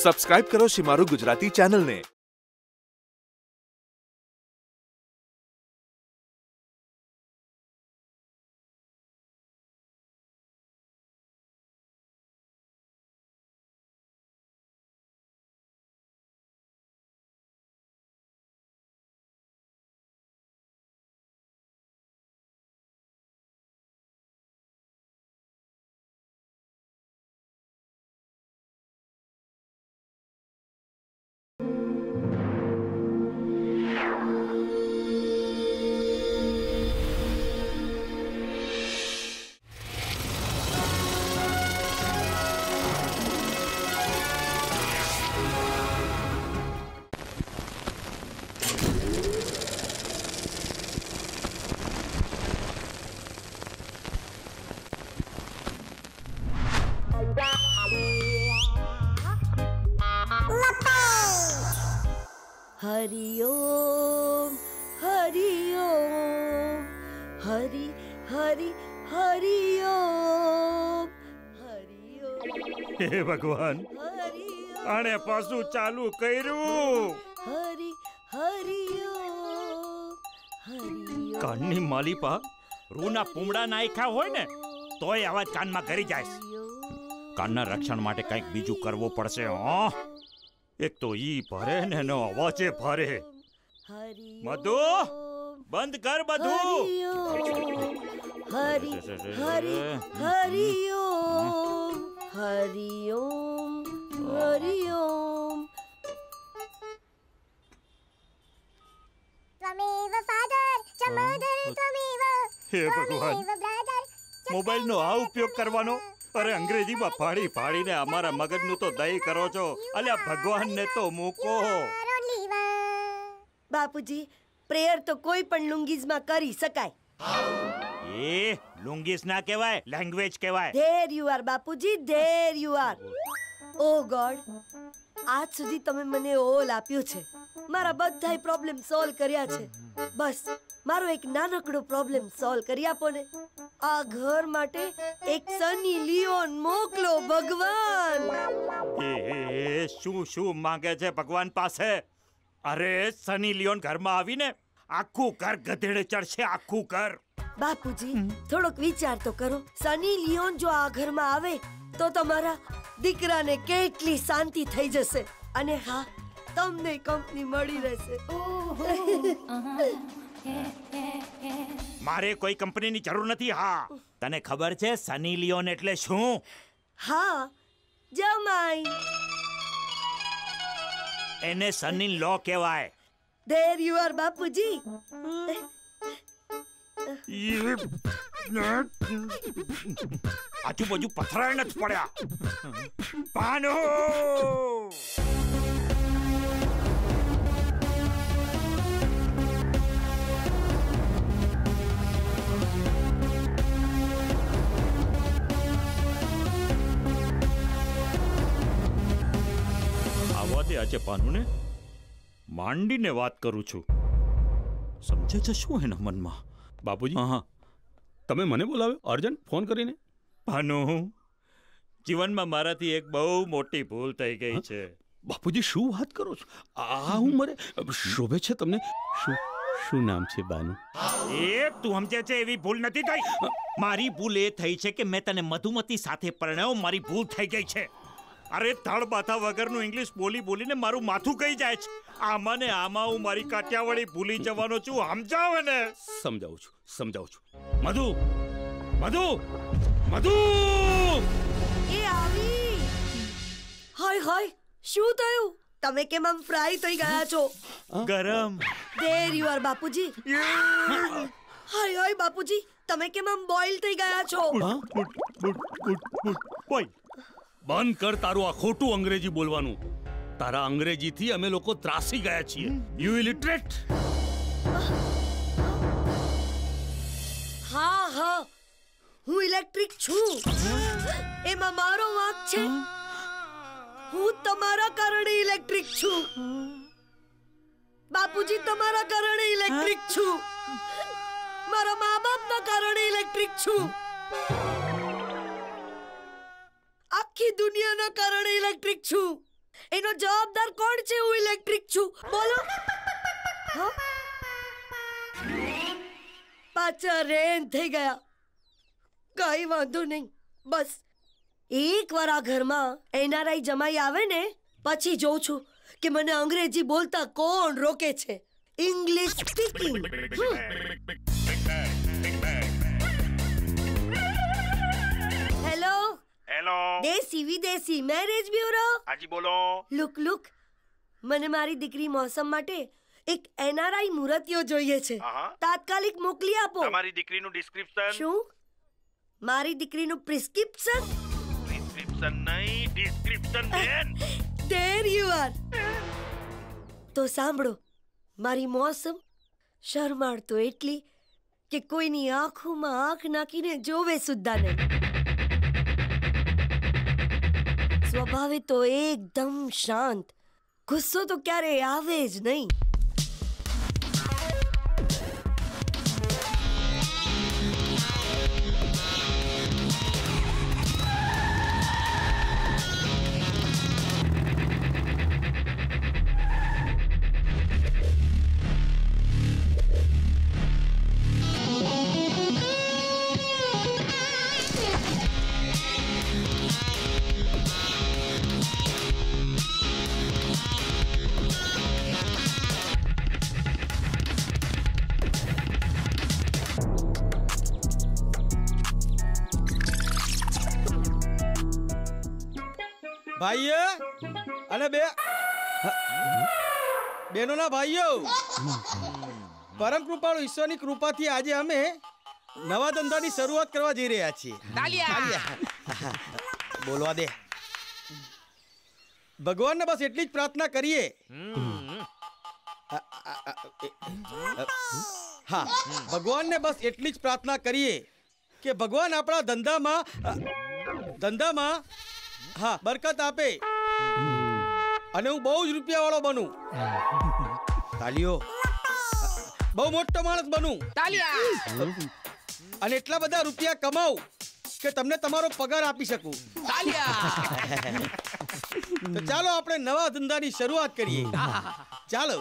Subscribe કરો શિમારું ગુજરાતી ચેનલને. हरिओम हरिओम हरि हरि हरिओम हरिओम. हे भगवान, आने पासू चालू कर्યું. हरि हरिओम हरिओम. કાનની માલિપા રૂના પૂમડા નાખ્યા હોય ને તોય અવાજ કાનમાં ઘરી જાય. કાનના રક્ષણ માટે કંઈક બીજું કરવું પડશે. એક તો ઈ ભરે ને એનો અવાજે ભરે. મધુ, બંધ કર બધું. હરિ હરિ હરિઓમ હરિઓમ હરિઓમ. ત્વમેવ ફાધર ચ મધર ત્વમેવ. હે ભગવાન, મોબાઈલનો આ ઉપયોગ કરવાનો? અરે અંગ્રેજીમાં ફાડી ફાડીને અમારા મગજનું તો દહીં કરો છો. અલ્યા ભગવાનને તો મૂકો. બાપુજી, પ્રેયર તો કોઈ પણ લુંગીઝમાં કરી શકાય. એ લુંગીસ ના કહેવાય, લેંગ્વેજ કહેવાય. There you are Bapuji, there you are. Oh god, આજ સુધી તમે મને ઓલ આપ્યું છે, મારા બધાય પ્રોબ્લેમ સોલ્વ કર્યા છે. બસ મારો એક નાનકડો પ્રોબ્લેમ સોલ્વ કરી આપો ને. આ ઘર માટે એક સની લિયોન મોકલો ભગવાન. એ શું શું માંગે છે ભગવાન પાસે? અરે સની લિયોન ઘરમાં આવીને આખું ઘર ગધેડે ચડશે, આખું ઘર. બાપુજી, થોડોક વિચાર તો કરો. સની લિયોન જો આ ઘરમાં આવે તો તમારા દીકરાને કેટલી શાંતિ થઈ જશે. અને હા, તમને કંપની મળી રહેશે. મારે કોઈ કંપનીની જરૂર નથી. હા, તને ખબર છે સની લિયોન એટલે શું? હા, જમાઈ. એને સની લો કહેવાય. ધેર યુ આર બાપુજી. આજુબાજુ પથરાય નથી પડ્યા. ભાનુ! આવા દે આજે ભાનુને. માંડીને વાત કરું છું. સમજે છે શું એના મનમાં? બાપુજી, હા, તમે મને બોલાવ્યો અર્જન્ટ ફોન કરીને? ભાનુ, જીવનમાં મારાથી એક બહુ મોટી ભૂલ થઈ ગઈ છે. બાપુજી, શું વાત કરો છો? આ ઉંમરે શોભે છે તમને? શું નામ છે બાનુ? એ તું સમજે છે એવી ભૂલ નથી થઈ. મારી ભૂલ એ થઈ છે કે મેં તને મધુમતી સાથે પરણાવ્યો. મારી ભૂલ થઈ ગઈ છે. અરે ધડ બાથા વગરનું ઇંગ્લિશ બોલી બોલીને મારું માથું કહી જાય છે. આમાં ને આમાં હું મારી કાઠિયાવાડી ભૂલી જવાનો છું. સમજાવે ને? સમજાવું છું. મધુ, મધુ, મધુ! એ આવી. હાય હાય, શું થયું? તમે કેમ આમ ફ્રાય થઈ ગયા છો? ગરમ. ધેર યુ આર બાપુજી. હાય હાય બાપુજી, તમે કેમ આમ બોઇલ થઈ ગયા છો? બંધ કર તારું આ ખોટું અંગ્રેજી બોલવાનું. તારા અંગ્રેજીથી અમે લોકો ત્રાસી ગયા છીએ. You illiterate. હા હા, હું ઇલેક્ટ્રિક છું. એમાં મારો વાંક છે? હું તમારા કારણે ઇલેક્ટ્રિક છું. બાપુજી, તમારા કારણે ઇલેક્ટ્રિક છું. મારા મા બાપના કારણે ઇલેક્ટ્રિક છું. આખી દુનિયાના કારણે ઇલેક્ટ્રિક છું. એનો જવાબદાર કોણ છે? હું ઇલેક્ટ્રિક છું, બોલો. હા? પાછા રેન થઈ ગયા. કઈ વાંધો નહીં, બસ એકવાર આ ઘરમાં એનઆરઆઈ જમાઈ આવે ને પછી જોઉં છું કે મને અંગ્રેજી બોલતા કોણ રોકે છે. English speaking. હેલો હેલો, દેસી વિદેશી મેરેજ બ્યુરો. હાજી બોલો. લુક મને મારી દીકરી મૌસમ માટે એક એનઆરઆઈ મુરતિયો જોઈએ છે. તાત્કાલિક મોકલી આપો. તમારી દીકરીનું ડિસ્ક્રિપ્શન. શું? મારી દીકરીનું પ્રિસ્ક્રિપ્શન? ડિસ્ક્રિપ્શન નહીં, ડિસ્ક્રિપ્શન બેન. There you are. તો સાંભળો, મારી મૌસમ શરમાળ તો એટલી કે કોઈની આંખોમાં આંખ નાખીને જોવે સુદ્ધા નહીં. સ્વભાવે તો એકદમ શાંત, ગુસ્સો તો ક્યારેય આવે જ નહીં. ભાઈઓ અને બેનોના ભાઈઓ, પરમ કૃપાળુ ઈશ્વરની કૃપાથી આજે અમે નવા ધંધાની શરૂઆત કરવા જઈ રહ્યા છીએ. બોલવા દે. ભગવાનને બસ એટલી જ પ્રાર્થના કરીએ. હા, ભગવાનને બસ એટલી જ પ્રાર્થના કરીએ કે ભગવાન આપણા ધંધામાં હા બરકત આપે અને હું બહુ જ રૂપિયા વાળો બનું. તાલીઓ. બહુ મોટો માણસ બનું અને એટલા બધા રૂપિયા કમાઉં કે તમને તમારો પગાર આપી શકું. તો ચાલો આપણે નવા ધંધાની શરૂઆત કરીએ. ચાલો.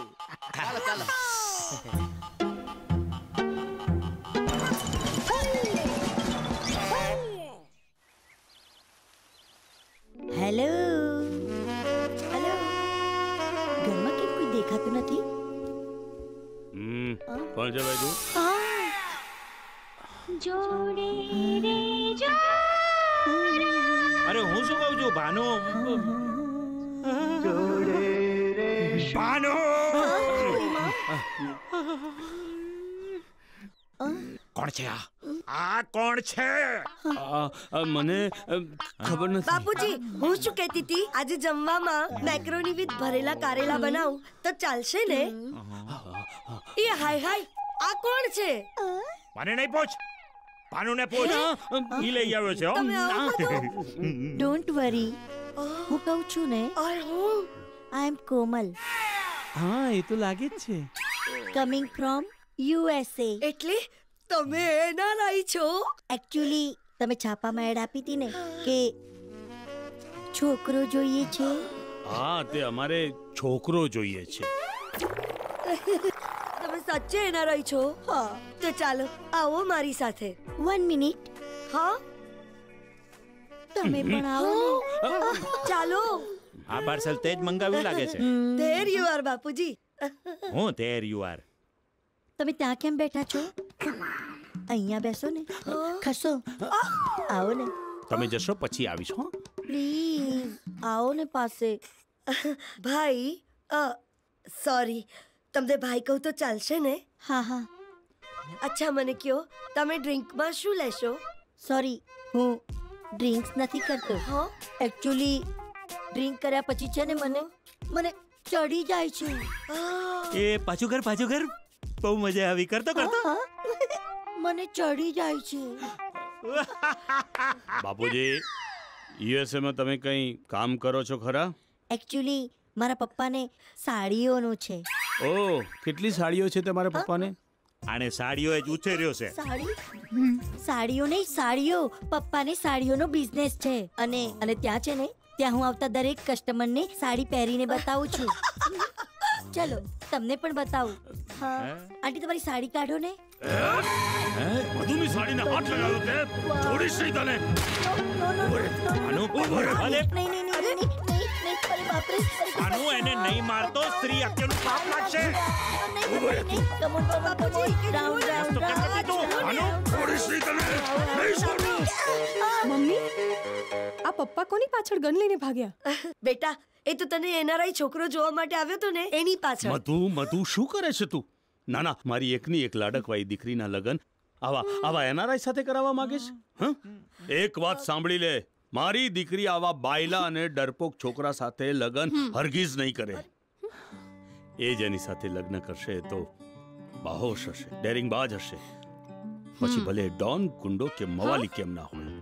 હેલો હેલો, ઘરમાં કેમ કોઈ દેખાતું નથી? કોણ છે ભાઈ તું? જોડે રે જો. અરે હું શું કહું છું ભાનુ? જોડે રે ભાનુ. કોણ છે આ કોણ છે? મને ખબર નથી. બાપુજી, હું શું કહેતી હતી, આજે જમવામાં મેક્રોની વિથ ભરેલા કારેલા બનાવું તો ચાલશે ને? એ હાય, આ કોણ છે? મને નહીં પૂછ, ભાનુને પૂછ. ઈ લઈ આવ્યો છે. તમે આવો તો. ડોન્ટ વરી, હું કહું છું ને, આઈ એમ કોમલ. હા, એ તો લાગે જ છે. Coming from USA. એટલે તમે એનઆરઆઈ છો? એકચ્યુઅલી તમે છાપામાં એડ આપી હતી ને કે છોકરો જોઈએ છે. હા, તે અમારે છોકરો જોઈએ છે. તમે સાચે એનઆરઆઈ છો? હા. તો ચાલો આવો મારી સાથે. 1 મિનિટ. હા, તમે પણ આવો ને. ચાલો. આ પાર્સલ તે જ મંગાવ્યું લાગે છે. There you are, બાપુજી. હું there you are. તમે ત્યાં કેમ બેઠા છો? અહીંયા બેસો ને. ખસો. આવો ને. તમે જશો પછી આવીશ. હો, પ્લીઝ આવો ને પાસે. ભાઈ, સોરી, તમને ભાઈ કહું તો ચાલશે ને? હા. અચ્છા, મને કહો, તમે ડ્રિંકમાં શું લેશો? સોરી, હું ડ્રિંક્સ નથી કરતો. એકચ્યુઅલી ડ્રિંક કર્યા પછી છે ને મને ચડી જાય છે. એ પાછું કર. બહુ મજા આવી. કરતો મને ચડી જાય છે. બાપુજી, યુએસએ માં તમે કંઈ કામ કરો છો ખરા? એકચ્યુઅલી મારા પપ્પાને સાડીઓનું છે. ઓહ, કેટલી સાડીઓ છે તમારા પપ્પાને? આને સાડીઓ જ ઉછેર્યો છે. સાડીઓ નહીં, સાડીઓ. પપ્પાને સાડીઓનો બિઝનેસ છે અને ત્યાં છે ને ત્યાં હું આવતા દરેક કસ્ટમરને સાડી પહેરીને બતાવું છું. ચલો તમને પણ બતાવું. હા આંટી તમારી સાડી કાઢો ને. મધુની સાડીને હાથ લગાવ્યો તે છોડીશ નહીં તને. આનું એને નહીં મારતો સ્ત્રી હત્યાનું પાપ લાગશે. મમ્મી આ પપ્પા કોની પાછળ ગન લઈને ભાગ્યા? બેટા એ તો તને એનઆરઆઈ છોકરો જોવા માટે આવ્યો તો ને એની પાછળ. મધુ શું કરે છે તું? ના ના, મારી એકની એક લાડકવાઈ દીકરીના લગન આવા એનઆરઆઈ સાથે કરાવવા માંગે છે? એક વાત સાંભળી લે, મારી દીકરી આવા બાયલા અને ડરપોક છોકરા સાથે લગન હરગીઝ નહીં કરે. એ જ એની સાથે લગ્ન કરશે તો બાહોશ હશે, ડેરિંગબાજ હશે, પછી ભલે ડોન, ગુંડો કે મવાલી કેમ ના હોય.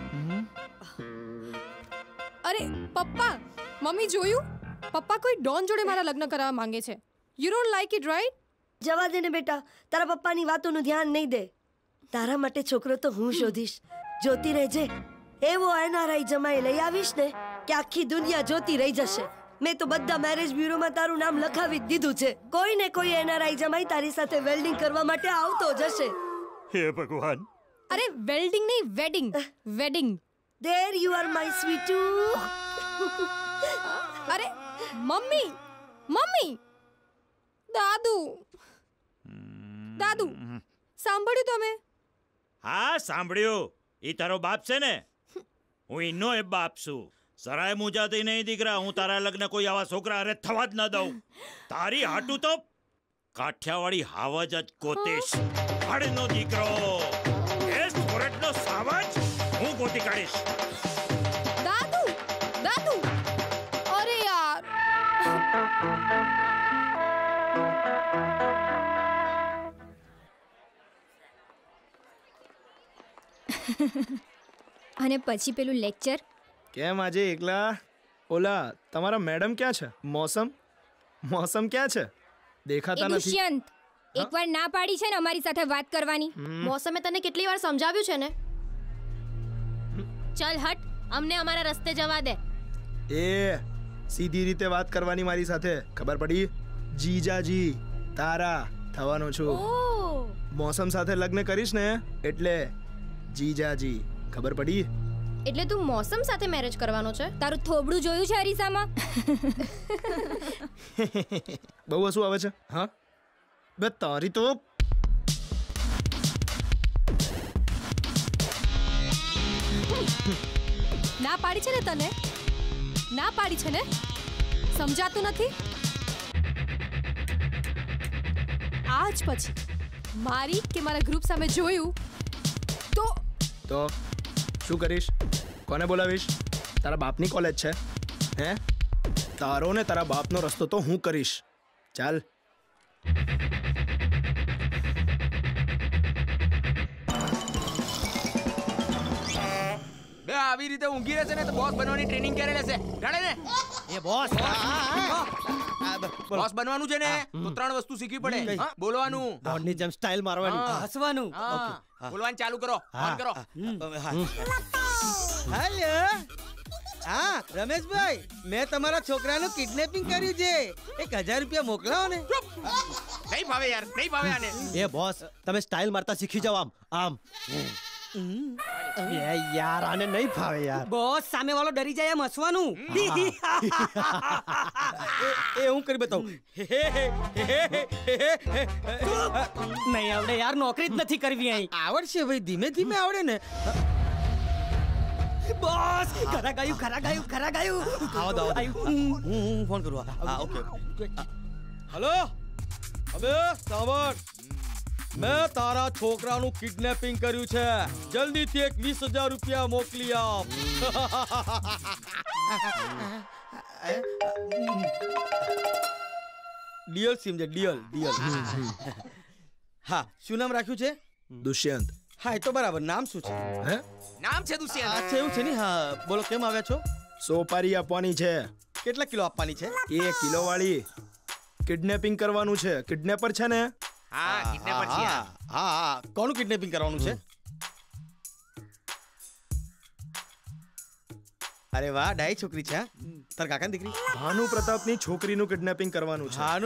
અરે પપ્પા, મમ્મી જોયું? પપ્પા કોઈ ડોન જોડે મારા લગ્ન કરાવવા માંગે છે. You don't like it right? જવા દે ને બેટા, તારા પપ્પાની વાતોનું ધ્યાન નહીં દે. તારા માટે છોકરો તો હું શોધીશ. જોતી રહેજે. એવો એનઆરઆઈ જમાઈ લઈ આવીશ ને કે આખી દુનિયા જોતી રહી જશે. મેં તો બધા મેરેજ બ્યુરોમાં તારું નામ લખાવી જ દીધું છે. કોઈ ને કોઈ એનઆરઆઈ જમાઈ તારી સાથે વેલ્ડિંગ કરવા માટે આવતો જ હશે. હે ભગવાન. અરે વેલ્ડિંગ નહીં, wedding. Wedding. There you are my sweetu. અરે મમ્મી, મમ્મી, દાદુ, દાદુ, સાંભળ્યું તમે? હા સાંભળ્યું. ઈ તારો બાપ છે ને? હું ઈનો એ બાપ છું. સરાય મુજાતી નહીં દીકરા. હું તારા લગ્ન કોઈ આવા છોકરા અરે થવા જ ન દઉં. તારી હાટું તો કાઠિયાવાડી હાવજ જ ગોતીશ. હાડનો દીકરો, એ સોરઠનો સાવજ હું ગોતી કાઢીશ. દાદુ, દાદુ, અરે યાર. અને પછી પેલું લેક્ચર. કેમ આજે એકલા? ઓલા તમારા મેડમ ક્યાં છે? મૌસમ ક્યાં છે? દેખાતા નથી. દુષ્યંત, એકવાર ના પાડી છે ને અમારી સાથે વાત કરવાની. મૌસમે તને કેટલી વાર સમજાવ્યું છે ને? ચલ હટ, અમને અમારા રસ્તે જવા દે. એ સીધી રીતે વાત કરવાની મારી સાથે. ખબર પડી? જીજાજી તારા થવાનો છું. મૌસમ સાથે લગ્ન કરીશ ને એટલે જીજાજી. ખબર પડી? એટલે તું મૌસમ સાથે મેરેજ કરવાનો છે? તારું થોબડું જોયું છે અરીસામાં? બહુ હસવું આવે છે. હા બે તારી તો. ના પાડી છે ને તને? ના પાડી છે ને? સમજાતું નથી? આજ પછી મારી કે મારા ગ્રુપ સામે જોયું તો શું કરીશ? કોને બોલાવીશ? તારા બાપની કોલેજ છે હે? તારો ને તારા બાપનો રસ્તો તો હું કરીશ. ચાલ. બે આવી રીતે ઊંઘી રહેશે ને તો બોસ બનવાની ટ્રેનિંગ ક્યારે લેશે? જાણે ને એ બોસ બનવાનું છે ને તો 3 વસ્તુ શીખવી પડે. બોલવાનું, ડોનની જેમ સ્ટાઇલ મારવાની, હસવાનું. બોલવાનું ચાલુ કરો, ઓન કરો. હેલો, હા રમેશભાઈ, મેં તમારા છોકરાનું કિડનેપિંગ કર્યું છે. 1000 રૂપિયા મોકલાવો ને. નહીં ભાવે યાર, નહીં ભાવે આને. એ બોસ, તમે સ્ટાઇલ મારતા શીખી જાવ. આમ યાર આને નહીં ફાવે યાર. બોસ સામે વાળો ડરી જાય એમ હસવાનું. એ હું કરી બતાવું. નહીં આવડે યાર, નોકરી જ નથી કરવી અહીં. આવડશે ભાઈ, ધીમે ધીમે આવડે ને. બોસ ખરા ગાયું. આવો દો, હું ફોન કરું. હા ઓકે. હેલો, અબે સાંભળ, મેં તારા છોકરાનું કિડનેપિંગ કર્યું છે. જલ્દીથી 20,000 રૂપિયા મોકલી આપ. ડિયલ સિમ છે, ડિયલ. હા, શું નામ રાખ્યું છે? દુષ્યંત. હા એ તો બરાબર. નામ શું છે? હે? નામ છે દુષ્યંત. અચ્છા એવું છે ને. હા બોલો, કેમ આવ્યા છો? સોપારી આપવાની છે. કેટલા કિલો આપવાની છે? 1 કિલો વાળી. કિડનેપિંગ કરવાનું છે. કિડનેપર છે ને? હા કિડનેપર છે. હા કોનું કિડનેપિંગ કરવાનું છે? અરે વાહ ડાઈ છોકરી છે તાર કાકાની દીકરી ભાનુ પ્રતાપની છોકરીનું કિડનેપિંગ કરવાનું છે. ભાનુ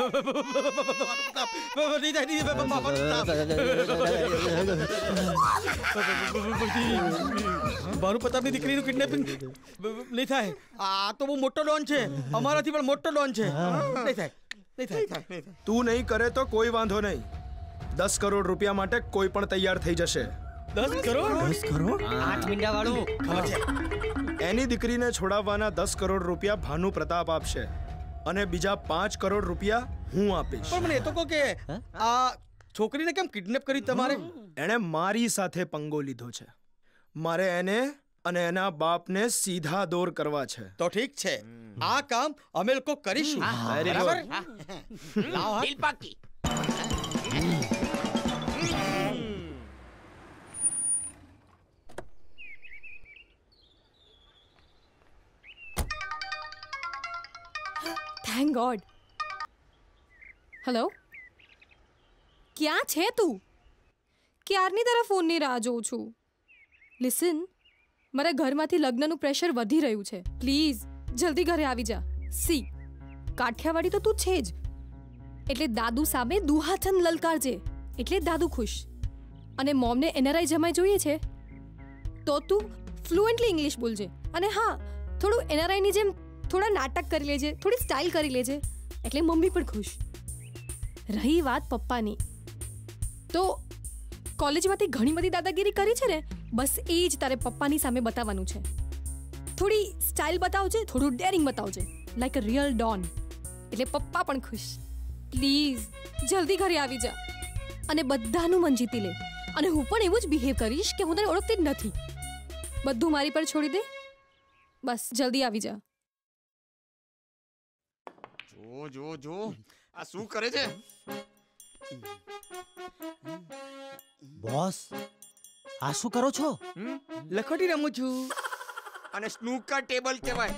ભાનુ પ્રતાપની દીકરીનું કિડનેપિંગ નહીં થાય. આ તો બહુ મોટો ડોન છે, અમારાથી પણ મોટો ડોન છે. નહીં થાય. તું નહીં કરે તો કોઈ વાંધો નહીં. 10 કરોડ રૂપિયા માટે કોઈ પણ તૈયાર થઈ જશે. 10 કરોડ? 10 કરોડ? 8 મીંડા વાળું ખબર છે. એની દીકરીને છોડાવવાના 10 કરોડ રૂપિયા ભાનુ પ્રતાપ આપશે અને બીજા 5 કરોડ રૂપિયા હું આપીશ. પણ મને એ તો કહો કે આ છોકરીને કેમ કિડનેપ કરી તમારે? એણે મારી સાથે પંગો લીધો છે. મારે એને અને એના બાપને સીધા દોર કરવા છે. તો ઠીક છે, આ કામ અમે લોકો કરીશું. બરાબર? લાવો દિલ પાકી. Thank God. હેલો, ક્યાં છે તું? ક્યારની તારા ફોનની રાહ જોઉં છું. લિસન, મારા ઘરમાંથી લગ્નનું પ્રેશર વધી રહ્યું છે. પ્લીઝ જલ્દી ઘરે આવી જા. સી, કાઠિયાવાડી તો તું છે જ, એટલે દાદુ સામે દુહાથન લલકારજે, એટલે દાદુ ખુશ. અને મોમને એનઆરઆઈ જમાઈ જોઈએ છે તો તું ફ્લુએન્ટલી ઇંગ્લિશ બોલજે. અને હા, થોડું એનઆરઆઈની જેમ થોડા નાટક કરી લેજે, થોડી સ્ટાઇલ કરી લેજે, એટલે મમ્મી પણ ખુશ. રહી વાત પપ્પાની, તો કોલેજમાંથી ઘણી બધી દાદાગીરી કરી છે ને, બસ એ જ તારે પપ્પાની સામે બતાવવાનું છે. થોડી સ્ટાઇલ બતાવજે, થોડું ડેરિંગ બતાવજે, લાઈક અ રિયલ ડોન, એટલે પપ્પા પણ ખુશ. પ્લીઝ જલ્દી ઘરે આવી જા અને બધાનું મન જીતી લે. અને હું પણ એવું જ બિહેવ કરીશ કે હું તને ઓળખતી જ નથી. બધું મારી પર છોડી દે, બસ જલ્દી આવી જા. જો આ શું કરે છે? બોસ, આ શું કરો છો? લખોટી રમું છું. અને સ્નૂકર ટેબલ કહેવાય.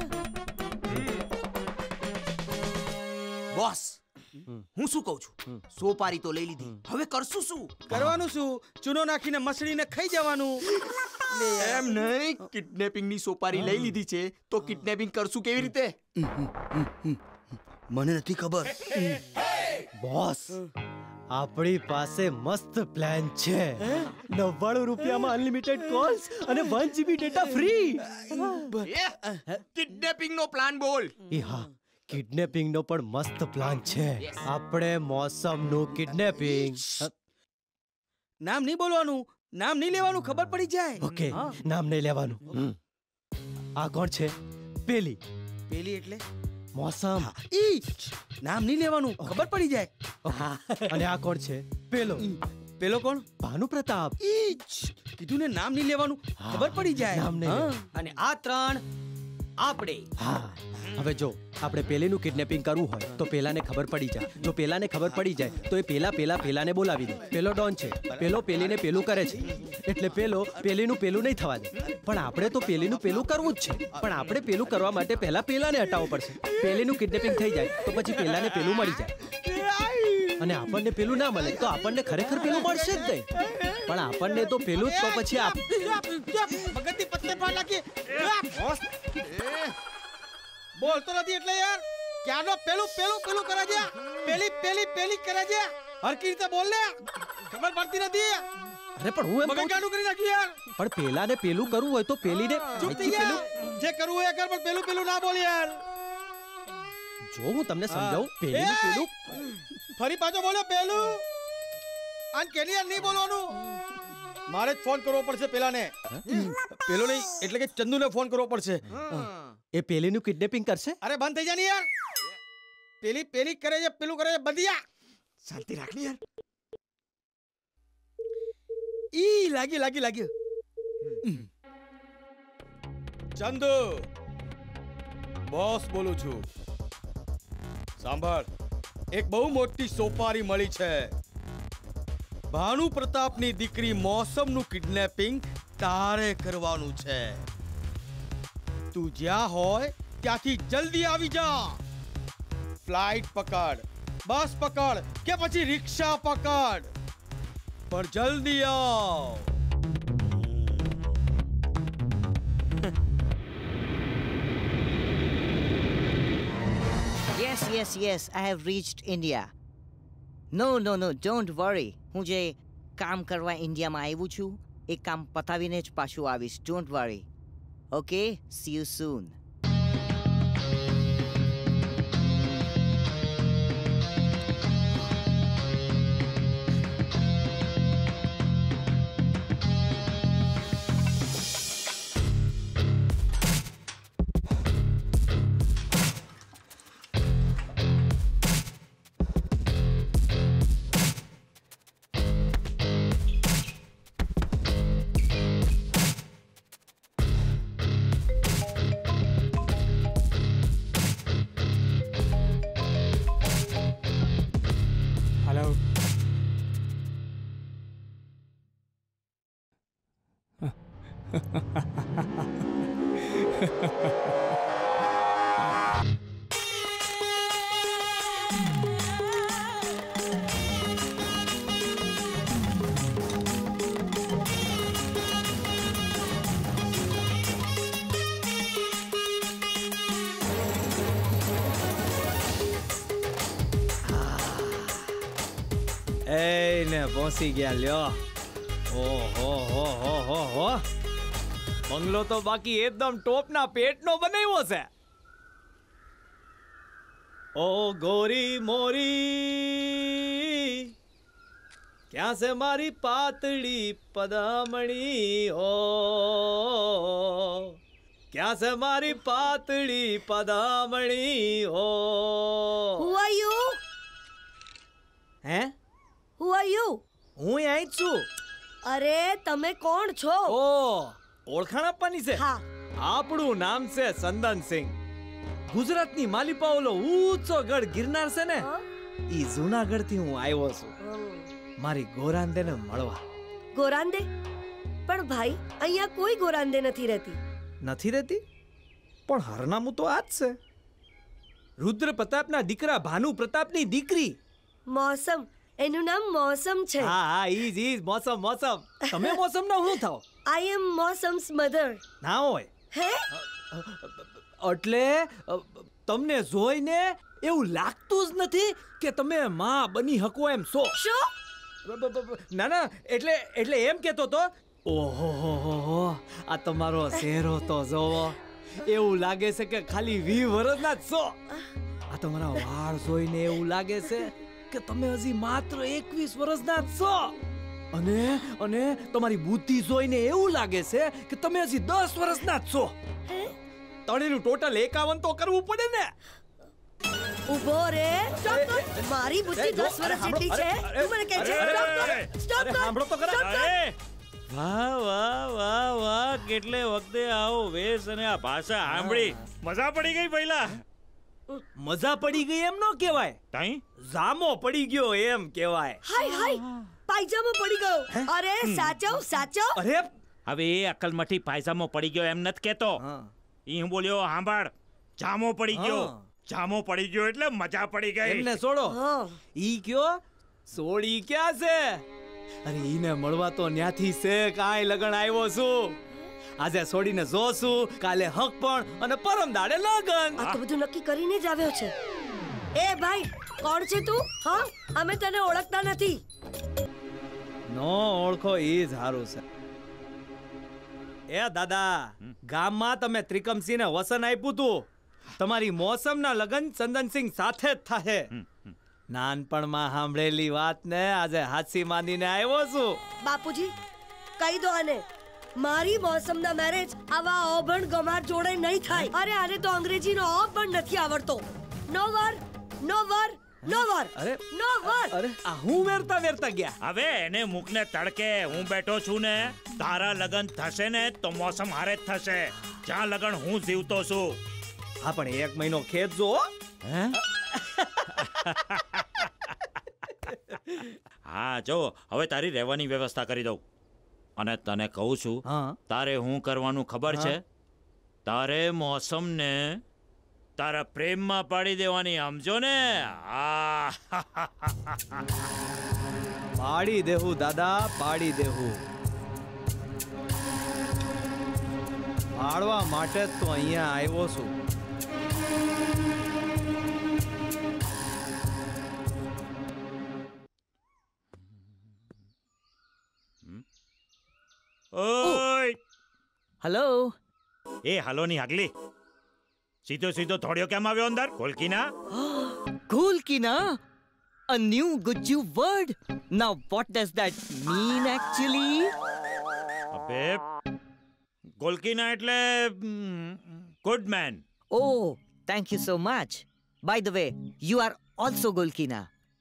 બોસ, હું શું કહું છું, સોપારી તો લઈ લીધી, હવે કરશું શું? કરવાનું શું? ચૂનો નાખીને મસળીને ખાઈ જવાનું. એમ નહીં, કિડનેપિંગ ની સોપારી લઈ લીધી છે તો કિડનેપિંગ કરશું કેવી રીતે? મને નથી ખબર. બોસ, આપણી પાસે મસ્ત પ્લાન છે. 99 રૂપિયામાં અનલિમિટેડ કોલ્સ અને 1 GB ડેટા ફ્રી. કિડનેપિંગ નો પ્લાન બોલ. હા, કિડનેપિંગ નો પણ મસ્ત પ્લાન છે. આપણે મૌસમનું કિડનેપિંગ. નામ નહીં બોલવાનું, નામ નહીં લેવાનું, ખબર પડી જાય. ઓકે, નામ નહીં લેવાનું. આ કોણ છે? પેલી એટલે મૌસમ. નામ નહીં લેવાનું, ખબર પડી જાય. અને આ કોણ છે? પેલો કોણ? ભાનુ પ્રતાપ. કીધું ને નામ નહીં લેવાનું, ખબર પડી જાય. નામ નહીં. અને આ 3 આપણે. હા, હવે જો આપણે પેલીનું કિડનેપિંગ કરવું હોય તો પેલાને ખબર પડી જાય. જો પેલાને ખબર પડી જાય તો એ પેલાને બોલાવી દે. પેલો ડોન છે, પેલો પેલીને પેલું કરે છે, એટલે પેલો પેલીનું પેલું નહીં થવા દે. પણ આપણે તો પેલીનું પેલું કરવું જ છે. પણ આપણે પેલું કરવા માટે પહેલા પેલાને હટાવવું પડશે. પેલીનું કિડનેપિંગ થઈ જાય તો પછી પેલાને પેલું મળી જાય. અને આપણને પેલું ના મળે તો આપણને ખરેખર પેલું મળશે જ નહીં. પણ આપણને તો પેલું જ, તો પછી મગજની પત્તે પાડ નાખી. બોલતો નથી એટલે યાર, ક્યાંનો પેલું કરે છે, પેલી કરે છે. હરકી રીતે બોલ ને, ખબર પડતી નથી. અરે પણ હું એમ મગજ ગાડું કરી નાખી યાર. પણ પેલાને પેલું કરવું હોય તો પેલીને ચૂપ થઈ જા. જે કરવું હોય કર, પણ પેલું ના બોલ યાર. જો હું તમને સમજાવું, પેલીનું પેલું. ફરી પાછો બોલ્યો પેલું. આન કેની યાર નહીં બોલવાનું. મારે જ ફોન કરવો પડશે પેલાને. પેલો નહીં એટલે કે ચંદુને ફોન કરવો પડશે. એ પેલીનું કિડનેપિંગ કરશે. અરે બંધ થઈ જા ને યાર. પેલી કરે છે, પેલું કરે છે, બંધિયા. શાંતિ રાખ ને યાર. લાગ્યું. ચંદુ, બોસ બોલું છું. સાંભળ, એક બહુ મોટી સોપારી મળી છે. ભાનુ પ્રતાપની દીકરી મૌસમનું કિડનેપિંગ તારે કરવાનું છે. તું જ્યાં હોય ત્યાંથી જલ્દી આવી જા. ફ્લાઇટ પકડ, બસ પકડ કે પછી રિક્ષા પકડ, પણ જલ્દી આવ. yes, I have reached India. No, don't worry. હું જે કામ કરવા ઇન્ડિયામાં આવ્યું છું એ કામ પતાવીને જ પાછું આવીશ. Don't worry. Okay, see you soon. ને પહોંચી ગયા લ્યો. ઓહો બંગલો તો બાકી એકદમ ટોપના પેટનો બનાવ્યો છે. ઓ ગોરી મોરી ક્યાં છે મારી પાતળી પદામણી. ઓ ક્યાં છે મારી પાતળી પદામણી. ઓ Who are you? હે Who are you? હું અહીં જ છું. અરે તમે કોણ છો? ઓ ઓળખાણ આપવાની છે. હા. આપણું નામ છે સંદનસિંહ. ગુજરાતની માલિપાઓલો ઊંચો ગઢ ગિરનાર છે ને ઈ જૂનાગઢ થી હું આવ્યો છું મારી ગોરાંદેને મળવા. ગોરાંદે? પણ ભાઈ અહીંયા કોઈ ગોરાંદે નથી રહેતી. નથી રહેતી? પણ હરનામું તો આ જ છે. રુદ્ર પ્રતાપના દીકરા ભાનુ પ્રતાપની દીકરી મૌસમ. એનું નામ મૌસમ છે. હા ઈ મૌસમ. તમે મૌસમના શું થાવ? I am Mausam's mother. ના હોય. હે? એટલે તમને જોઈને એવું લાગતું જ નથી કે તમે માં બની શકો એમ છો. શું? ના એટલે એમ કહેતો તો. ઓહો આ તમારો ચહેરો તો જોવો. એવું લાગે છે કે ખાલી 20 વર્ષના જ છો. આ તમારા વાળ જોઈને એવું લાગે છે કે તમે હજી માત્ર 21 વર્ષના જ છો. અને તમારી બુદ્ધિ જોઈને એવું લાગે છે કે તમે હજી 10 વર્ષના જ છો. તણેનું ટોટલ 51 તો કરવું પડે ને. ઉભો રે. મારી બુદ્ધિ 10 વર્ષ જેટલી છે. તું મને કહે છે સ્ટોપ કર. સાંભળો તો ખરા. વાહ કેટલે વખતે આવો વેશ અને આ ભાષા સાંભળી મજા પડી ગઈ. પહેલા મજા પડી ગઈ એમ નો કહેવાય. તાઈ જામો પડી ગયો એમ કહેવાય. હાય પાયજામો પડી ગયો. અરે સાચો. અરે હવે એ અકલમઠી પાયજામો પડી ગયો એમ નથી કેતો. ઈ હું બોલ્યો સાંભળ. જામો પડી ગયો એટલે મજા પડી ગઈ. એમને છોડો. ઈ કયો સોડી ક્યાં છે? અરે ઈને મળવા તો ન્યાથી છે કાંઈ લગન આવ્યો છું. આજે છોડીને જોશું, કાલે હક પણ અને પરમ દાડે લગન. આ તો બધું નક્કી કરીને જ આવ્યો છે. એ ભાઈ કોણ છે તું? હા અમે તને ઓળખતા નથી. નો ઓળખો ઈ જ સારું છે. એ દાદા ગામમાં તમે ત્રિકમસિંહને વસન આપ્યું તું. તમારી મૌસમના લગન ચંદનસિંહ સાથે જ થાહે. નાનપણમાં સાંભળેલી વાતને આજે હાથસી માંડીને આવ્યો છું. બાપુજી કહી દો આને મારી મૌસમના મેરેજ આવા ઓભણ ગમાર જોડે નહીં થાય. અરે આને તો અંગ્રેજીનો ઓ પણ નથી આવડતો. નો વર. અરે આ હું વેરતા ગયા. હવે એને મુકને તડકે હું બેઠો છું ને. તારા લગન થશે ને તો મૌસમ હારે જ થશે. જ્યાં લગન હું જીવતો છું. હા પણ 1 મહિનો ખેત જો. હા જો હવે તારી રહેવાની વ્યવસ્થા કરી દઉં. અને તને કહું છું તારે હું કરવાનું ખબર છે? તારે મૌસમને તારા પ્રેમમાં પાડી દેવાની, સમજો ને? પાડી દેવું દાદા, પાડી દેવું. પાડવા માટે તો અહીંયા આવ્યો છું. હેલો. એ હલો ની હગલી, સીધો સીધો થોડ્યો કેમ આવ્યો અંદર? કોલકીના? Kolkina? A new Guju word? Now what does that mean actually? અબે કોલકીના એટલે good man. Oh, thank you so much. By the way, you are also Kolkina.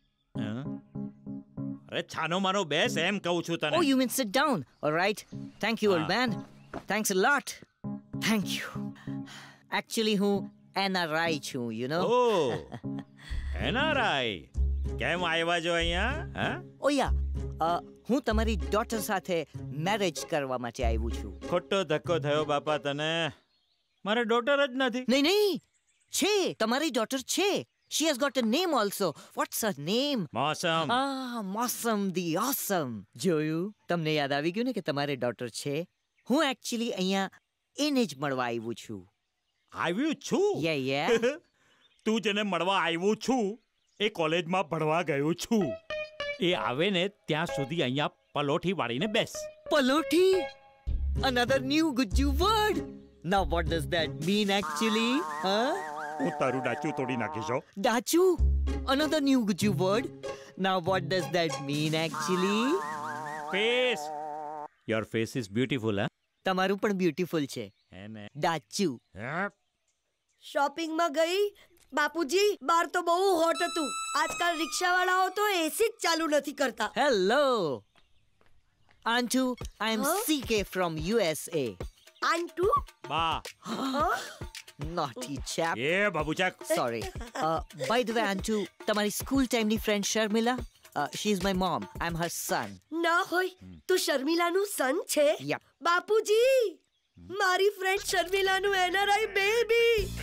અરે છાનો માનો બેસ એમ કહું છું તને. Oh, you mean sit down. All right. Thank you, old man. Thanks a lot. Thank you. Actually, હું NRI છું, you know. Oh, NRI. કેમ આવ્યા છો અહીંયા? Oh yeah. હું તમારી ડોટર સાથે મેરેજ કરવા માટે આવ્યો છું. ખોટો ધક્કો થયો બાપા તને. મારે ડોટર જ નથી. નહીં છે, તમારી ડોટર છે. She has got a name also. What's her name? Mausam. Mausam the awesome. જોયું? તમને યાદ આવી ગયું ને કે તમારે ડોટર છે? હું એકચ્યુઅલી અહીંયા એને જ મળવા આવ્યો છું. આવ્યું છું? Yeah. તું જેને મળવા આવ્યો છું એ કોલેજમાં ભણવા ગયો છું. એ આવે ને ત્યાં સુધી અહીંયા પલોઠી વાળીને બેસ. પલોઠી? Another new Guju word. Now what does that mean actually? હું તારું ડાચું તોડી નાખીશો. Dachu? Another new Guju word. Now what does that mean actually? Face. Your face is beautiful, huh? તમારું પણ બ્યુટીફુલ છે. ડાચુ. શોપિંગમાં ગઈ બાપુજી, બહાર તો બહુ હોટ હતું. આજકાલ રિક્ષાવાળાઓ તો એસી જ ચાલુ નથી કરતા. Hello Antu, I am CK from USA. Antu? બા. Naughty chap. Yeah, babuchak. Sorry. By the way, Antu, તમારી સ્કૂલ ટાઈમની friend Sharmila? She is my mom. I'm her son. ના હોય, તું શર્મિલાનું સન છે? Yep. બાપુજી, મારી ફ્રેન્ડ શર્મિલાનું NRI બેબી.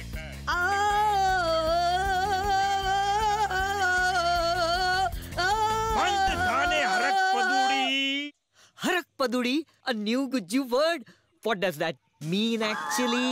હરક પદુડી? A new Guju word? What does that mean actually?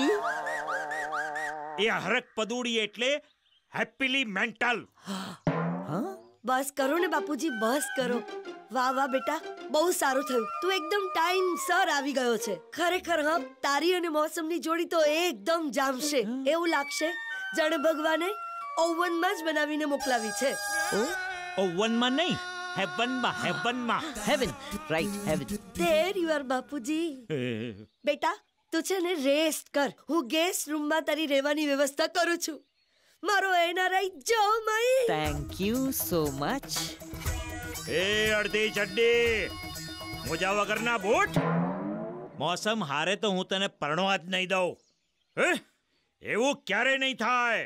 એ હરક પદુડી એટલે હેપીલી મેન્ટલ. બસ કરો ને બાપુજી, બસ કરો. વાહ બેટા, બહુ સારું થયું. તું એકદમ ટાઈમ સર આવી ગયો છે. ખરેખર તારી અને મૌસમની જોડી તો એકદમ જામશે. એવું લાગશે જાણે ભગવાને ઓવનમાં જ બનાવીને મોકલાવી છે. ઓવનમાં નહીં, હેવનમાં. Heaven, right, heaven. There you are બાપુજી. બેટા તું છે ને રેસ્ટ કર. હું ગેસ્ટ રૂમમાં તારી રહેવાની વ્યવસ્થા કરું છું. મારો NRI જો મઈ. Thank you so much. એ અડધી ચડ્ડી મોજા વગરના બૂટ. મૌસમ હારે તો હું તને પરણવા જ નહીં દઉં. એવું ક્યારે નહીં થાય.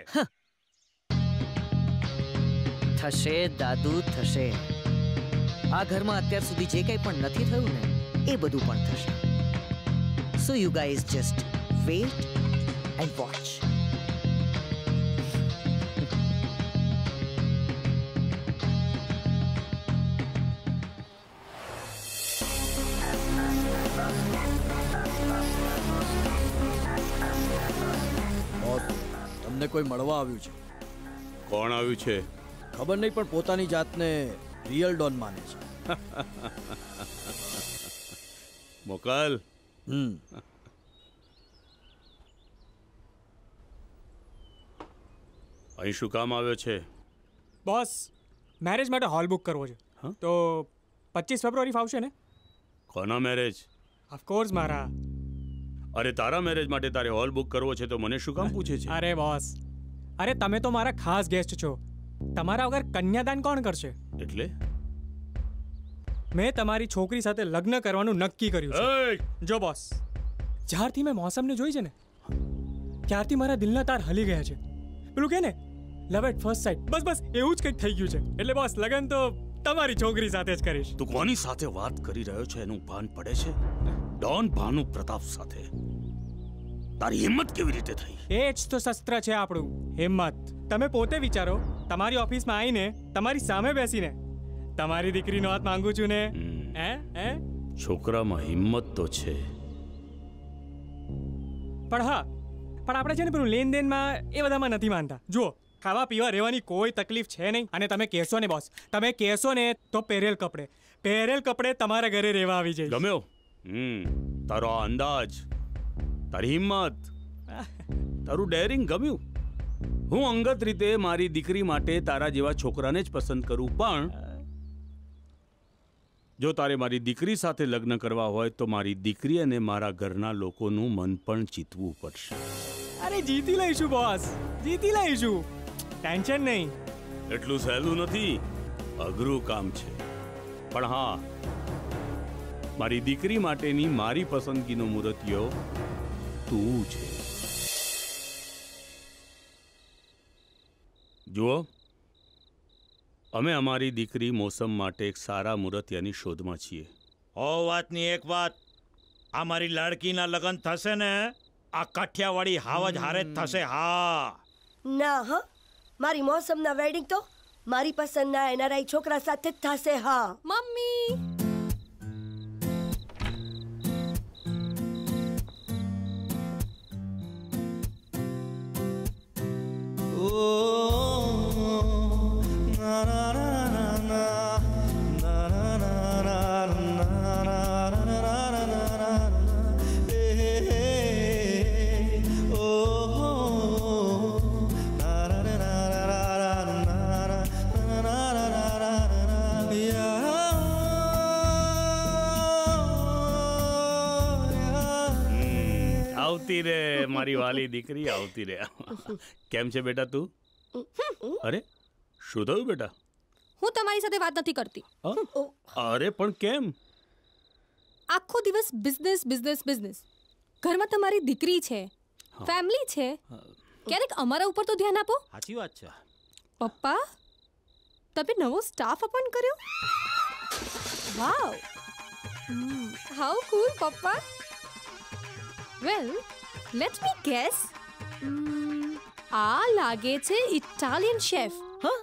થશે દાદુ, થશે. આ ઘરમાં અત્યાર સુધી જે કંઈ પણ નથી થયું ને એ બધું પણ થશે. So you guys just wait and watch. તમને કોઈ મળવા આવ્યું છે? કોણ આવ્યું છે? ખબર નહીં, પણ પોતાની જાતને રિયલ ડોન માને છે. મોકલ. અહીં શું કામ આવ્યો છે? બોસ, મેરેજ માટે હોલ બુક કરવો છે. તો 25 ફેબ્રુઆરી ફાવશે ને? કોના મેરેજ? ઓફકોર્સ મારા. અરે તારા મેરેજ માટે તારે હોલ બુક કરવો છે તો મને શું કામ પૂછે છે? અરે બોસ, અરે તમે તો મારા ખાસ ગેસ્ટ છો. તમારા વગર કન્યાદાન કોણ કરશે? એટલે મેં તમારી છોકરી સાથે લગ્ન કરવાનું નક્કી કર્યું છે. જો બોસ, જ્યારથી મેં મૌસમને જોઈ છે ને ત્યારથી મારા દિલના તાર હલી ગયા છે. પેલું કે ને લવ એટ ફર્સ્ટ સાઇટ, બસ એવું જ કંઈક થઈ ગયું છે. એટલે બોસ લગ્ન તો તમારી છોકરી સાથે જ કરીશ. તું કોની સાથે વાત કરી રહ્યો છે એનું ભાન પડે છે? ડોન ભાનુ પ્રતાપ સાથે તારી હિંમત કેવી રીતે થઈ? એ જ તો શસ્ત્ર છે આપણું, હિંમત. તમે પોતે વિચારો, તમારી ઓફિસમાં આવીને તમારી સામે બેસીને તમારી દીકરીનો હાથ માંગુ છું ને. છોકરામાં હિંમત તો છે, પણ આપણે છે ને પેલું લેનદેનમાં એ બધામાં નથી માનતા. જુઓ, ખાવા પીવા રહેવાની કોઈ તકલીફ છે નહીં. અને તમે કહેશો ને બોસ, તમે કહેશો ને તો પહેરેલ કપડે તમારા ઘરે રહેવા આવી જાય. ગમ્યો તારો આ અંદાજ? તારી હિંમત, તારું ડેરિંગ ગમ્યું. હું અંગત રીતે મારી દીકરી માટે તારા જેવા છોકરાને જ પસંદ કરું, પણ જો તારે મારી દીકરી સાથે લગ્ન કરવા હોય તો મારી દીકરી અને મારા ઘરના લોકોનું મન પણ જીતવું પડશે. અરે જીતી લઈશું બોસ, જીતી લઈશું, ટેન્શન નહીં. એટલું સહેલું નથી, અઘરું કામ છે. પણ હા, મારી દીકરી માટેની મારી પસંદગીનો મૂર્તિયો તું છે. જુઓ, અમે અમારી દીકરી મોસમ માટે એક સારા મૂર્તિયાની શોધમાં છીએ. વાતની એક વાત, આ મારી લાડકીના લગ્ન થશે ને આ કાઠિયાવાડી હાવજ હારે જ થશે. હા ના હ, મારી મોસમના વેડિંગ તો મારી પસંદના એનઆરઆઈ છોકરા સાથે જ થશે. હા મમ્મી, આવતી રે મારી વાલી દીકરી, આવતી રે. કેમ છે બેટા તું? અરે શું થયું બેટા? હું તમારી સાથે વાત નથી કરતી. અરે પણ કેમ? આખો દિવસ બિઝનેસ બિઝનેસ બિઝનેસ. ઘરમાં તમારી દીકરી છે, ફેમિલી છે, ક્યારેક અમારા ઉપર તો ધ્યાન આપો. સાચી વાત છે. પપ્પા, તમે નવો સ્ટાફ અપોઇન્ટ કર્યો? વાવ, હાઉ કૂલ પપ્પા. Well, let me guess. આ લાગે છે ઇટાલિયન શેફ.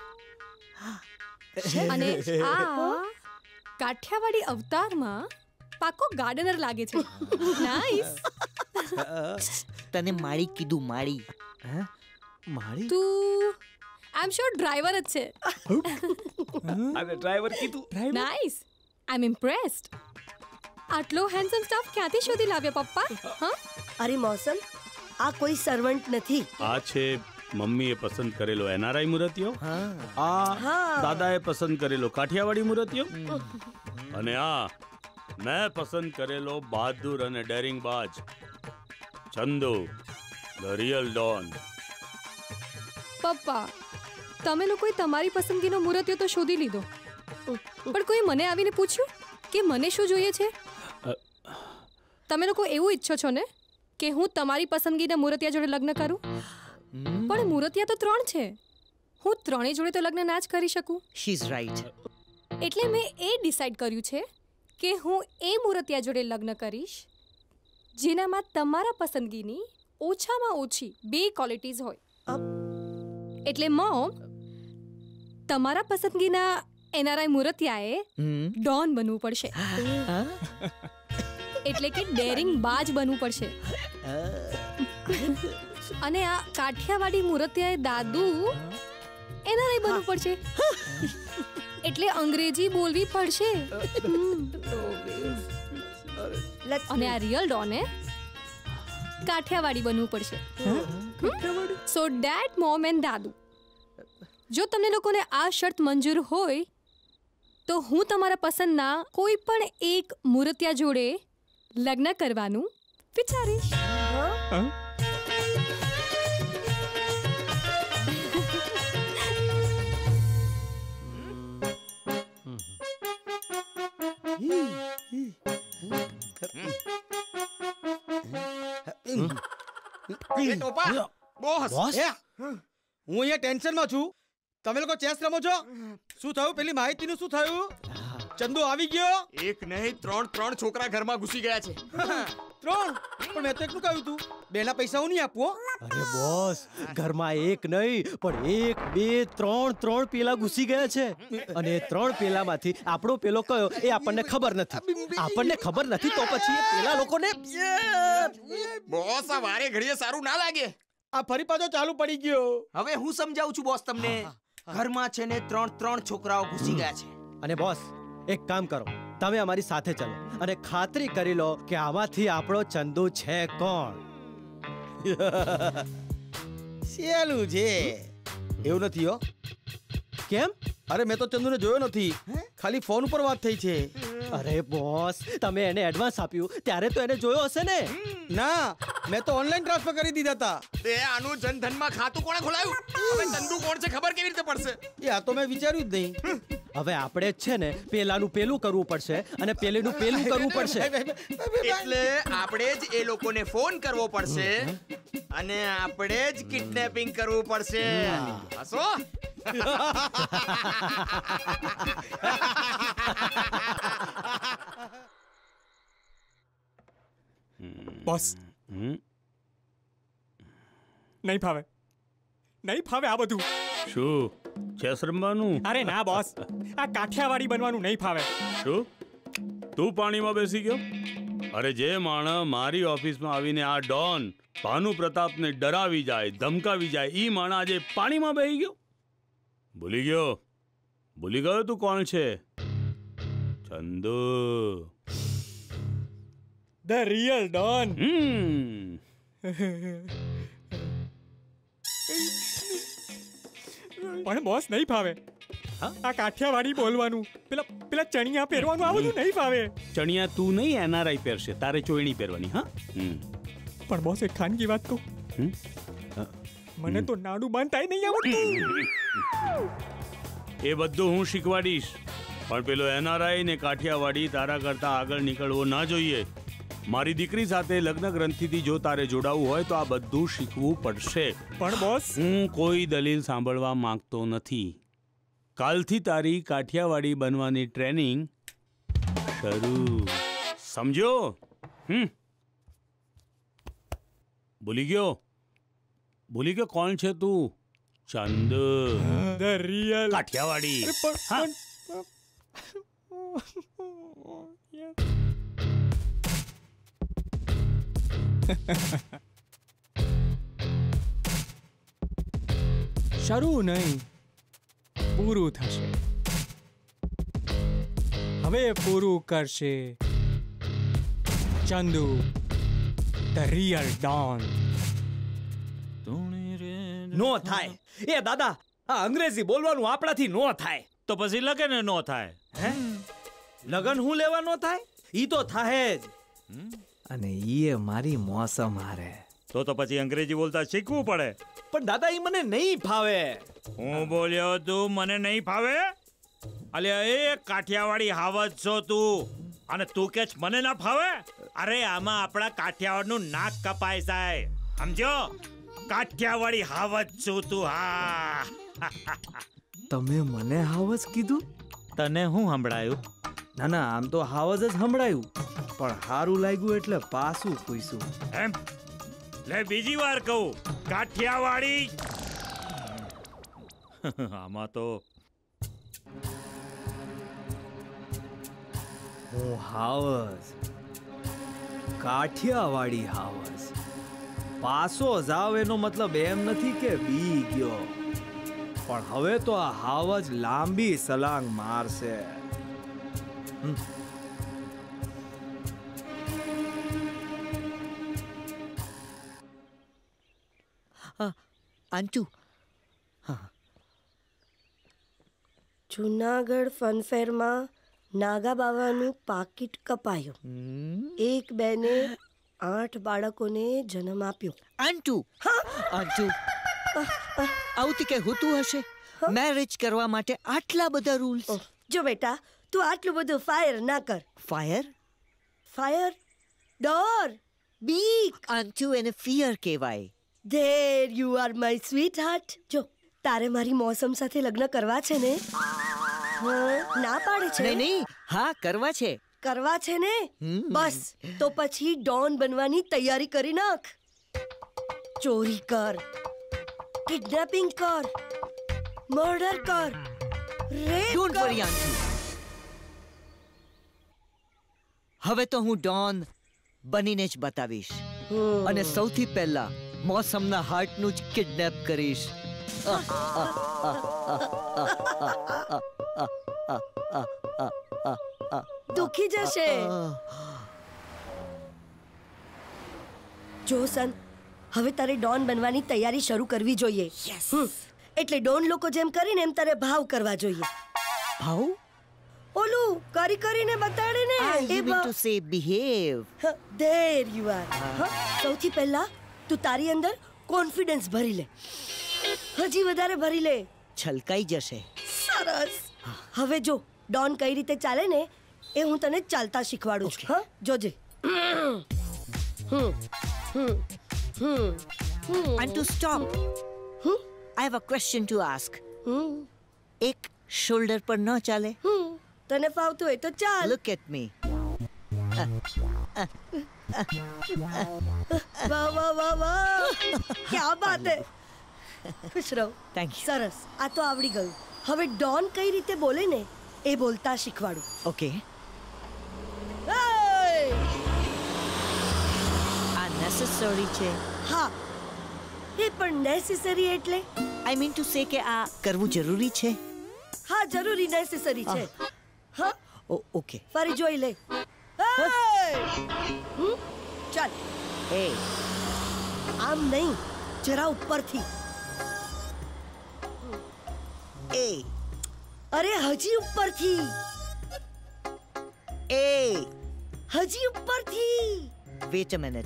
અને આ કાઠિયાવાડી અવતારમાં પાકો ગાર્ડનર લાગે છે. નાઈસ. તને માળી કીધું, માળી. માળી? તું આઈ એમ શ્યોર ડ્રાઈવર જ છે. અરે ડ્રાઈવર કીધું. Nice, I am impressed. આટલો હેન્ડસમ સ્ટાફ ક્યાંથી શોધી લાવ્યા પપ્પા? હા, અરે મોસમ, આ કોઈ સર્વન્ટ નથી. આ છે મમ્મીએ પસંદ કરેલો એનઆરઆઈ મૂર્તિયો, આ દાદાએ પસંદ કરેલો કાઠિયાવાડી મૂર્તિયો, અને આ મેં પસંદ કરેલો બહાદુર અને ડેરિંગ બાજ ચંદુ, ધ રિયલ ડોન. પપ્પા, તમે લોકોએ તમારી પસંદગીનો મૂર્તિયો તો શોધી લીધો, પણ કોઈ મને આવીને પૂછ્યું કે મને શું જોઈએ છે? તમે લોકો એવું ઈચ્છો છો ને કે હું તમારી પસંદગીના મૂર્તિયા જોડે લગ્ન કરું? પણ મૂર્તિયા તો 3 છે, હું ત્રણેય જોડે તો લગ્ન ના જ કરી શકું. She is right. એટલે મેં એ ડિસાઈડ કર્યું છે કે હું એ મૂર્તિયા જોડે લગ્ન કરીશ જેનામાં તમારા પસંદગીની ઓછામાં ઓછી 2 ક્વોલિટીઝ હોય. એટલે મોમ, તમારા પસંદગીના એનઆરઆઈ મૂર્તિયાએ ડોન બનવું પડશે. એટલે કે ડેરિંગ બાજ બનવું પડશે. અને આ કાઠિયાવાડી મૂર્તિયાએ દાદુ એનઆરઆઈ બનવું પડશે. એટલે અંગ્રેજી બોલવી પડશે. અને આ રિયલ ડોને કાઠિયાવાડી બનવું પડશે. સો ડેડ, મોમ એન્ડ દાદુ, જો તમને લોકોને આ શરત મંજૂર હોય તો હું તમારા પસંદના કોઈ પણ એક મૂર્તિયા જોડે લગ્ન કરવાનું વિચારીશ. હું અહીંયા ટેન્શનમાં છું. તમે લોકો ચેસ રમો છો? શું થયું? પેલી માહિતીનું શું થયું? ચંદુ આવી ગયો? એક નહીં, 3 છોકરા ઘરમાં ઘૂસી ગયા છે. 3? પણ મેં તો એકલું કહ્યું તું. 2ના પૈસા હું નહીં આપું. અરે બોસ, ઘરમાં એક નહીં પણ 1, 2, 3 પેલા ઘૂસી ગયા છે. અને 3 પેલામાંથી આપણો પેલો કયો એ આપણને ખબર નથી. આપણને ખબર નથી તો પછી એ પેલા લોકોને. બોસ, આ વારે ઘડીએ સારું ના લાગે. આ ફરી પાછો ચાલુ પડી ગયો. હવે હું સમજાવું છું બોસ તમને. ઘરમાં છે ને 3 છોકરાઓ ઘૂસી ગયા છે. અને બોસ, એક કામ કરો, તમે અમારી સાથે ચલો અને ખાતરી કરી લો કે આમાંથી આપણો ચંદુ છે કોણ. સહેલું છે એવું નથી હો. કેમ? અરે મેં તો ચંદુને જોયો નથી, ખાલી ફોન ઉપર વાત થઈ છે. અરે બોસ, તમે એને એડવાન્સ આપ્યું ત્યારે તો એને જોયો હશે ને? ના, મેં તો ઓનલાઈન ટ્રાન્સફર કરી દીધા હતા. તે આનું જનધનમાં ખાતું કોણે ખોલાવ્યું? હવે ચંદુ કોણ છે ખબર કેવી રીતે પડશે? એ આ તો મેં વિચાર્યું જ નહીં. હવે આપણે જ છે ને પેલાનું પેલું કરવું પડશે અને પેલીનું પેલું કરવું પડશે. એટલે આપણે જ એ લોકોને ફોન કરવો પડશે અને આપણે જ કિડનેપિંગ કરવું પડશે. હસો? બોસ, નહીં ફાવે, નહીં ફાવે આ બધું. શું ચેસ રમવાનું? અરે ના બોસ, આ કાઠિયાવાડી બનવાનું નહીં ફાવે. શું તું પાણીમાં બેસી ગયો? અરે જે માણસ મારી ઓફિસમાં આવીને આ ડોન ભાનુ પ્રતાપને ડરાવી જાય, ધમકાવી જાય, ઈ માણસ આજે પાણીમાં બેસી ગયો? ભૂલી ગયો તું કોણ છે? Chandu, the real don. પણ બોસ નહીં ફાવે આ કાઠિયાવાડી બોલવાનું, પેલા ચણિયા પહેરવાનું, આ બધું નહીં ફાવે. ચણિયા તું નહીં, એનઆરઆઈ પહેરશે, તારે ચોયણી પહેરવાની. હા પણ બોસ એક ખાનગી વાત કહું, મને તો નાડું બાંધતાય નહીં આવડતું. એ બધું હું શીખવાડીશ, પણ પેલો એનઆરઆઈ ને કાઠિયાવાડી તારા કરતા આગળ નીકળવો ના જોઈએ. મારી દીકરી સાથે લગ્ન ગ્રંથિથી જો તારે જોડાવું હોય તો આ બધું શીખવું પડશે. પણ બોસ, હું કોઈ દલીલ સાંભળવા માંગતો નથી. કાલથી તારી કાઠિયાવાડી બનવાની ટ્રેનિંગ શરૂ, સમજો? ભૂલી ગયો કોણ છે તું? Chand, the real Kathiawadi. શરૂ નહીં, પૂરું થશે. હવે પૂરું કરશે ચંદુ, ધ રિયલ ડોન. નો થાય એ દાદા, આ અંગ્રેજી બોલવાનું આપણાથી નો થાય. તો પછી લગન નો થાય. હે, લગન હું લેવા નો થાય? ઈ તો થાય જ. અને ઈ મારી મોસમ હારે. તો પછી અંગ્રેજી બોલતા શીખવું પડે. પણ દાદા ઈ મને નહીં ફાવે. હું બોલ્યો તું મને નહીં ફાવે? અલ્યા એ કાઠિયાવાડી હાવજ છો તું, અને તું કે મને ના ફાવે? અરે આમાં આપણા કાઠિયાવાડનું નાક કપાઈ જાય, સમજો? કાઠિયાવાડી હાવજ છું તું. હા, તમે મને હાવજ કીધું? તને હું સંભળાયું? ના, આમ તો હાવજ જ સંભળાયું, પણ સારું લાગ્યું એટલે પાછું પૂછ્યું. એમ લે, બીજી વાર કહું, કાઠિયાવાડી. આમાં તો હું હાવજ, કાઠિયાવાડી હાવજ. પાછો જાવ એનો મતલબ એમ નથી કે બી ગયો, પણ હવે તો આ હાવજ લાંબી સલાંગ મારશે. આંટુ, જુનાગઢ ફનફેરમાં નાગા બાવાનું પાકીટ કપાયું. એક બેને 8 બાળકોને જન્મ આપ્યો. આંટુ, આવું કે હોતું હશે? મેરેજ કરવા માટે આટલા બધા રૂલ્સ? જો બેટા, તું આટલું બધું ફાયર ના કર. ફાયર? ડોર, બીક. આંટુ, એને ફિયર કહેવાય. There you are my sweetheart. જો તારે મારી મૌસમ સાથે લગ્ન કરવા છે ને? ના પાડે છે? નહીં, હા કરવા છે. કરવા છે ને? બસ તો પછી ડોન બનવાની તૈયારી કરી નાખ. ચોરી કર, કિડનેપિંગ કર, મર્ડર કર, રેપ Don't worry, આંટુ. હવે તો હું ડોન બનીને જ બતાવીશ, અને સૌથી પહેલા મૌસમના હાર્ટનું જ કિડનેપ કરીશ. દુખી જશે. જો સન, હવે તારે ડોન બનવાની તૈયારી શરૂ કરવી જોઈએ. એટલે ડોન લોકો જેમ કરીને એમ તારે ભાવ કરવા જોઈએ. ભાવ? ઓલું કરીને બતાડે ને. You mean to say behave. There you are. સૌથી પહેલા તું તારી અંદર કોન્ફિડન્સ ભરી લે. હજી વધારે ભરી લે. છલકાઈ જશે. સરસ. હવે જો ડોન કઈ રીતે ચાલે ને એ હું તને ચાલતા શીખવાડું છું. હા જોજે. And to stop. I have a question to ask. એક શોલ્ડર પર ન ચાલે? તને ફાવતું હોય તો ચાલ. Look at me. વાહ વાહ વાહ વાહ, ક્યા બાત હે. ખુશ રહો. Thank you. સરસ, આ તો આવડી ગયું. હવે ડોન કઈ રીતે બોલે ને એ બોલતા શીખવાડું. ઓકે. આ નેસેસરી છે? હા, એ પણ નેસેસરી એટલે આઈ મીન ટુ સે કે આ કરવું જરૂરી છે? હા, જરૂરી નેસેસરી છે. હા ઓકે. ફરી જોઈ લે. ચાલ. એ આમ નહીં, જરા ઉપરથી. એ અરે હજી ઉપરથી. એ હજી ઉપરથી. વેટ અ મિનિટ.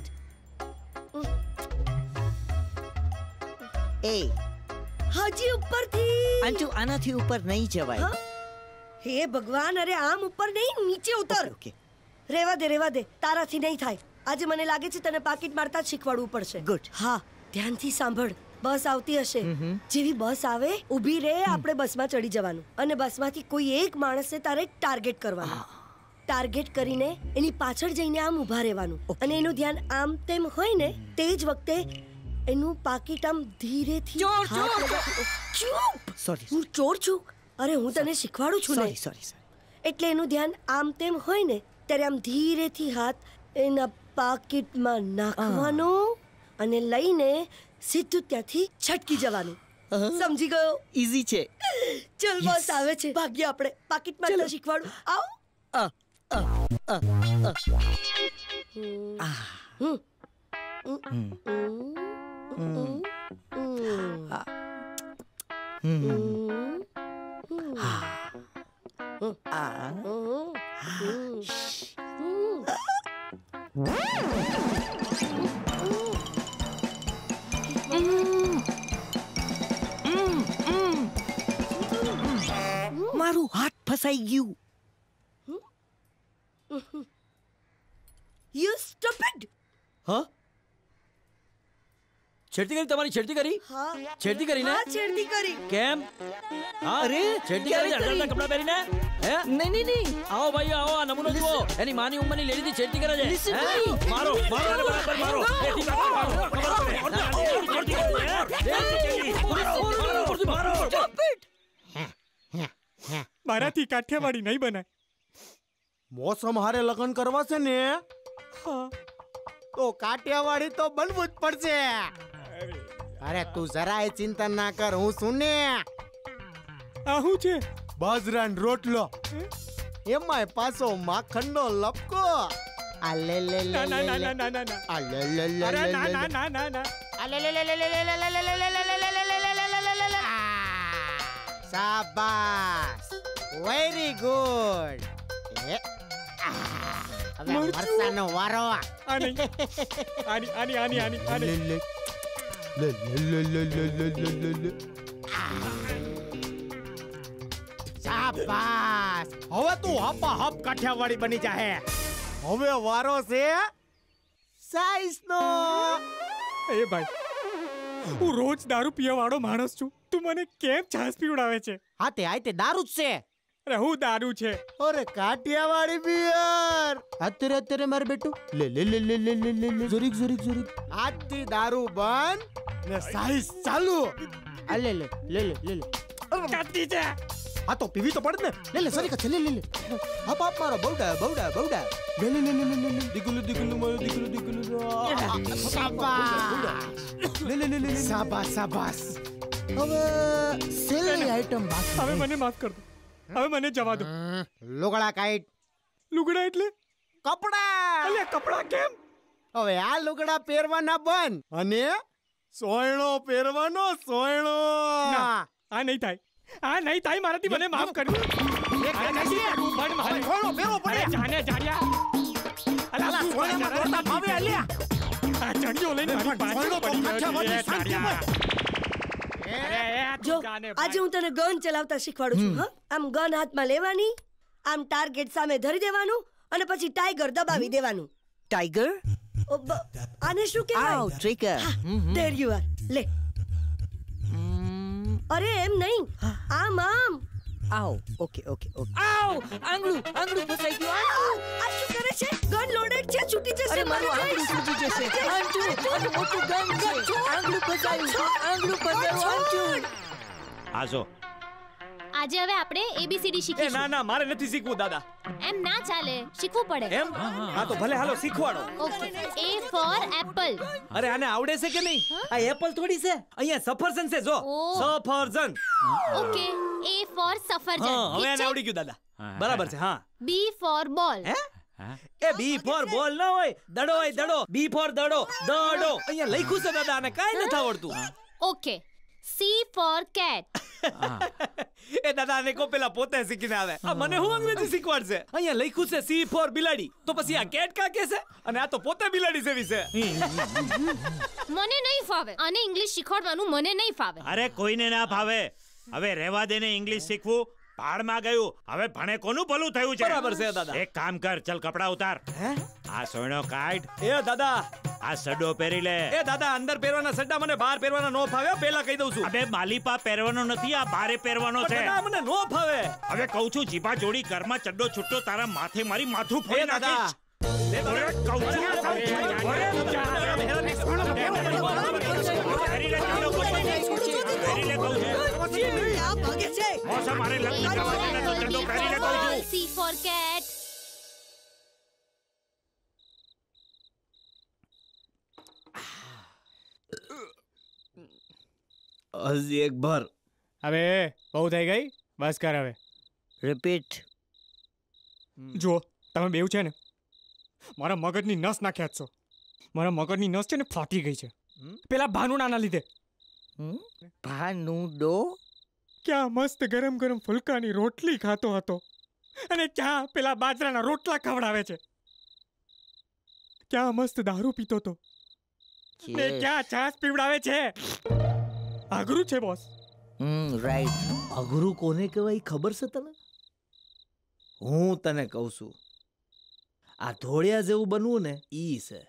એ હજી ઉપરથી. અંટુ આનાથી ઉપર નહીં જવાય. હે ભગવાન, અરે આમ ઉપર નહીં, નીચે ઉતર. ઓકે. રેવા દે, તારાથી નહીં થાય. આજે મને લાગે છે તને પાકીટ મારતા જ શીખવાડવું પડશે. ગુડ. હા, ધ્યાનથી સાંભળ. બસ આવતી હશે. જેવી બસ આવે ઊભી રહે, આપણે બસમાં ચડી જવાનું અને બસમાંથી કોઈ એક માણસને તારે ટાર્ગેટ કરવાનું. ટાર્ગેટ કરીને એની પાછળ જઈને આમ ઊભા રહેવાનું અને એનું ધ્યાન આમ તેમ હોય ને તે જ વખતે એનું પાકીટ આમ ધીરેથી. ચૂપ. સોરી, હું ચોર છું? અરે હું તને શીખવાડું છું ને. સોરી. એટલે એનું ધ્યાન આમ તેમ હોય ને ત્યારે આમ ધીરેથી હાથ એના પાકીટમાં નાખવાનો અને લઈને સીધું ત્યાંથી છટકી જવાનું. સમજી ગયો? ઈઝી છે. ચલ બસ આવે છે, ભાગ્ય આપણે. પાકીટ મારતા શીખવાડું. આવ. મારું હાથ ફસાઈ ગયું. You stupid! હા? છેડતી કરી? તમારી છેડતી કરી? હા. છેડતી કરી ને? હા, છેડતી કરી. કેમ? હા, અરે છેડતી કરી અડધા કપડા પહેરીને? હે? નહીં. આવો ભાઈ આવો, આ નમૂનો જુઓ. એની માની ઉંમરની લેડીથી છેડતી કરે છે. મારો અને બરાબર મારો. મારાથી કાઠિયાવાડી નહીં બનાય. મોસમ હારે લગ્ન કરવા છે ને તો કાઠિયાવાડી તો બનવું જ પડશે. અરે તું જરાય ચિંતા ના કર, હું શું ને. આ શું છે? બાજરાનો રોટલો, એમાંય પાછો માખણનો લપકો. આ લે લે લે ના. આ લે લે લે અરે ના. આ લે લે લે લે લે. શાબાશ, વેરી ગુડ. હવે મરચાનો વારો. આની શાબાશ. હવે તું હપા હપ કાઠિયાવાડી બની જાહે. હવે વારો છે સાઈઝ નો. એ ભાઈ, હું રોજ દારૂ પીવા વાળો માણસ છું, તું મને કેમ છાસ પીવડાવે છે? હા તે દારૂ જ છે. અરે હું દારૂ છે? અરે કાઠિયાવાડી બિયર. અત્યારે મારે બેટું લે જોરીક. આજથી દારૂ બંધ ને સાઈઝ ચાલુ. આ લે કાટી છે. હા તો પીવી તો પડે ને. લે સોરી કચ્છ લે હપ મારો બહુડા. લે દીકુલું મારો દીકુલું. શાબાશ. હવે સેલની આઈટમ બાકી. હવે મને માફ કર દો, હવે મને જવા દો. લુગડા કાઈટ. લુગડા એટલે? કપડા. અલ્યા કપડા કેમ? હવે આ લુગડા પહેરવાના બંધ અને સોયણો પહેરવાનો સોયણો. આ નહીં થાય, આ નહીં થાય, મારાથી મને માફ કરજો. જાને જાણ્યા અલા સોયણામાં દોડતા ભાવે અલ્યા. આ ચડિયો લઈને મારી પાછળ પડી ગયો. જો આજે હું તને ગન ચલાવતા શીખવાડું છું. હા, આમ ગન હાથમાં લેવાની, આમ ટાર્ગેટ સામે ધરી દેવાનું અને પછી ટાઈગર દબાવી દેવાનું. ટાઈગર? આને શું કહેવાય? ટ્રિગર. There you are. લે. અરે એમ નહીં, આમ આમ. આવ. Okay okay okay. આવ, આંગળું ફસાઈ ગયું. આ શું કરે છે? ગન લોડેડ છે, છૂટી જશે. અરે મારું આંગળું છૂટી જશે. આંટુ મોટું ગન છે. આંગળું ફસાયું. આજો આજે હવે આપણે ABCD શીખીશું. ના ના મારે નથી શીખવું દાદા. એમ ના ચાલે, શીખવું પડે. એમ? હા તો ભલે હાલો શીખવાડો. ઓકે. A for apple. અરે આને આવડે છે કે નહીં? આ એપલ થોડી છે, અહીંયા સફરજન છે. જો સફરજન. ઓકે. A for સફરજન. હવે આને આવડી ગયું દાદા. બરાબર છે. હા. B for ball. એ બી ફોર બોલ ના હોય, દડો હોય દડો. બી ફોર દડો, દડો. અહીંયા લખ્યું છે દાદા, આને કાઈ નથી આવડતું. ઓકે. C for cat. એ દાદા આને કો પેલા પોતે શીખીને આવે. આ મને હું અંગ્રેજી શીખવાડશે? અહીંયા લખ્યું છે C for બિલાડી, તો પછી આ કેટ કા કે છે? અને આ તો પોતે બિલાડી જેવી છે. મને નહીં ફાવે, આને ઇંગ્લિશ શીખવાડવાનું મને નહીં ફાવે. અરે કોઈને ના ફાવે. હવે રહેવા દેને ઇંગ્લિશ શીખવું. પાડમાં ગયું. હવે ભણે કોનું ભલું થયું છે? બરાબર છે દાદા. એક કામ કર, ચલ કપડા ઉતાર. આ સોયણો કાઢ. એ દાદા આ સડો પહેરી લે. એ દાદા અંદર પહેરવાના સડ્ડા મને બહાર પહેરવાના નો ફાવે, પહેલા કહી દઉં છું. અબે માલીપા પહેરવાનો નથી, આ બારે પહેરવાનો છે. મને નો ફાવે. હવે કહું છું જીભા જોડી ઘરમાં ચડ્ડો છૂટો તારા માથે મારી માથું ફોડી નાખીશ. અરે કહું છું મૌસમ મારે લગ્ન કરવા છે તો ચડ્ડો પહેરી લે કહું છું. C for cat. હજી એક ભર. હવે બહુ થઈ ગઈ, બસ કર હવે. રિપીટ. જો તમે બેવ છે ને મારા મગજની નસ નાખ્યા છો. મારા મગજની નસ છે ને ફાટી ગઈ છે પેલા ભાનુડાના લીધે. ભાનુડો? ક્યાં મસ્ત ગરમ ગરમ ફુલકાની રોટલી ખાતો હતો અને ક્યાં પેલા બાજરાના રોટલા ખવડાવે છે. ક્યાં મસ્ત દારૂ પીતો હતો ને ક્યાં છાસ પીવડાવે છે. અઘરું છે બોસ. રાઈટ. અઘરું કોને કહેવાય ખબર છે તને? હું તને કહું છું, આ ધોળિયા જેવું બનવું ને ઈ છે.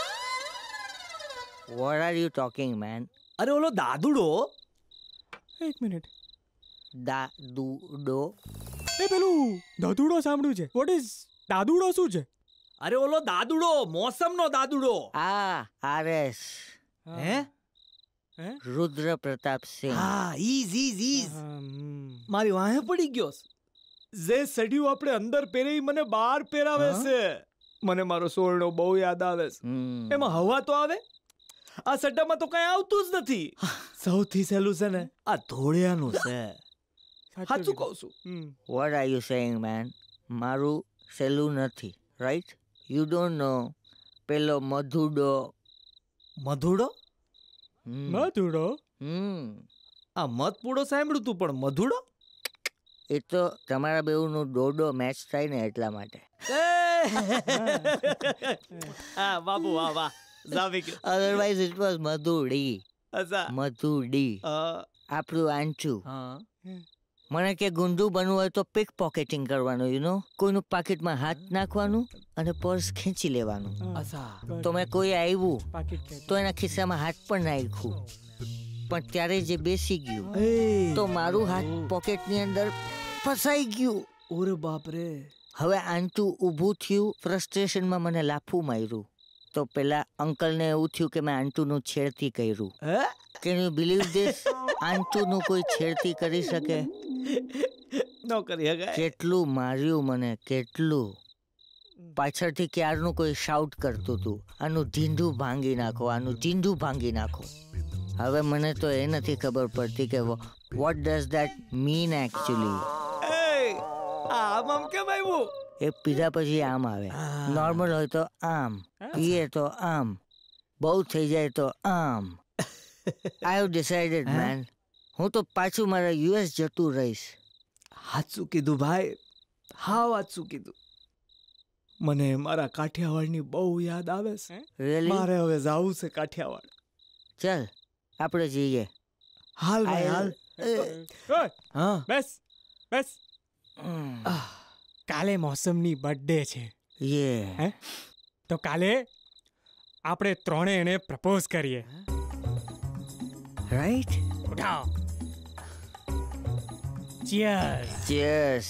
What are you talking, man? અરે ઓલો દાદુડો. એક મિનિટ. દાદુડો? એ પેલું દાદુડો સાંભળ્યું છે. વોટ ઇઝ દાદુડો શું છે? અરે ઓલો દાદુડો, મોસમનો દાદુડો. આરએસ. હે? રુદ્ર પ્રતાપ સિંહ. હા, ઈઝ. મારી વાહે પડી ગયો. જે સડ્યું આપણે અંદર પહેરી મને બહાર પહેરાવે છે. મને મારો સોળનો બહુ યાદ આવે છે. એમાં હવા તો આવે, આ સડ્ડામાં તો કઈ આવતું જ નથી. સૌથી સહેલું છે ને આ ધોળિયાનું છે. સાચું કહું છું. What are you saying, man? મારું સહેલું નથી, right? You don't know પેલો મધુડો. મધુડો? મધુડો? આ મત પૂડો સાંભળ્યું તું, પણ મધુડો? એ તો તમારા બેઉનું ડોડો મેચ થાય ને એટલા માટે. હા બાબુ, વાહ વાહ. Otherwise it was મધુડી. મધુડી. આપણું આંચું. મને કે ગુંડું બનવું હોય તો પિક પોકેટિંગ કરવાનું, યુ નો. કોઈનું પાકીટમાં હાથ નાખવાનું અને પર્સ ખેંચી લેવાનું. તો મેં કોઈ આવ્યું તો એના ખિસ્સામાં હાથ પણ નાખ્યું, પણ ત્યારે જે બેસી ગયું તો મારું હાથ પોકેટની અંદર ફસાઈ ગયું. ઓરે બાપ રે. હવે આંટું ઊભું થયું, ફ્રસ્ટ્રેશનમાં મને લાફું માર્યું. તો પેલા અંકલને એવું થયું કે મેં આંટુનું છેડતી કર્યું. Can you believe this? આંટુનું કોઈ છેડતી કરી શકે? નો કરી શકાય. કેટલું માર્યું મને, કેટલું. પાછળથી ક્યારનું કોઈ શાઉટ કરતું હતું, આનું ઢીંઢું ભાંગી નાખો, આનું ઢીંઢું ભાંગી નાખો. હવે મને તો એ નથી ખબર પડતી કે what does that mean actually. આમ કેમ આવ્યું? એ પીધા પછી આમ આવે. નોર્મલ હોય તો આમ, પીએ તો આમ, બહુ થઈ જાય તો આમ. I have decided man. હું તો પાછું મારા યુએસ જતું રહીશ. સાચું કીધું ભાઈ, હા સાચું કીધું. મને મારા કાઠિયાવાડની બહુ યાદ આવે છે. મારે હવે જાવું છે કાઠિયાવાડ. ચાલ આપણે જઈએ. હાલ ભાઈ હાલ. હા બસ બસ. કાલે મૌસમની બર્થડે છે. હે તો કાલે આપણે ત્રણે એને પ્રપોઝ કરીએ. રાઈટ? ચીયર્સ. ચીયર્સ.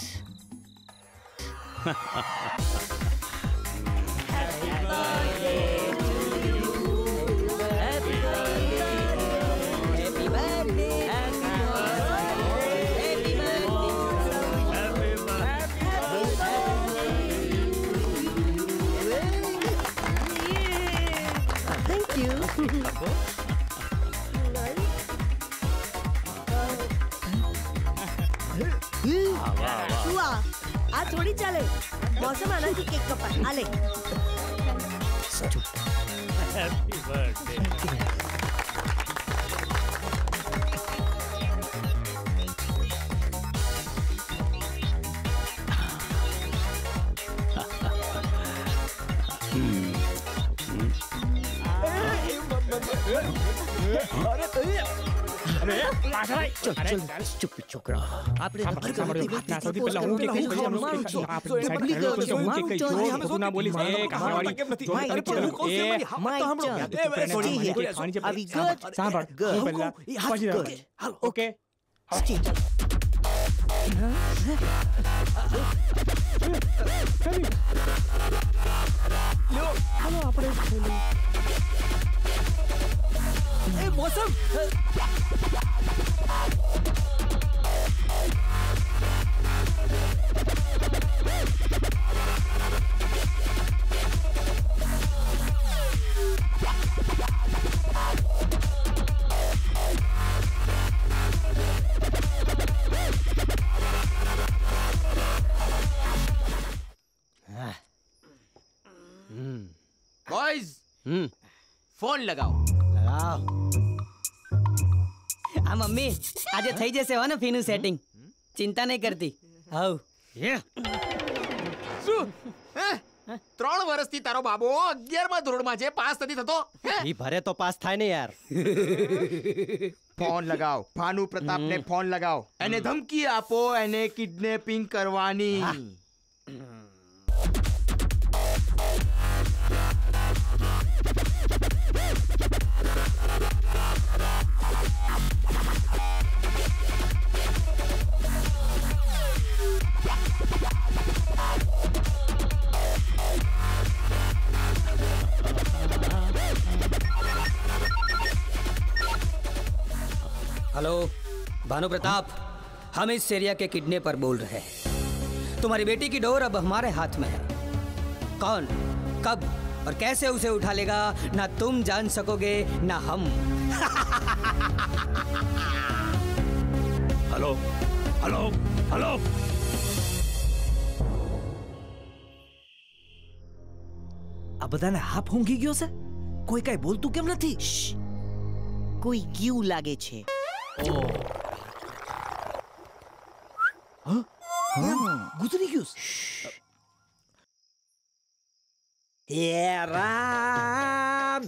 આ થોડી ચાલે. મૌસમ આનાથી કેક કપાય. આલે. Happy birthday. છોકરા આપણે મૌસમ બોયઝ ફોન લગાવો. આ મમ્મી આજે થઈ જશે હો ને ફીનું સેટિંગ. ચિંતા નહીં કરતી. હાઉ શું 3 વર્ષથી તારો બાબો 11મા ધોરણમાં છે, પાસ નથી થતો. ઈ ભરે તો પાસ થાય ને યાર. ફોન લગાવ. ભાનુ પ્રતાપને ફોન લગાવ. એને ધમકી આપો, એને કિડનેપિંગ કરવાની. हेलो भानु प्रताप, हम इस एरिया के किडनैपर बोल रहे हैं. तुम्हारी बेटी की डोर अब हमारे हाथ में है. कौन, कब और कैसे उसे उठा लेगा ना तुम जान सकोगे ना हम. Hello hello hello. આ બધાને હાફ ઊંઘી ગયો છે. કોઈ કઈ બોલતું કેમ નથી? કોઈ ગયું લાગે છે. ગુજરી ગયું. હે રામ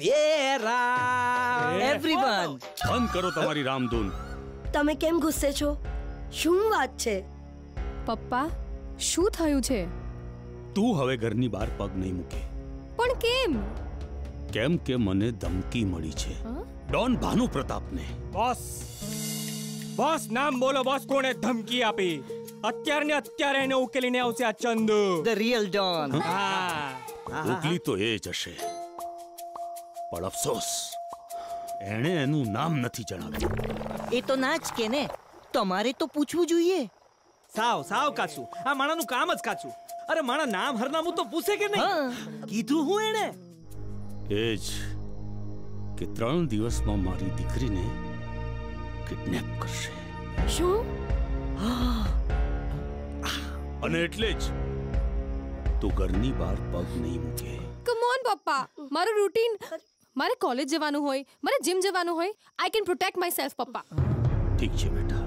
એવરીવન બંધ કરો તમારી રામધૂન. તમે કેમ ગુસ્સે છો? શું વાત છે? પપ્પા શું થયું છે? તું હવે ઘરની બહાર પગ નહીં મૂકે. પણ કેમ? કેમ કે મને ધમકી મળી છે ડોન ભાનુ પ્રતાપને. બોસ બોસ નામ બોલો. બોસ કોણે ધમકી આપી? અત્યારે એને ઉકેલીને આવશે આ ચંદુ, ધ રિયલ ડોન. ઉકલી તો એ જ હશે, પણ અફસોસ એણે એનું નામ નથી જણાવ્યું. એ તો ના જ કે ને, તમારે તો પૂછવું જોઈએ. સાવ કાચું. આ માણાનું કામ જ કાચું. અરે માણા નામ હરનામું તો પૂછે કે નહીં? કીધું હું એણે એ જ કે 3 દિવસમાં મારી દીકરીને કિડનેપ કરશે. શું? અને એટલે જ તું ઘરની બહાર પગ નહીં મૂકે. કમ ઓન પપ્પા, મારું રૂટીન, મારે કોલેજ જવાનું હોય, મારે જીમ જવાનું હોય, I can protect myself પપ્પા. ઠીક છે બેટા,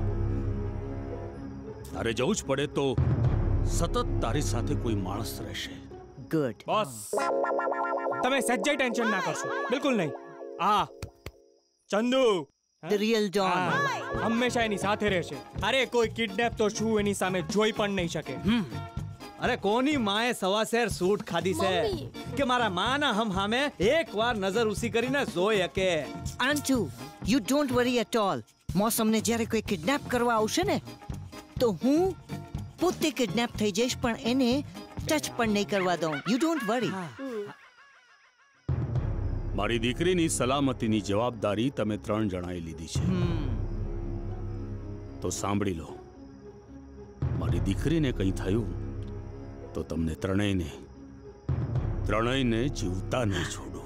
તારે જવું જ પડે તો સતત તારી સાથે કોઈ માણસ રહેશે. ગુડ. બોસ, તમે સજ્જય ટેન્શન ના કરશો, બિલકુલ નહીં. હા, ચંદુ ધ રિયલ ડોન હંમેશા એની સાથે રહેશે. અરે કોઈ કિડનેપ તો શું એની સામે જોઈ પણ નહીં શકે. અરે કોની માએ સવા શેર સૂટ ખાધી છે કે મારા માના હમ હામે એકવાર નજર ઉસી કરીને જોઈ શકે. Antu, you don't worry at all. મૌસમને જ્યારે કોઈ કિડનેપ કરવા આવશે ને તો હું પોતે કિડનેપ થઈ જઈશ, પણ એને ટચ પણ નહીં કરવા દઉં. You don't worry. મારી દીકરીની સલામતીની જવાબદારી તમે 3 જણાએ લીધી છે. તો સાંભળી લો, મારી દીકરીને કંઈ થયું તો તમને ત્રણેયને જીવતા નહીં છોડો.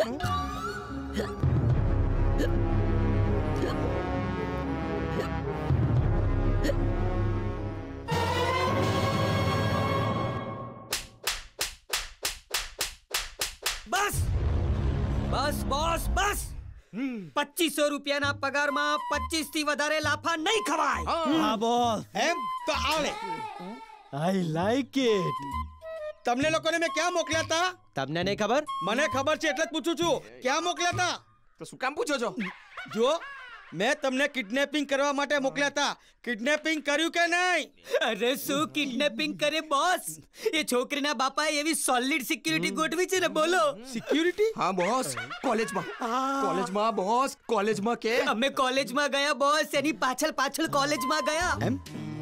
બસ બસ બોસ બસ. 2500 રૂપિયાના પગારમાં 25 થી વધારે લાફા નહીં ખવાય. હા બોલ. એમ તો આવડે. I like it. તમને લોકોને મેં ક્યાં મોકલ્યા હતા? તમને નહીં ખબર? મને ખબર છે એટલે જ પૂછું છું. ક્યાં મોકલ્યા હતા? તો શું કામ પૂછો છો? જો મેં તમને કિડનેપિંગ કરવા માટે મોકલ્યા હતા. કિડનેપિંગ કર્યું કે નહીં? અરે શું કિડનેપિંગ કરે બોસ? એ છોકરીના બાપાએ એવી સોલિડ સિક્યુરિટી ગોઠવી છે ને. બોલો. સિક્યુરિટી? હા બોસ, કોલેજમાં બોસ, કોલેજમાં કે અમે કોલેજમાં ગયા બોસ, એની પાછળ કોલેજમાં ગયા. એમ?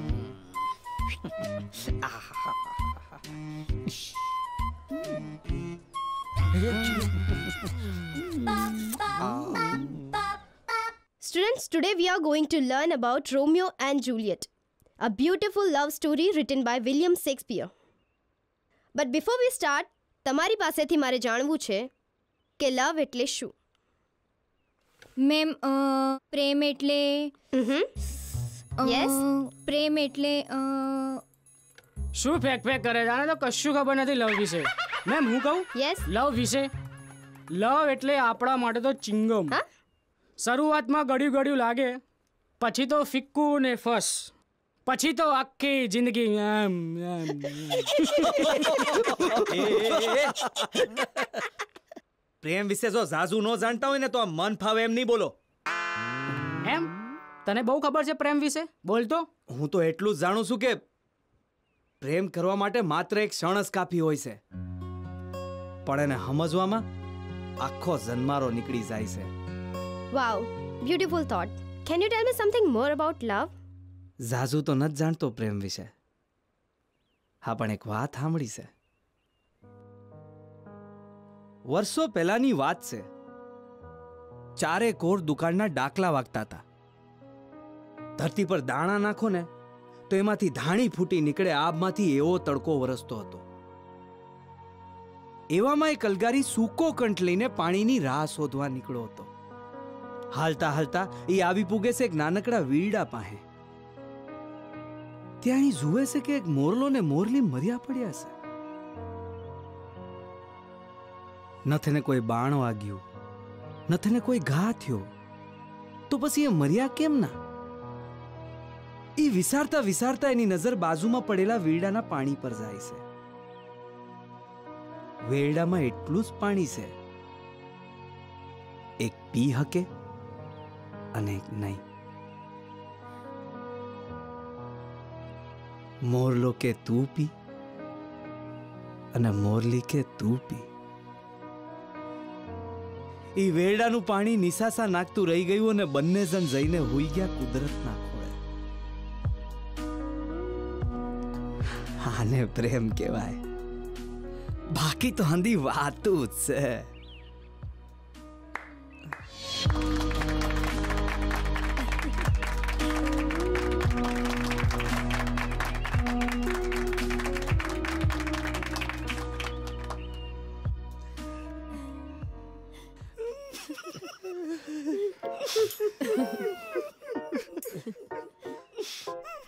Students, today we are going to learn about Romeo and Juliet, a beautiful love story written by William Shakespeare. But before we start, તમારી પાસેથી મારે જાણવું છે કે લવ એટલે શું? મેમ, પ્રેમ એટલે યસ, પ્રેમ એટલે શું ફેક કરે જાણે તો કશું ખબર નથી લવ વિશે. મેમ હું કહું? યસ. લવ વિશે, લવ એટલે આપણા માટે તો ચિંગમ. શરૂઆતમાં ગળ્યું લાગે, પછી તો ફિક્કું ને ફસ, પછી તો આખી જિંદગી પ્રેમ વિશે જો ઝાઝુ નો જાણતા હોય ને તો આ મન ફાવે એમ નહીં બોલો. એમ તને બહુ ખબર છે પ્રેમ વિશે? બોલતો. હું તો એટલું જ જાણું છું કે પ્રેમ કરવા માટે માત્ર એક ક્ષણ જ કાફી હોય છે, પણ એને સમજવામાં આખો જન્મારો નીકળી જાય છે. Wow, beautiful thought. Can you tell me something more about love? ઝાઝુ તો નથી જાણતો પ્રેમ વિશે. હા, પણ એક વાત સાંભળી છે. વર્ષો પહેલાની વાત છે. 4 કોર દુકાનના ડાકલા વાગતા હતા. ધરતી પર દાણા નાખો ને તો એમાંથી ધાણી ફૂટી નીકળે, આબમાંથી એવો તડકો વરસતો હતો. એવામાં એક અલગારી સૂકો કંઠ લઈને પાણીની રાહ શોધવા નીકળ્યો હતો. હાલતા હાલતા એ આવી પૂગે છે એક નાનકડા વીરડા પાસે. ત્યાં એ જુએ છે કે એક મોરલો ને મોરલી મર્યા પડ્યા છે. નથને કોઈ બાણ વાગ્યું, નથને કોઈ ઘા થયો, તો પછી એ મર્યા કેમ ના? એ વિચારતા એની નજર બાજુમાં પડેલા વીરડાના પાણી પર જાય છે. વેરડામાં એટલું જ પાણી છે, એક પી હકે અને એક નહીં. મોરલો કે તું પી અને મોરલી કે તું પી. એ વેરડાનું પાણી નિસાસા નાખતું રહી ગયું અને બંને જણ જઈને હોઈ ગયા કુદરતના ખોળે. આને પ્રેમ કહેવાય. બાકી તો હંધી વાતું જ છે.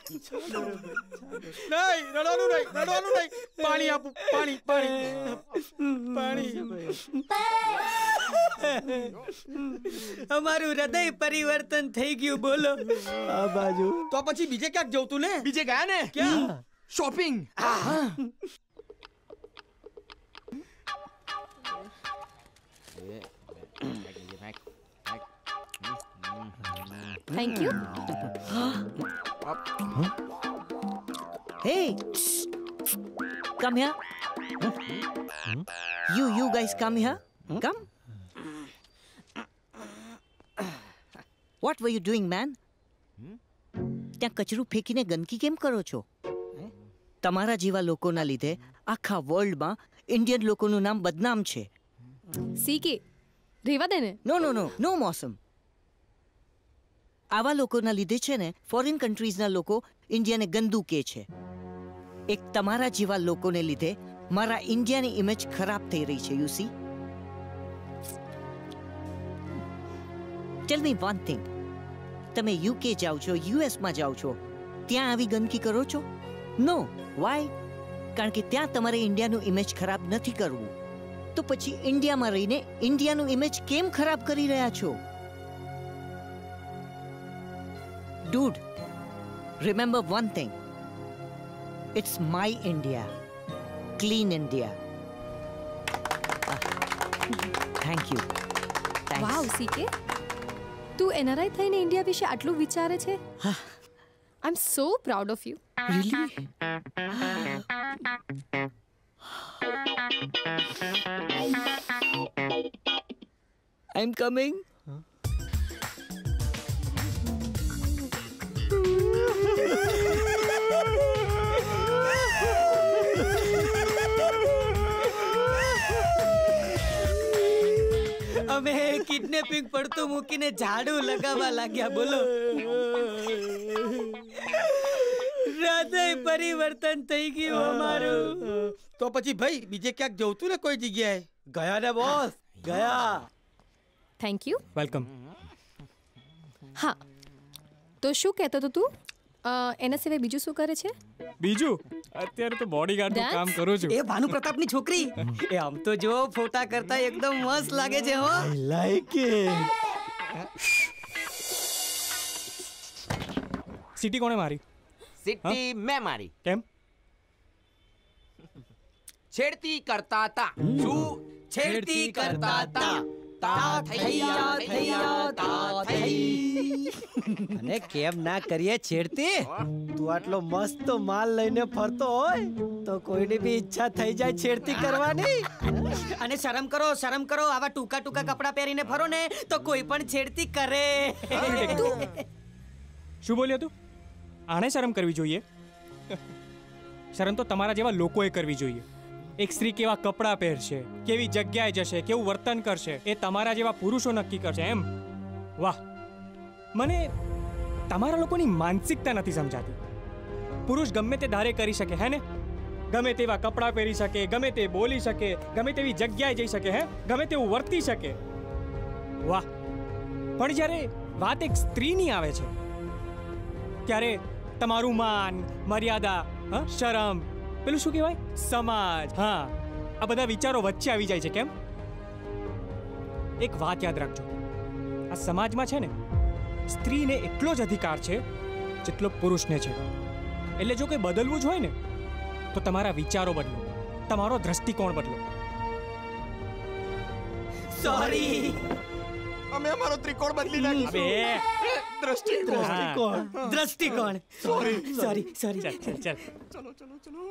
નહીં રડવાનું નહીં પાણી આપું પાણી અમારું હૃદય પરિવર્તન થઈ ગયું બોલો આ બાજુ તો પછી બીજે ક્યાંક જવું તું ને બીજે ગયા ને ક્યાં shopping thank you. Hey, come here. You guys come here. Come. What were you doing, man? ત્યાં કચરું ફેંકીને ગંદકી કેમ કરો છો? તમારા જેવા લોકોના લીધે આખા વર્લ્ડમાં ઇન્ડિયન લોકોનું નામ બદનામ છે. સીકે રેવા દે ને. નો મોસમ. આવા લોકોના લીધે છે ને ફોરેન કન્ટ્રીઝના લોકો ઇન્ડિયાને ગંદુ કહે છે. એક તમારા જેવા લોકોને લીધે મારા ઇન્ડિયાની ઇમેજ ખરાબ થઈ રહી છે. You see, tell me one thing. તમે યુકે જાઓ છો, યુએસમાં જાઓ છો, ત્યાં આવી ગંદકી કરો છો? નો. વાય? કારણ કે ત્યાં તમારે ઇન્ડિયાનું ઇમેજ ખરાબ નથી કરવું. તો પછી ઇન્ડિયામાં રહીને ઇન્ડિયાનું ઇમેજ કેમ ખરાબ કરી રહ્યા છો? Dude, remember one thing. It's my India. Clean India. Thank you. Thanks. Wow CK, તું એનઆરઆઈ થઈને ઇન્ડિયા વિશે આટલું વિચારે છે. I am so proud of you. Really? I'm coming. અમે કિડનેપિંગ પડતું મૂકીને ઝાડુ લગાવવા લાગ્યા બોલો. હૃદય પરિવર્તન થઈ ગયું અમારું. તો પછી ભાઈ બીજે ક્યાંક જવું તું ને કોઈ જગ્યાએ? ગયા ને બોસ, ગયા. Thank you. વેલકમ. હા, તો શું કહેતો હતો તું? એના સિવાય બીજું શું કરે છે? બીજું અત્યારે તો બોડીગાર્ડનું કામ કરું છું. એ ભાનુ પ્રતાપની છોકરી. એ આમ તો જો ફોટા કરતા એકદમ મસ્ત લાગે છે હો. આઈ લાઈક ઇટ. સિટી કોણે મારી? સિટી મેં મારી. કેમ? છેડતી કરતા હતા. શું છેડતી કરતા હતા? અને કેમ ના કરીએ છેડતી? તું આટલો મસ્ત માલ લઈને ફરતો હોય તો કોઈની બી ઈચ્છા થઈ જાય છેડતી કરવાની. અને શરમ કરો આવા ટૂંકા કપડા પહેરીને ફરો ને તો કોઈ પણ છેડતી કરે. શું બોલ્યો તું? આને શરમ કરવી જોઈએ? શરમ તો તમારા જેવા લોકોએ કરવી જોઈએ. એક સ્ત્રી કેવા કપડાં પહેરશે, કેવી જગ્યાએ જશે, કેવું વર્તન કરશે, એ તમારા જેવા પુરુષો નક્કી કરશે એમ? વાહ, મને તમારા લોકોની માનસિકતા નથી સમજાતી. પુરુષ ગમે તે ધારે કરી શકે હે ને? ગમે તેવા કપડાં પહેરી શકે, ગમે તે બોલી શકે, ગમે તેવી જગ્યાએ જઈ શકે, હે, ગમે તેવું વર્તી શકે. વાહ, પણ જ્યારે વાત એક સ્ત્રીની આવે છે ત્યારે તમારું માન, મર્યાદા, શરમ, પેલું શું કહેવાય, સમાજ, હા, આ બધા વિચારો વચ્ચે આવી જાય છે. કેમ? એક વાત યાદ રાખજો, આ સમાજમાં છે ને સ્ત્રીને એટલો જ અધિકાર છે જેટલો પુરુષને છે. એટલે જો કંઈ બદલવું જ હોય ને તો તમારા વિચારો બદલો, તમારો દ્રષ્ટિકોણ બદલો. સોરી, અમે અમારો ત્રિકોણ બદલી નાખ્યો. દ્રષ્ટિકોણ. સોરી. ચલો.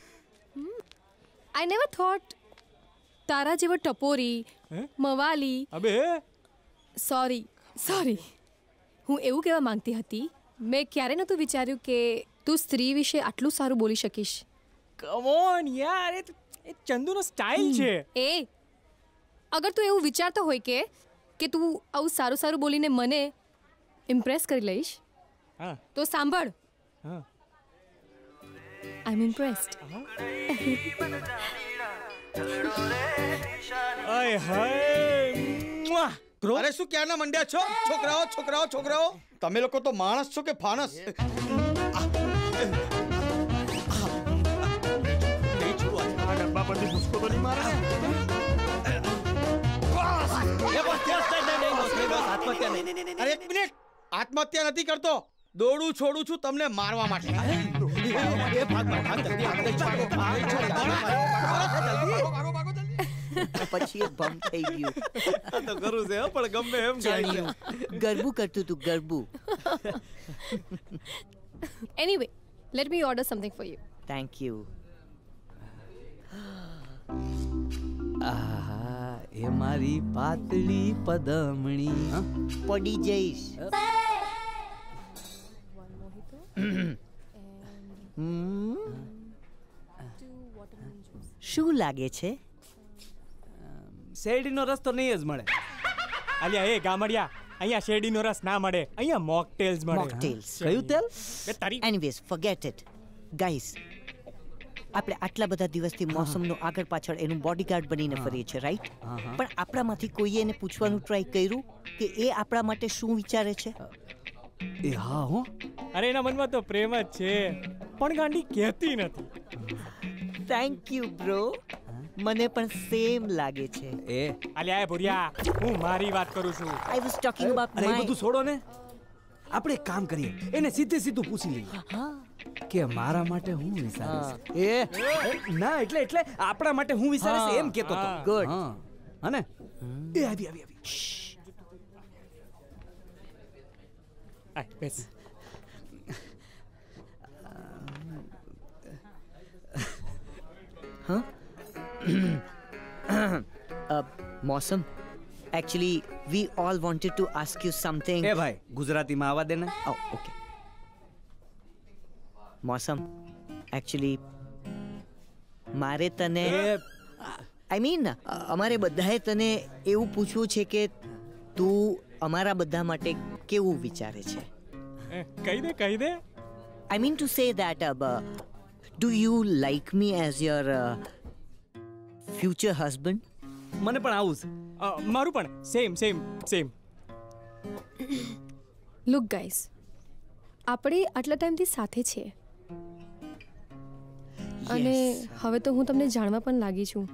આઈ નેવર થોટ તારા જેવો ટપોરી, મવાલી. સોરી, હું એવું કહેવા માંગતી હતી, મેં ક્યારે નહોતું વિચાર્યું કે તું સ્ત્રી વિશે આટલું સારું બોલી શકીશ. કમ ઓન યાર, એ ચંદુનો સ્ટાઇલ છે. અગર તું એવું વિચારતો હોય કે તું આવું સારું બોલીને મને ઇમ્પ્રેસ કરી લઈશ તો સાંભળ, આઈ એમ ઇમ્પ્રેસ્ડ. અરે શું ક્યારના મંડ્યા છો છોકરાઓ છોકરાઓ છોકરાઓ તમે લોકો તો માણસ છો કે ફાનસ ડબ્બા પરથી ભૂસકો તો નહીં મારે અરે એક મિનિટ આત્મહત્યા નથી કરતો દોડું છોડું છું તમને મારવા માટે પછી બમ થઈ ગયું તો કરું છે પણ ગમે એમ જાણ્યું ગરબું કરતું તું ગરબું Anyway, let me order something for you. Thank you આહા એ મારી પાતળી પદમણી પડી જઈશ શું લાગે છે શેરડીનો રસ તો નહીં જ મળે અલ્યા એ ગામડિયા અહીંયા શેરડીનો રસ ના મળે અહીંયા મોકટેલ્સ મળે મોકટેલ્સ કયું તેલ એનીવેઝ ફોરગેટ ઇટ ગાઈસ આપણે આટલા બધા દિવસથી મોસમનું આગળ પાછળ એનું બોડીગાર્ડ બનીને ફરીએ છીએ રાઈટ પણ આપણામાંથી કોઈએ એને પૂછવાનું ટ્રાય કર્યું કે એ આપણા માટે શું વિચારે છે એ હા હો અરે એના મનમાં તો પ્રેમ જ છે પણ ગાંડી કહેતી નથી થેન્ક યુ બ્રો મને પણ સેમ લાગે છે એ અલ્યા એ ભુરિયા હું મારી વાત કરું છું આઈ વોઝ ટોકિંગ અબાઉટ અરે એ બધું છોડો ને આપણે એક કામ કરીએ એને સીધું પૂછી લઈએ કે મારા માટે હું વિચારે છે એ ના એટલે આપણા માટે હું વિચારે છે એમ કેતો તો ગુડ હને એ આવી આય બેસ Mausam, actually, we all wanted to ask you something. એ ભાઈ ગુજરાતીમાં આવા દે ને Oh, okay. Mausam, actually, મારે તને I mean, અમારે બધાએ તને એવું પૂછવું છે કે તું અમારા બધા માટે કેવું વિચારે છે કહી દે I mean to say that do you like me as your future husband? મને પણ આવું છે મારું પણ સેમ લુક ગાઈસ આપણે આટલા ટાઈમથી સાથે છીએ અને હવે તો હું તમને જાણવા પણ લાગી છું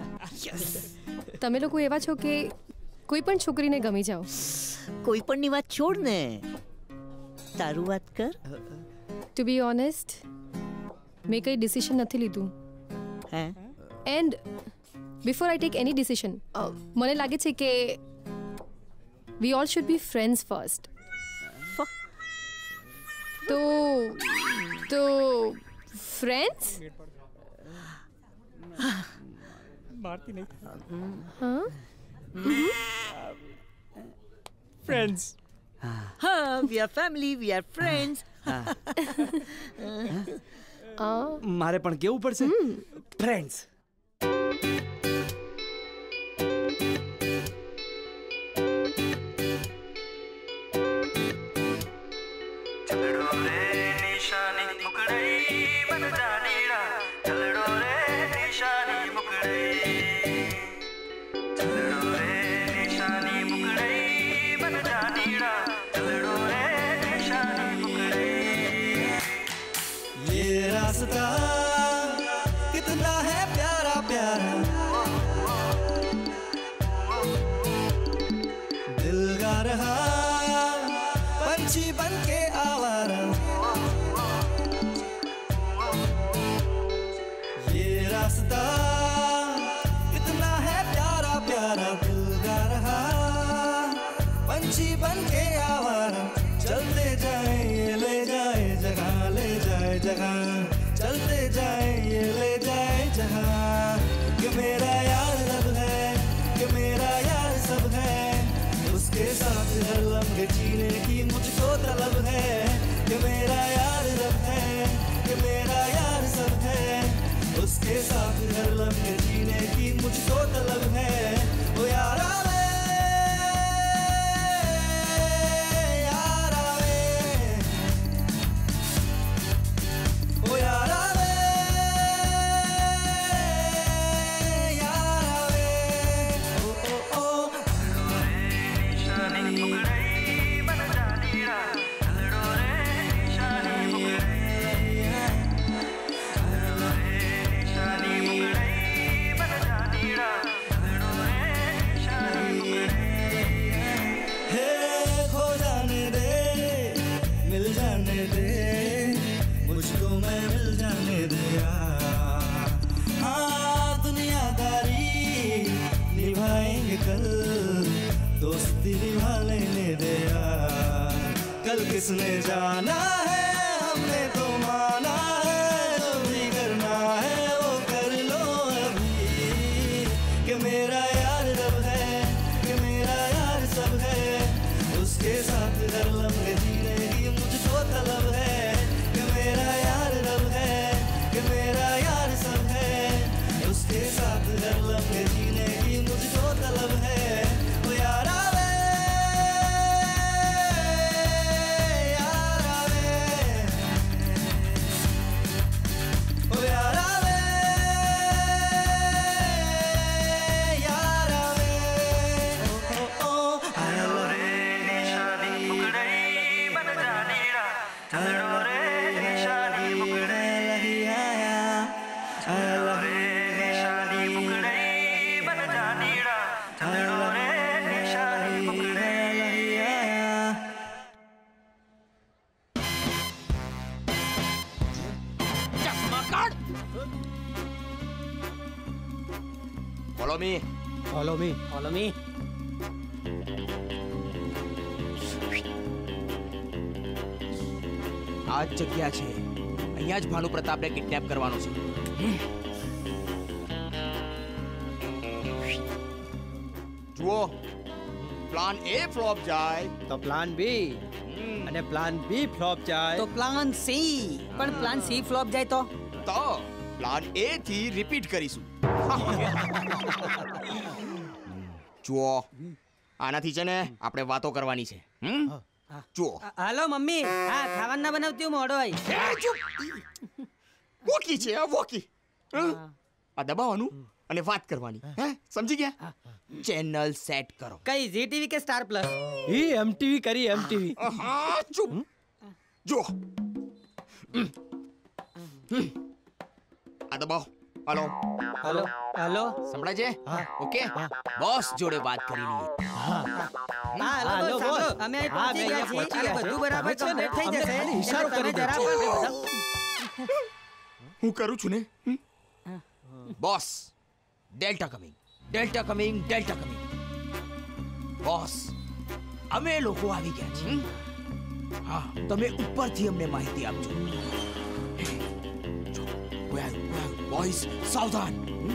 તમે લોકો એવા છો કે કોઈ પણ છોકરીને ગમી જાઓ કોઈ પણની વાત છોડ ને તારું વાત કર ટુ બી ઓનેસ્ટ મેં કંઈ ડિસિશન નથી લીધું હે and before I take any decision મને લાગે છે કે we all should be friends first તો ફ્રેન્ડ્સ મારતી નહીં હા ફ્રેન્ડ્સ હા we are family we are friends મારે પણ કેવું પડશે ફ્રેન્ડ્સ कितना है प्यारा प्यारा दिल गा रहा पंछी बन के आवारा रहने दे, मुझको मैं मिल जाने दे यार। हाँ दुनियादारी निभाएंगे कल, दोस्ती निभा लेने दे यार। कल किसने जाना है, हमने तो माना है, जो भी करना है वो कर लो अभी। कि मेरा यार रब है, कि मेरा यार सब है, उसके साथ हर लम्हे जीने की मुझको तलब है। कि मेरा यार रब है, कि मेरा यार सब है, उसके साथ हर लम्हे जीने की मुझको तलब है। ओ यार आवे, यार आवे, ओ यार आवे, यार आवे, ओ ओ आया रे निशानी मुकड़ई बन जानी रा, चलो रे निशानी मुकड़ई आया, आया रे निशानी मुकड़ई बन जानी रा, चलो रे निशानी मुकड़ई आया। ચશ્મા કાઢ. Follow me. Follow me. Follow me. આ જ જગ્યા છે. અહીંયા જ ભાનુ પ્રતાપને કિડનેપ કરવાનો છે. જુઓ, પ્લાન એ ફ્લોપ જાય તો પ્લાન બી, અને પ્લાન બી ફ્લોપ જાય તો પ્લાન સી. પણ પ્લાન સી ફ્લોપ જાય તો પ્લાન એ થી રિપીટ કરીશું. જુઓ, આનાથી છે ને આપણે વાતો કરવાની છે. જુઓ, હાલો મમ્મી, હા ખાવાનું ના બનાવતી મોડો હોય. વોકી છે આ વોકી. આ દબાવવાનું અને વાત કરવાની. હે સમજી ગયા? ચેનલ સેટ કરો. કઈ ઝી ટીવી કે સ્ટાર પ્લસ? ઈ એમટીવી કરી એમટીવી. હા ચૂપ. જો આ દબાવ. હાલો હાલો હાલો, સંભળાય છે? ઓકે, બોસ જોડે વાત કરી લઈએ. હાલો બોસ, અમે અહીં પહોંચી ગયા છીએ. બધું બરાબર કમ્પ્લીટ થઈ જશે. ઈશારો કરી જરા પણ હું કરું છું ને. Boss, delta coming, delta coming, delta coming. Boss, અમે લોકો આવી ગયા છીએ. હા, તમે ઉપરથી અમને માહિતી આપજો. બોયઝ, સાવધાન.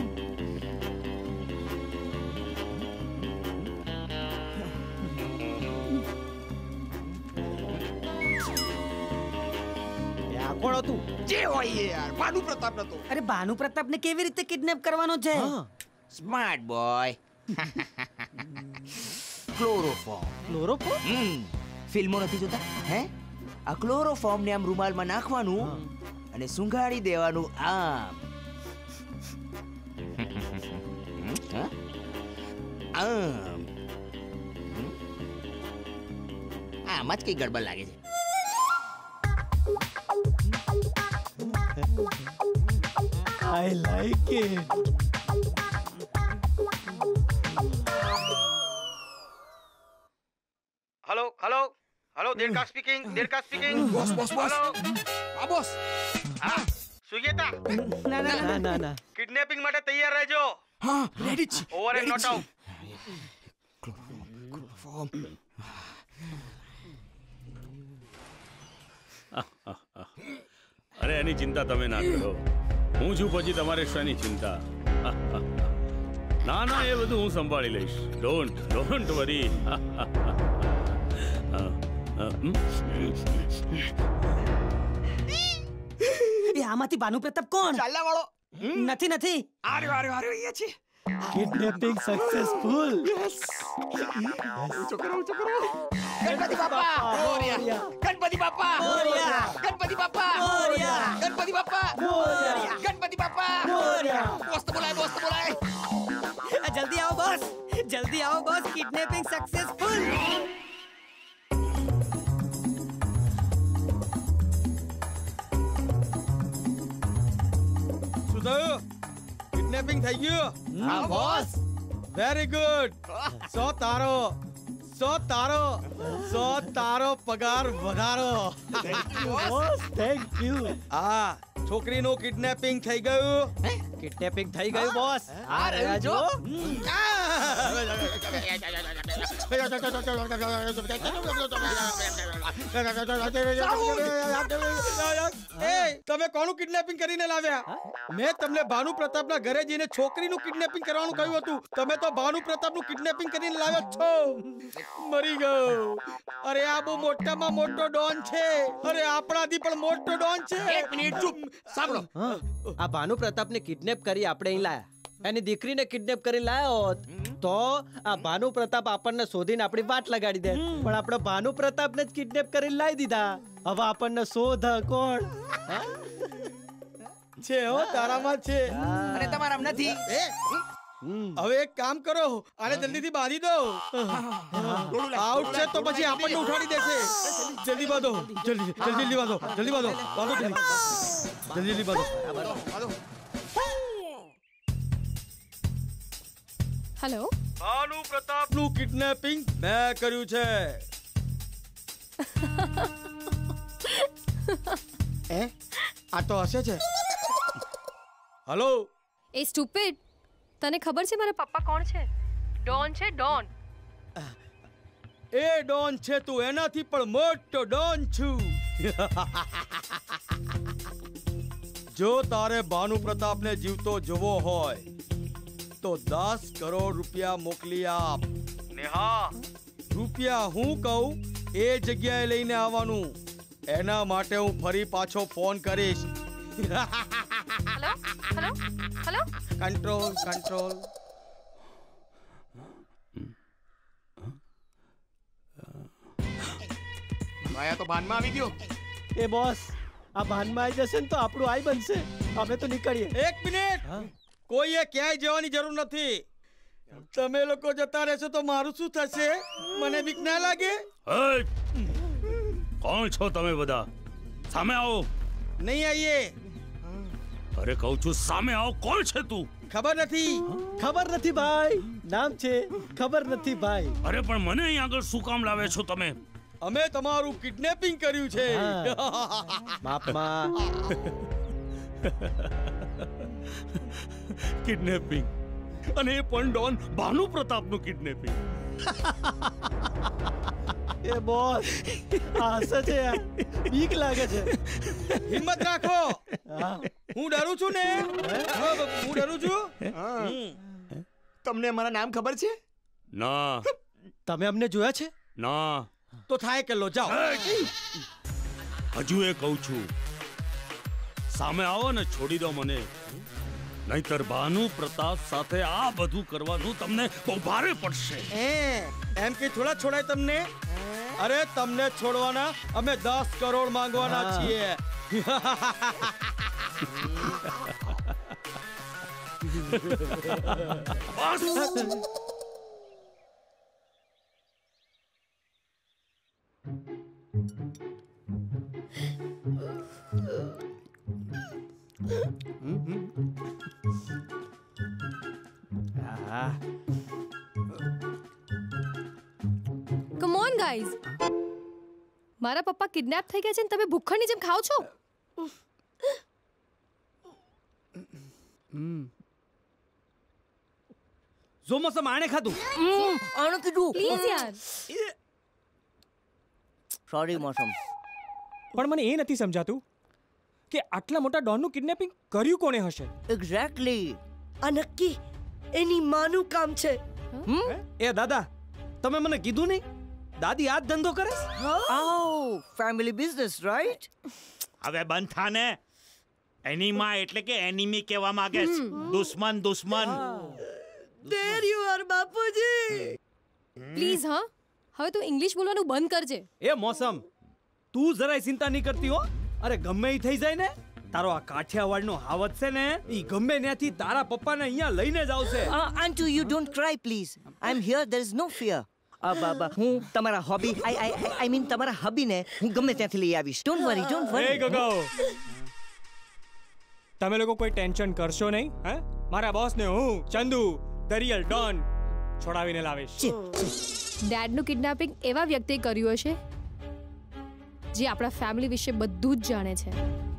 કોણ હતું? જે હોય યાર, ભાનુ પ્રતાપ નતો. અરે ભાનુ પ્રતાપને કેવી રીતે કિડનેપ કરવાનો છે? Smart boy. ક્લોરોફોર્મ. ક્લોરોફોર્મ? ફિલ્મો નથી જોતા? હે? આ ક્લોરોફોર્મ ને આમ રૂમાલમાં નાખવાનું અને સુંઘાડી દેવાનું આમ. આમ આમાં જ કઈ ગડબડ લાગે છે. I like it. Hello hello hello देड़का स्पीकिंग, देड़का स्पीकिंग. Boss boss boss. હા બોસ. હા સુગેતા. ના. કિડનેપિંગ માટે તૈયાર રહેજો. હા રેડી છે. Over and not out. Chloroform. અરે એની ચિંતા તમે ના કરો. હું છું પછી તમારે શાની ચિંતા. ના એ બધું હું સંભાળી લઈશ. Don't worry. આમાંથી ભાનુ પ્રતાપ કોણ? ચાલ્લા વાળો નથી. આર્યો અહીંયા છે. Kidnapping successful. ઊંચો કરો. ગણપતિ બાપા મોરયા. ગણપતિ બાપા મોરયા. ગણપતિ બાપા મોરયા. ગણપતિ બાપા મોરયા. ગણપતિ બાપા મોરયા. બોસ બોલાય. જલ્દી આવો બોસ, કિડનેપિંગ સક્સેસફુલ. શું થયું? કિડનેપિંગ થઈ ગયું? હા બોસ. Very good. સો તારો તારો પગાર વધારો. Thank you. આ છોકરીનું કિડનેપિંગ થઈ ગયું. કિડનેપિંગ થઈ ગયું બોસ. આ રહ્યા જો. તમે કોનું કિડનેપિંગ કરીને લાવ્યા? મેં તમને ભાનુ પ્રતાપના ઘરે જઈને છોકરીનું કિડનેપિંગ કરવાનું કહ્યું હતું. તમે તો ભાનુ પ્રતાપનું કિડનેપિંગ કરીને લાવ્યા છો. મરી ગયો. અરે આ બહુ મોટામાં મોટો ડોન છે. અરે આપણાથી પણ મોટો ડોન છે. એક મિનિટ ચૂપ. સાંભળો. આ ભાનુ પ્રતાપને કિડનેપ કરી આપણે અહીં લાયા. એની દીકરીને કિડનેપ કરી લાયા હોત તો આ ભાનુ પ્રતાપ આપણને શોધીને આપણી વાટ લગાડી દે. પણ આપણે ભાનુ પ્રતાપને જ કિડનેપ કરીને લાવી દીધા. હવે આપણને શોધ કોણ છે? હો તારામાં છે અને તમારામાં નથી. હવે એક કામ કરો, આને જલ્દીથી બાંધી દો. આઉટ છે તો પછી આપણને ઉઠાડી દેશે. જલ્દી બાંધો, જલ્દી બાંધો, જલ્દી બાંધો, જલ્દી બાંધો. હેલો, ભાનુ પ્રતાપનું કિડનેપિંગ મેં કર્યું છે. આ તો હશે છે. હેલો એ સ્ટુપિડ, તને ખબર છે મારા પપ્પા કોણ છે? ડોન છે, ડોન. એ ડોન છે, તું એનાથી પણ મોટો ડોન છું. જો તારે ભાનુ પ્રતાપને જીવતો જોવો હોય તો 10 કરોડ રૂપિયા મોકલી આપ. ને હા, રૂપિયા હું કહું એ જગ્યાએ લઈને આવવાનું. એના માટે હું ફરી પાછો ફોન કરીશ. Hello, hello, hello. Control, control. Maya તો બાનમાં આવી ગયો. એ બોસ, આ ભાનમાં આવી જશે ને તો આપણું આઈ બનશે. આપણે તો નીકળીએ. એક મિનિટ. કોઈએ ક્યાંય જવાની જરૂર નથી. તમે લોકો જતા રહેશો તો મારું શું થશે? મને બીક ના લાગે? કોણ છો તમે બધા? સામે આવો. નહીં આવીએ. અરે કહું છું સામે આવો. કોણ છે તું? ખબર નથી. ખબર નથી ભાઈ. નામ છે ખબર નથી ભાઈ. અરે પણ મને અહીં આગળ શું કામ લાવે છો તમે? અમે તમારું કિડનેપિંગ કર્યું છે. બાપમાં કિડનેપિંગ, અને એ પણ ડોન ભાનુ પ્રતાપનું કિડનેપિંગ. એ બોસ, આ હસે છે યાર. બીક લાગે છે. હિંમત રાખો. હું ડરું છું ને. હું ડરું છું. તમને મારા નામ ખબર છે? ના. તમે અમને જોયા છે? ના. તો થાય કે લો જાઓ. હજુ એ કહું છું, સામે આવો ને છોડી દો મને. નહીતર ભાનુ પ્રતાપ સાથે આ બધું કરવાનું તમને બહુ ભારે પડશે. એમ કે થોડા છોડાય તમને? અરે તમને છોડવાના અમે 10 કરોડ માંગવાના છીએ. કમ ઓન ગાઈઝ, મારા પપ્પા કિડનેપ થઈ ગયા છે ને તમે ભૂખડની જેમ ખાઓ છો. જો મોસમ આણે ખાધું. આણે કીધું. પ્લીઝ યાર. સોરી મોસમ. પણ મને એ નથી સમજાતું કે આટલા મોટા ડોનનું કિડનેપિંગ કર્યું કોણે હશે? એક્ઝેક્ટલી. આ નક્કી એની માનું કામ છે. એ દાદા, તમે મને કીધું નહીં? દાદી આ જ ધંધો કરે? આવ ફેમિલી બિઝનેસ, રાઈટ? હવે બંધ થાને. એનીમા એટલે કે એનિમી કહેવા માંગે છે. દુશ્મન, દુશ્મન. There you are, બાપુજી. પ્લીઝ હા, હવે તું ઇંગ્લિશ બોલવાનું બંધ કરજે. એ મોસમ, તું જરાય ચિંતા નહીં કરતી હો. અરે ગમે ઈ થઈ જાય ને, તારો આ કાઠિયાવાડનો હાવત છે ને, ઈ ગમે ત્યાંથી તારા પપ્પાને અહીંયા લઈને જ આવશે. Aunty, you don't cry, please. I'm here. There is no fear. હું તમારા હોબી આઈ મીન તમારા હબીને હું ગમે ત્યાંથી લઈ આવીશ. Don't worry, don't worry. એ ગગાઓ, તમે લોકો કોઈ ટેન્શન કરશો નહીં. હે, મારા બોસને હું ચંદુ ધ રિયલ ડોન છોડાવીને લાવીશ. ડેડનું કિડનેપિંગ એવા વ્યક્તિએ કર્યું હશે જે આપણા ફેમિલી વિશે બધું જ જાણે છે.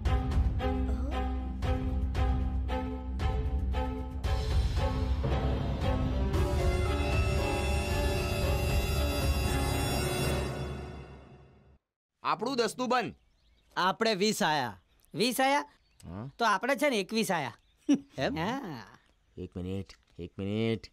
આપણું 10 નું બંધ. આપણે 20 આયા. 20 આયા તો આપણે છે ને 21 આયા. એમ? હા. એક મિનિટ.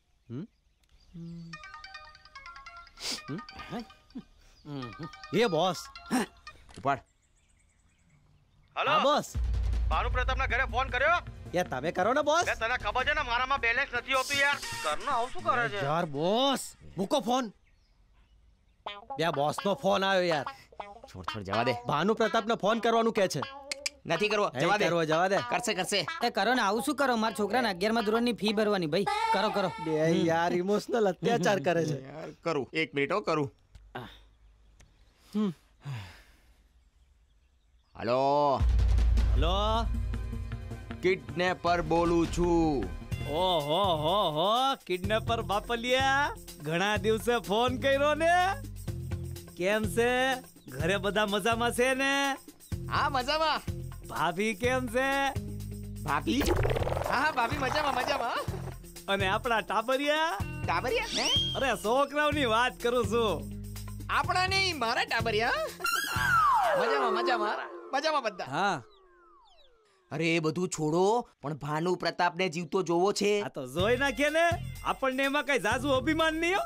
એ બોસ. ઉપાડ. Hello boss. ભાનુ પ્રતાપના ઘરે ફોન કર્યો? યાર તમે કરો ને બોસ. તને ખબર છે ને મારામાં બેલેન્સ નથી હોતું યાર. ઘરનો આવું શું કરે છે? યાર બોસ મૂકો ફોન. બે બોસ નો ફોન આવ્યો યાર. છોડ જવા દે. ભાનુ પ્રતાપને ફોન કરવાનું કે છે. નથી કરવો. જવા દે. કરશે. એ કરો ને, આવું શું કરો? મારા છોકરાને 11મા ધોરણની ફી ભરવાની ભાઈ. કરો. બે યાર ઇમોશનલ અત્યાચાર કરે છે. યાર કરું. 1 મિનિટ કરું. હેલો. કિડનેપર બોલું છું. ઓહો કિડનેપર બાપલિયા, ઘણા દિવસે ફોન કર્યો ને. કેમ છે? ઘરે બધા મજામાં છે ને? હા મજામાં. ભાભી કેમ છે? ભાભી? હા ભાભી મજામાં. અને આપણા ટાબરિયા? અરે છોકરાઓની વાત કરું છું. આપણા નહીં, મારા ટાબરિયા. મજામાં બધા. હા. અરે એ બધું છોડો, પણ ભાનુ પ્રતાપને જીવતો જોવો છે. આ તો જોઈ નાખીએ ને, આપણને એમાં કઈ જાજુ અભિમાન નહીં.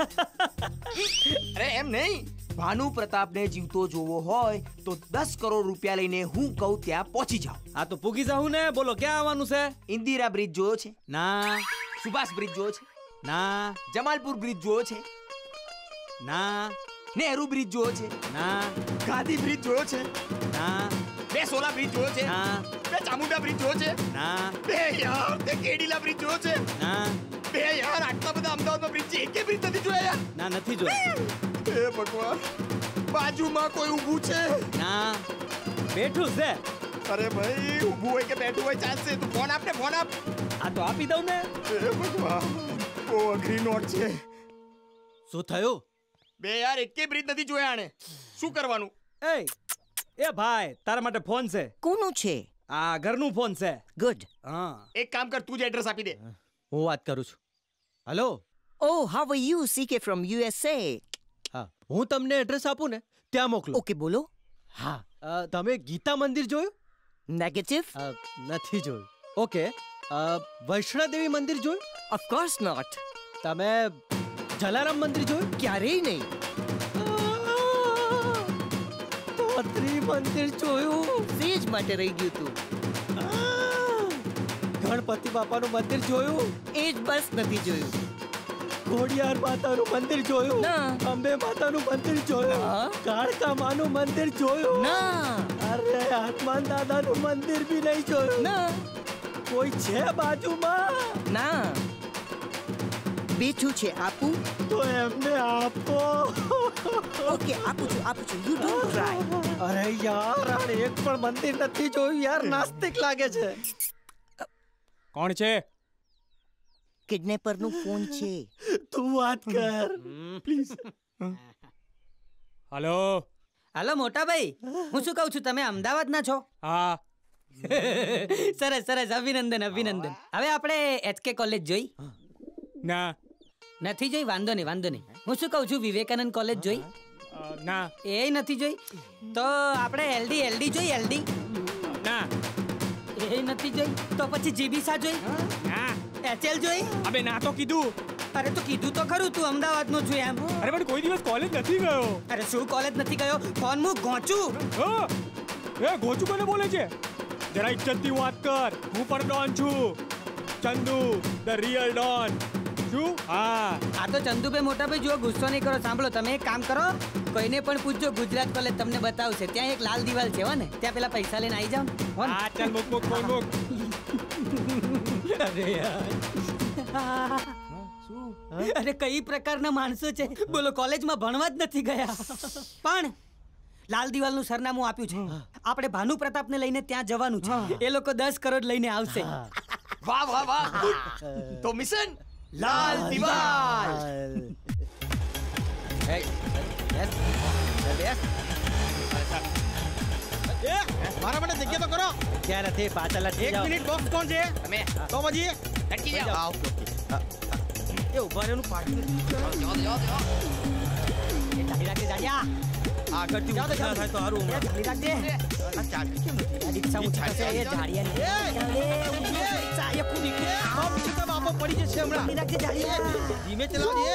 અરે એમ નહીં, ભાનુ પ્રતાપને જીવતો જોવો હોય તો 10 કરોડ રૂપિયા લઈને હું કહું ત્યાં પહોંચી જાઓ. આ તો પૂગી જાઉં ને. બોલો ક્યાં આવવાનું છે? ઇન્દિરા બ્રિજ જોયો છે? ના. સુભાષ બ્રિજ જોયો છે? ના. જમાલપુર બ્રિજ જોયો છે? ના. નહેરુ બ્રિજ જોયો છે? ના. ગાંધી બ્રિજ જોયો છે? ના. બે સોલા બ્રિજ જોયો છે? ના. બે ચામુંડા બ્રિજ જોયો છે? ના. બે યાર તે કેડીલા બ્રિજ જોયો છે? ના. બે યાર આટલા બધા અમદાવાદમાં બ્રિજ છે, એકે બ્રિજ નથી જોયા યાર? ના નથી જોયા. હે ભગવાન, બાજુમાં કોઈ ઊભું છે? ના. બેઠું છે. અરે ભાઈ, ઊભું હોય કે બેઠું હોય ચાલશે. તું ફોન આપ. આ તો આપી દઉં ને. હે ભગવાન, બહુ અઘરી નોટ છે. શું થયું? બે યાર એકે બ્રિજ નથી જોયા આણે. શું કરવાનું? એ ભાઈ, તારા માટે ફોન છે. કોનું છે? આ ઘરનું ફોન છે. ગુડ. હા. એક કામ કર, તું જ એડ્રેસ આપી દે. હું વાત કરું છું. Hello. Oh, how are you? CK from USA. હા, હું તમને એડ્રેસ આપું ને ત્યાં મોકલું. ઓકે બોલો. હા. તમે ગીતા મંદિર જોયું? નેગેટિવ. નથી જોયું. ઓકે. વૈષ્ણોદેવી મંદિર જોયું? Of course not. તમે જલારામ મંદિર જોયું? ક્યારેય નહીં. મંદિર જોયું? સેજ માટે રહી ગયું તું. ગણપતિ બાપાનું મંદિર જોયું? એ જ બસ નથી જોયું. ઘોડિયાર માતાનું મંદિર જોયું? અંબે માતાનું મંદિર જોયું? કાળકા માનું મંદિર જોયું? ના. અરે હનુમાન દાદાનું મંદિર બી નહીં જોયું? ના. કોઈ છે બાજુમાં? ના. બેઠું છે, આપું? તો એમને આપો. ઓકે, આપું છું. You don't try. અરે યાર, આને એક પણ મંદિર નથી જોયું યાર. નાસ્તિક લાગે છે. કોણ છે? કિડનેપર નું ફોન છે. તું વાત કર પ્લીઝ. હેલો મોટા ભાઈ, હું શું કહું છું, તમે અમદાવાદના છો? હા. સરસ. અભિનંદન. હવે આપણે HK કોલેજ જોઈ? ના. નથી જોઈ? વાંધો નહીં. હું શું કહું છું, વિવેકાનંદ કોલેજ જોઈ? ના. એ નથી જોઈ? તો આપણે LD જોઈ? LD? ના. એ નથી જોઈ? તો પછી GB શાહ જોઈ? ના. HL જોઈ? અબે ના તો કીધું. અરે તો કીધું તો ખરું, તું અમદાવાદનો છું એમ. અરે પણ કોઈ દિવસ કોલેજ નથી ગયો. અરે શું કોલેજ નથી ગયો? ફોન હું ગોચું. એ ગોચું કોને બોલે છે? જરા ઇજ્જતથી વાત કર. હું પણ ડોન છું. Chandu the real don. શું? હા. આ તો ચંદુભાઈ મોટાભાઈ જુઓ, ગુસ્સો નહીં કરો. સાંભળો, તમે એક કામ કરો, કોઈને પણ પૂછજો, ગુજરાત કોલેજ તમને બતાવશે. ત્યાં એક લાલ દિવાલ છે હો ને, ત્યાં પેલા પૈસા લઈને આવી જાવ. હા ચાલ, મૂક. અરે યાર, અરે કઈ પ્રકારના માણસો છે બોલો, કોલેજમાં ભણવા જ નથી ગયા. પણ લાલ દિવાલનું સરનામું આપ્યું છે. આપણે ભાનુ પ્રતાપને લઈને ત્યાં જવાનું છે. એ લોકો 10 કરોડ લઈને આવશે. વાહ. તો મિશન લાલ દિવાલ. મારા માટે જગ્યા તો કરો. ક્યાં નથી પાછળ લટકી એક જાઓ. મિનિટ બોક્સ કોણ છે? તમે તો પછી લટકી જાઓ. ઓકે એ ઉભા રહેવાનું પાર્ટી ઢાળી રાખજે જાડિયા. આગળથી ઊંચા થાય તો સારું. ઢાળી રાખજે. આ ચાલતી કેમ નથી? રિક્ષા ઊંચી થશે એ ઢાળિયા બાપો પડી જશે હમણાં. ધીમે ચલાવજે.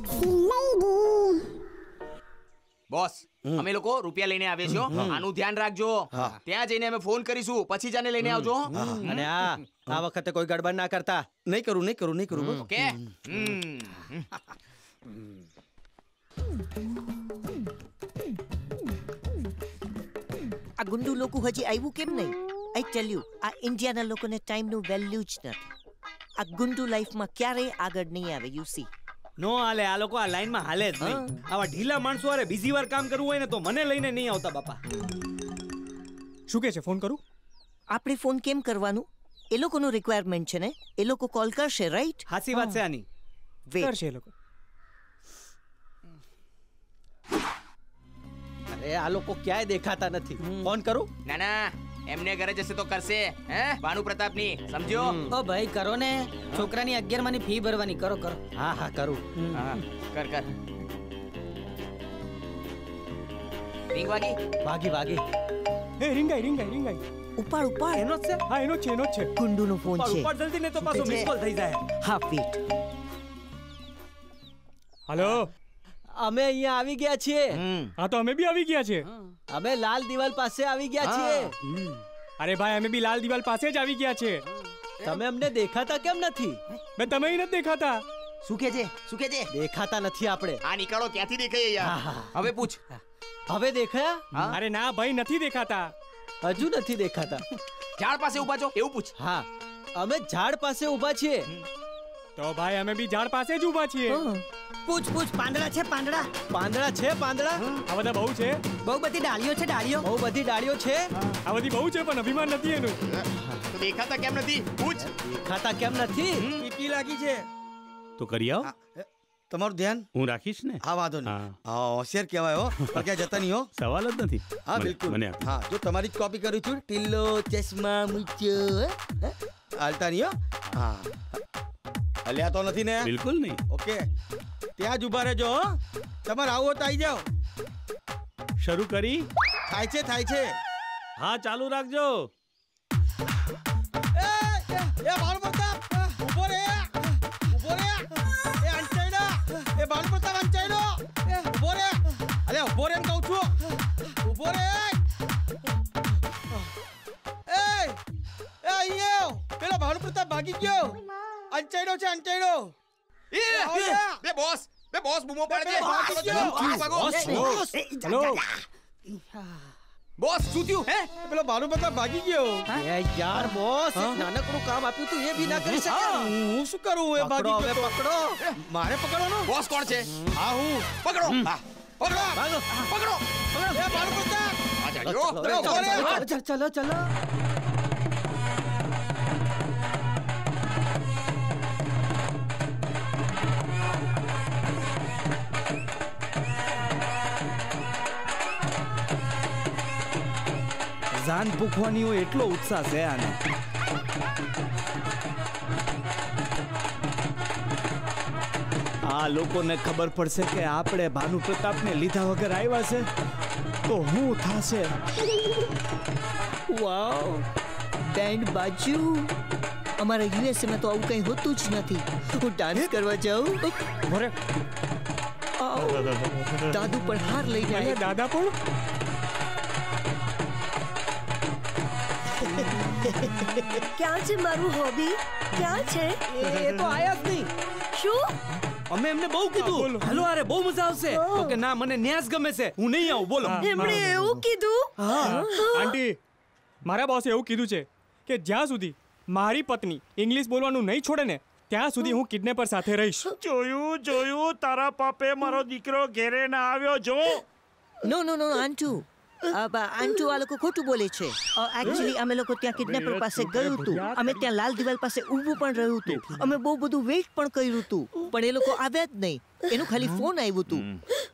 બોસ અમે લોકો રૂપિયા લઈને આવીએ છીએ. આનું ધ્યાન રાખજો. ત્યાં જઈને અમે ફોન કરીશું, પછી જ આને લઈને આવજો. અને આ વખતે કોઈ ગડબડ ના કરતા. નહીં કરું ઓકે. આ ગુંડુ લોકો હજી આવ્યું કેમ નહીં? આઈ ટેલ યુ, આ ઇન્ડિયાના લોકોને ટાઈમનું વેલ્યુ જ નથી. આ ગુંડુ લાઈફમાં ક્યારેય આગળ નહીં આવે. યુ સી નો હાલે. આ લોકો આ લાઈનમાં હાલે જ નહીં. આવા ઢીલા માણસો હારે બીજી વાર કામ કરવું હોય ને તો મને લઈને નહીં આવતા બાપા. શું કે છે? ફોન કરું? આપણે ફોન કેમ કરવાનું? એ લોકોનું રિક્વાયરમેન્ટ છે ને, એ લોકો કોલ કરશે, રાઈટ? હાસી વાત છે આની. કરશે એ લોકો. અરે આ લોકો ક્યાંય દેખાતા નથી. ફોન કરું? ના ના, એમને ઘરે જશે તો કરશે. હે ભાનુ પ્રતાપની, સમજો? ઓ ભાઈ કરો ને, છોકરાની 11 માની ફી ભરવાની. કરો કરો. હા હા કરું. હા કર કર. રિંગ વાગી. વાગી. એ રીંગાઈ. ઉપાડ. એનો જ છે? હા એનો જ છે. ગુંડુનો ફોન છે. ઉપાડ જલ્દી ને તો પાછો મિસ કોલ થઈ જાય. હા વેટ. હાલો, અમે અહીંયા આવી ગયા છીએ. હા તો અમે બી આવી ગયા છે. અમે લાલ દિવાલ પાસે આવી ગયા છીએ. અરે ભાઈ અમે બી લાલ દિવાલ પાસે જ આવી ગયા છે. તમે અમને દેખાતા કેમ નથી? બે તમે નથી દેખાતા. શું કે છે? દેખાતા નથી આપણે. આ નીકળો, ક્યાંથી દેખાય યાર? હવે પૂછ. હવે દેખાયા? અરે ના ભાઈ, નથી દેખાતા. હજુ નથી દેખાતા. ઝાડ પાસે ઊભા છો એવું પૂછ. હા અમે ઝાડ પાસે ઊભા છીએ. તો ભાઈ અમે બી ઝાડ પાસે જ ઊભા છીએ. પૂછ પાંદડા છે? પાંદડા છે. પાંદડા આ બધા બહુ છે. બહુ બધી ડાળીઓ છે. બહુ બધી ડાળીઓ છે. આ બધી બહુ છે પણ અભિમાન નથી એનું. તો દેખાતા કેમ નથી? પૂછ. દેખાતા કેમ નથી? પીપી લાગી છે. તો કરી આવો. તમારું ધ્યાન હું રાખીશ ને. હા વાંધો નહીં. હોશિયાર કહેવાય હો. પણ ક્યાં જતા નહીં હો. સવાલ જ નથી. હા બિલકુલ. હા જો તમારી જ કોપી કરું છું. ટીલો ચશ્મા મૂચો હાલતા નહીં હો. હા હલ્યા તો નથી ને? બિલકુલ નહીં. ઓકે ત્યાં જ ઊભા રહેજો. તમારે આવો તો આવી જાઓ. શરૂ કરી. થાય છે. હા ચાલુ રાખજો. એ ભાનુ પ્રતાપ ઊભો રે. એ અંચાઈડો. એ ભાનુ પ્રતાપ અંચાઈડો. ઊભો રે. અરે ઊભો રે કહું છું. ઊભો રે. એ અહીંયા પેલો ભાનુ પ્રતાપ ભાગી ગયો. અંચાઈડો છે. બે બોસ બૂમો પાડે છે. હેલો બોસ શું થયું? હે પેલો ભાનુ પ્રતાપ ભાગી ગયો. યાર બોસ નાનકડું કામ આપ્યું તું એ બી ના કરી શકે. હું શું કરું? એ ભાગી ગયો. પકડો. મારે પકડવાનો? બોસ કોણ છે? હા હું. પકડો. એ ભાનુ પ્રતાપ ચલો. જાન ભૂખવાની હોય એટલો ઉત્સાહ છે આને. આ લોકોને ખબર પડશે કે આપણે ભાનુ પ્રતાપને લીધા વગર આવ્યા છે તો શું થશે? વાવ, બેન્ડ બાજુ. અમારા યુએસએ માં તો આવું કંઈ હોતું જ નથી. હું ડાન્સ કરવા જાઉં. દાદુ પણ હાર લઈને આવ્યા. દાદા પણ ક્યાં છે મારું હોબી? ક્યાં છે? એ તો આયા જ નહીં. શું? અમે એમને બહુ કીધું હાલો અરે બહુ મજા આવશે તો કે ના મને ન્યાસ ગમે છે હું નહીં આવું. બોલો એમણે એવું કીધું? આંટી મારા બોસે એવું કીધું છે કે જ્યાં સુધી મારી પત્ની ઇંગ્લિશ બોલવાનું નહીં છોડે ને ત્યાં સુધી હું કિડનેપર સાથે રહીશ. જોયું તારા પાપે મારો દીકરો ઘેરે ના આવ્યો. જો નો આંટુ, આંટુ આ લોકો ખોટું બોલે છે. એકચ્યુઅલી અમે લોકો ત્યાં કિડનેપર પાસે ગયું હતું. અમે ત્યાં લાલ દિવાલ પાસે ઊભું પણ રહ્યું હતું. અમે બહુ બધું વેઇટ પણ કર્યું હતું, પણ એ લોકો આવ્યા જ નહીં. એનું ખાલી ફોન આવ્યું હતું.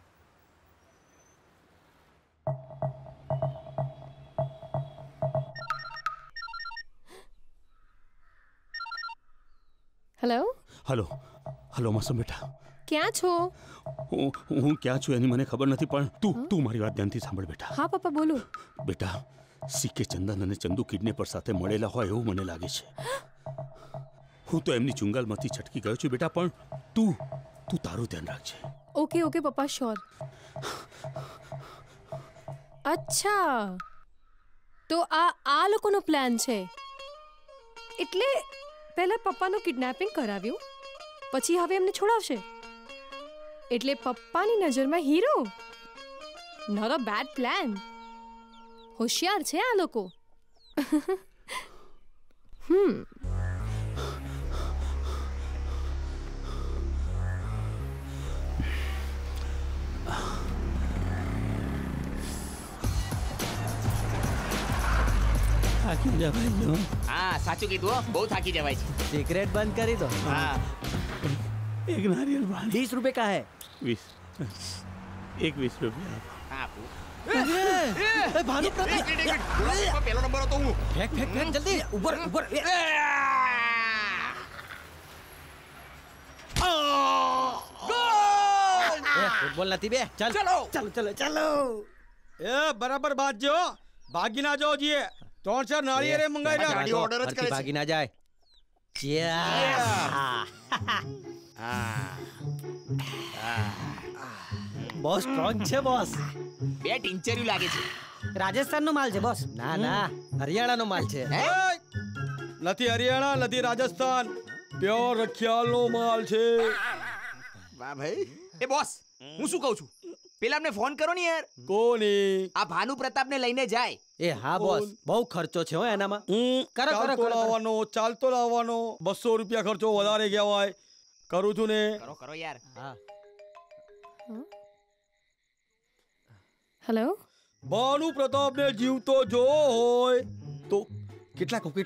હેલો હલો હલો માસમ બેટા, ક્યાં છો? હું ક્યાં છું એની મને ખબર નથી, પણ તું મારી વાત ધ્યાનથી સાંભળ બેટા. હા પપ્પા બોલો. બેટા, સીકે ચંદન અને ચંદુ કિડનેપર સાથે મળેલા હોય એવું મને લાગે છે. હું તો એમની ચુંગાલમાંથી છટકી ગયો છું બેટા, પણ તું તારું ધ્યાન રાખજે. ઓકે પપ્પા, શ્યોર. અચ્છા, તો આ લોકોનો પ્લાન છે. એટલે પહેલા પપ્પાનું કિડનેપિંગ કરાવ્યું, પછી હવે એમને છોડાવશે. એટલે પપ્પાની નજરમાં hero. Not a bad plan. હોશિયાર છે આ લોકો. થાકી જવાય. હા, સાચું કીધું હો, બહુ થાકી જવાય છે. સિગરેટ બંધ કરી દો. હા. एक नारियल पानी 20 रुपए का है. 21 रुपया. આપું. भानु प्रताप, પહેલો નંબર હતો હું. फेंक जल्दी. ऊपर फुटबॉल નથી બે. चलो. એ બરાબર બાજજો, ભાગી ના જાઓ જીએ. 3-4 નાળિયેરે મંગાઈ રહ્યા. ગાડી ઓર્ડર જ કરે છે. ભાગી ના જાય. બહુ સ્ટ્રોંગ છે બોસ. બે ટિંચર્યું લાગે છે. રાજસ્થાનનો માલ છે બોસ. ના હરિયાણાનો માલ છે. નથી હરિયાણા, નથી રાજસ્થાન, પ્યોર રખિયાલનો માલ છે. વાહ ભાઈ. એ બોસ, હું શું કહું છું, પેલા અમને ફોન કરો ને યાર. કોની? આ ભાનુ પ્રતાપને લઈને જાય. એ હા બોસ, બહુ ખર્ચો છે હો એનામાં. ચાલતો લાવવાનો 200 રૂપિયા ખર્ચો વધારે ગયા હોય. કરું છું ને. કરો યાર. હા. હેલો, ભાનુ પ્રતાપને જીવતો જોવો હોય તો કેટલા કહું?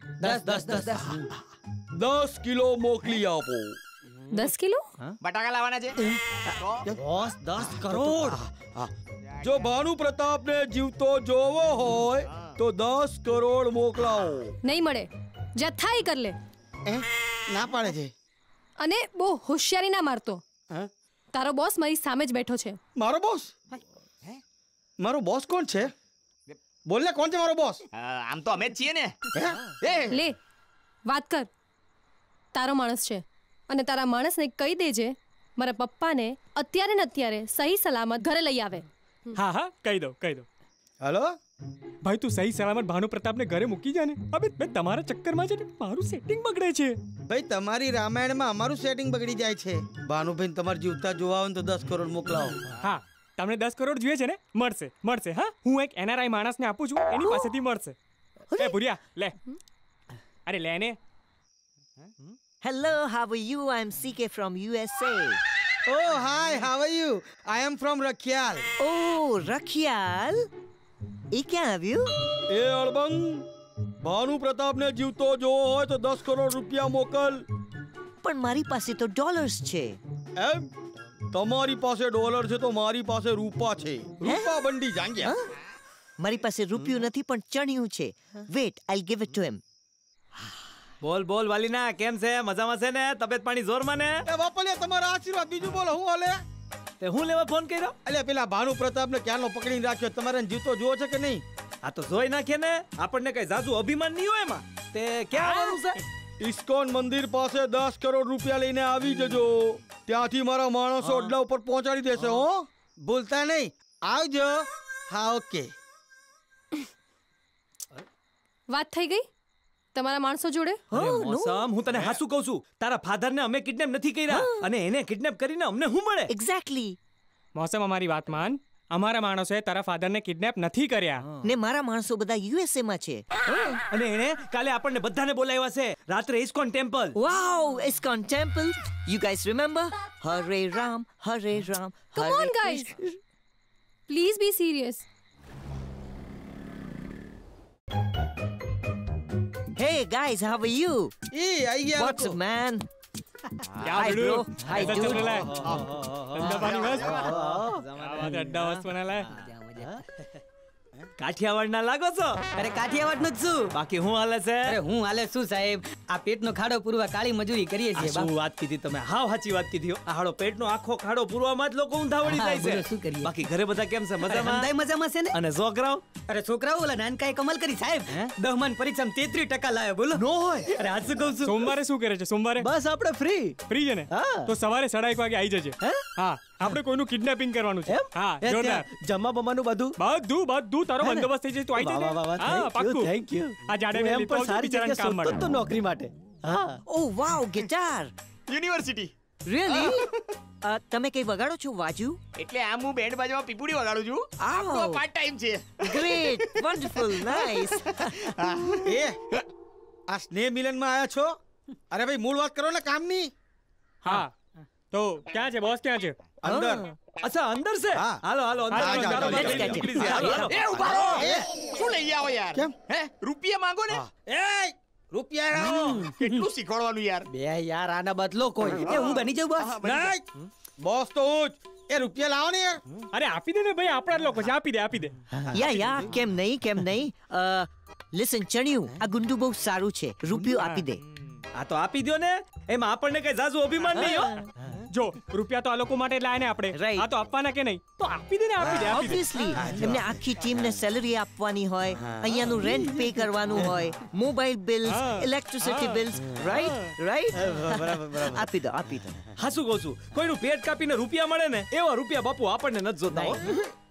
10 કિલો મોકલી આપો. 10 કિલો? બટાકા લાવવાના છે બોસ. 10 કરોડ. જો ભાનુ પ્રતાપને જીવતો જોવો હોય તો 10 કરોડ મોકલાવો. નહીં મળે. જથ્થાઈ કર લે. ના પાડે છે. અને બહુ હોશિયારી ના મારતો. તારો બોસ મારી સામે જ બેઠો છે. મારો બોસ? મારો બોસ કોણ છે? બોલ ને, કોણ છે મારો બોસ? આમ તો અમે જ છીએ ને. લે, વાત કર. તારો માણસ છે, અને તારા માણસને કહી દેજે મારા પપ્પાને અત્યારે ને અત્યારે સહી સલામત ઘરે લઈ આવે. હા, કહી દો. હેલો ભાઈ, તું સહી સલામત ભાનુ પ્રતાપને ઘરે મૂકી જા ને. હવે તમારા ચક્કરમાં છે ને મારું સેટિંગ બગડે છે. ભાઈ, તમારી રામાયણમાં અમારું સેટિંગ બગડી જાય છે. ભાનુભાઈ તમારે જીવતા જોવા હોય તો 10 કરોડ મોકલાવો. હા, તમને 10 કરોડ જોઈએ છે ને? મળશે. હા, હું એક NRI માણસને આપું છું, એની પાસેથી મળશે. એ ભુરિયા, લે. અરે લે ને. Hello, how are you? I'm CK from USA. Oh, hi, how are you? I am from Rakhyal. Oh, Rakhyal? એ ક્યાં આવ્યું? એ અળબંગ, ભાનુ પ્રતાપને જીવતો જોવો હોય તો 10 કરોડ રૂપિયા મોકલ. પણ મારી પાસે તો ડોલર્સ છે. એમ? તમારી પાસે ડોલર છે તો મારી પાસે રૂપા છે. રૂપા બંડી જાંગ્યા. મારી પાસે રૂપિયું નથી, પણ ચણ્યું છે. Wait, I'll give it to him. બોલ વાલીના, કેમ છે? મજામાં છે ને? તબિયત પાણી જોરમાં ને? એ બાપલિયા, તમારા આશીર્વાદ. બીજું બોલો, હું હાલે? તે હું લેવા ફોન કર્યો? અલ્યા, પેલા ભાનુ પ્રતાપને ક્યાંનો પકડીને રાખ્યો. તમારે જીવતો જોવો છે કે નહીં? આ તો જોઈ નાખીએ ને. આપણને કઈ જાજુ અભિમાન નહીં હોય એમાં. તે ક્યાં આવવાનું છે? ઇસ્કોન મંદિર પાસે 10 કરોડ રૂપિયા લઈને આવી જજો. ત્યાંથી મારા માણસો અડ્ડા ઉપર પહોંચાડી દેશે. હો, ભૂલતા નહીં. આવજો. હા, ઓકે. વાત થઈ ગઈ તમારા માણસો જોડે? મોસમ, હું તને હાસુ કહું છું, તારા ફાધરને અમે કિડનેપ નથી કર્યા, અને એને કિડનેપ કરીને અમને શું મળે? એક્ઝેક્ટલી. મોસમ, અમારી વાત માન. અમારા માણસોએ તારા ફાધરને કિડનેપ નથી કર્યા. ને મારા માણસો બધા USA માં છે. અને એને કાલે આપણને બધાને બોલાવ્યા છે રાત્રે ISKCON temple. Wow, ISKCON temple. You guys remember? Hare Ram, Hare Ram. Come on guys. Please be serious. Hey guys, how are you? What's up, man? Hi bro. Hi dude. કાઠિયાવાડના લાગો છો? અરે કાઠિયાવાડનો જ છું. બાકી હું હાલે છે? અરે હું હાલે શું સાહેબ, આ પેટનો ખાડો પૂરવા કાળી મજૂરી કરીએ છીએ. શું વાત કીધી તમે, હાવ સાચી વાત કીધી હો. આ હાડો પેટનો આખો ખાડો પૂરવામાં જ લોકો ઊંધા વળી જાય છે. શું કરીએ? બાકી ઘરે બધા કેમ છે? મજામાં? બધાય મજામાં છે ને. અને છોકરાઓ? અરે છોકરાઓ ઓલા નાનકાએ કમાલ કરી સાહેબ. 10માં પરીક્ષામાં 33% લાવ્યો. બોલો. નો હોય. અરે આજ શું કહું છું. સોમવારે શું કરે છે? સોમવારે બસ આપણે ફ્રી છે ને? તો સવારે 1:30 વાગે આવી જજે. હા, આપણે કોઈનું કિડનેપિંગ કરવાનું છે. હા, જોરદાર. જમવા બમવાનું બધું તારો બંદોબસ્ત થઈ જાય તો આવી જજે. હા, પાક્કું. Thank you. આ જાડેને લીધો સારી બિચારાને કામ જગ્યા તો નોકરી માટે. હા. Oh wow, guitar. University. Really? તમે કઈ વગાડો છો વાજુ? એટલે આમ હું બેન્ડ બાજુમાં પીપુડી વગાડું છું. આપણો પાર્ટ ટાઈમ છે. Great, wonderful, nice. એ આ સ્નેહ મિલનમાં આયા છો? અરે ભાઈ મૂળ વાત કરો ને કામની. હા, તો ક્યાં છે બોસ? ક્યાં છે? અંદર. અચ્છા અંદર છે. હાલો એ ઉભા રહો. શું લઈ આવો યાર? હે રૂપિયા માંગો ને. એ રૂપિયા લાવો. કેટલું શીખવાડવાનું યાર? બે યાર આના બદલો કોઈ. એ હું બની જાઉં બોસ? નહીં બોસ તો હું જ. એ રૂપિયા લાવો ને યાર. અરે આપી દે ને ભાઈ, આપણા લોકો છે. આપી દે. યા કેમ નહીં. લિસન ચણ્યું, આ ગુંડુ બહુ સારું છે. રૂપિયો આપી દે. આ તો આપી દો ને, એમાં આપણને કઈ જાજુ અભિમાન નહીં હો. જો રૂપિયા તો આ લોકો માટે લાયા ને આપણે, આ તો આપવાના કે નહીં? તો આપી દે ને. ઓબ્વિયસલી એમને આખી ટીમને સેલરી આપવાની હોય, અહીંયાનું રેન્ટ પે કરવાનું હોય, mobile bills, electricity bills. Right. આપી દો. હા શું કહું છું, કોઈનું પેટ કાપીને રૂપિયા મળે ને એવા રૂપિયા બાપુ આપણને નથી જોતા હો.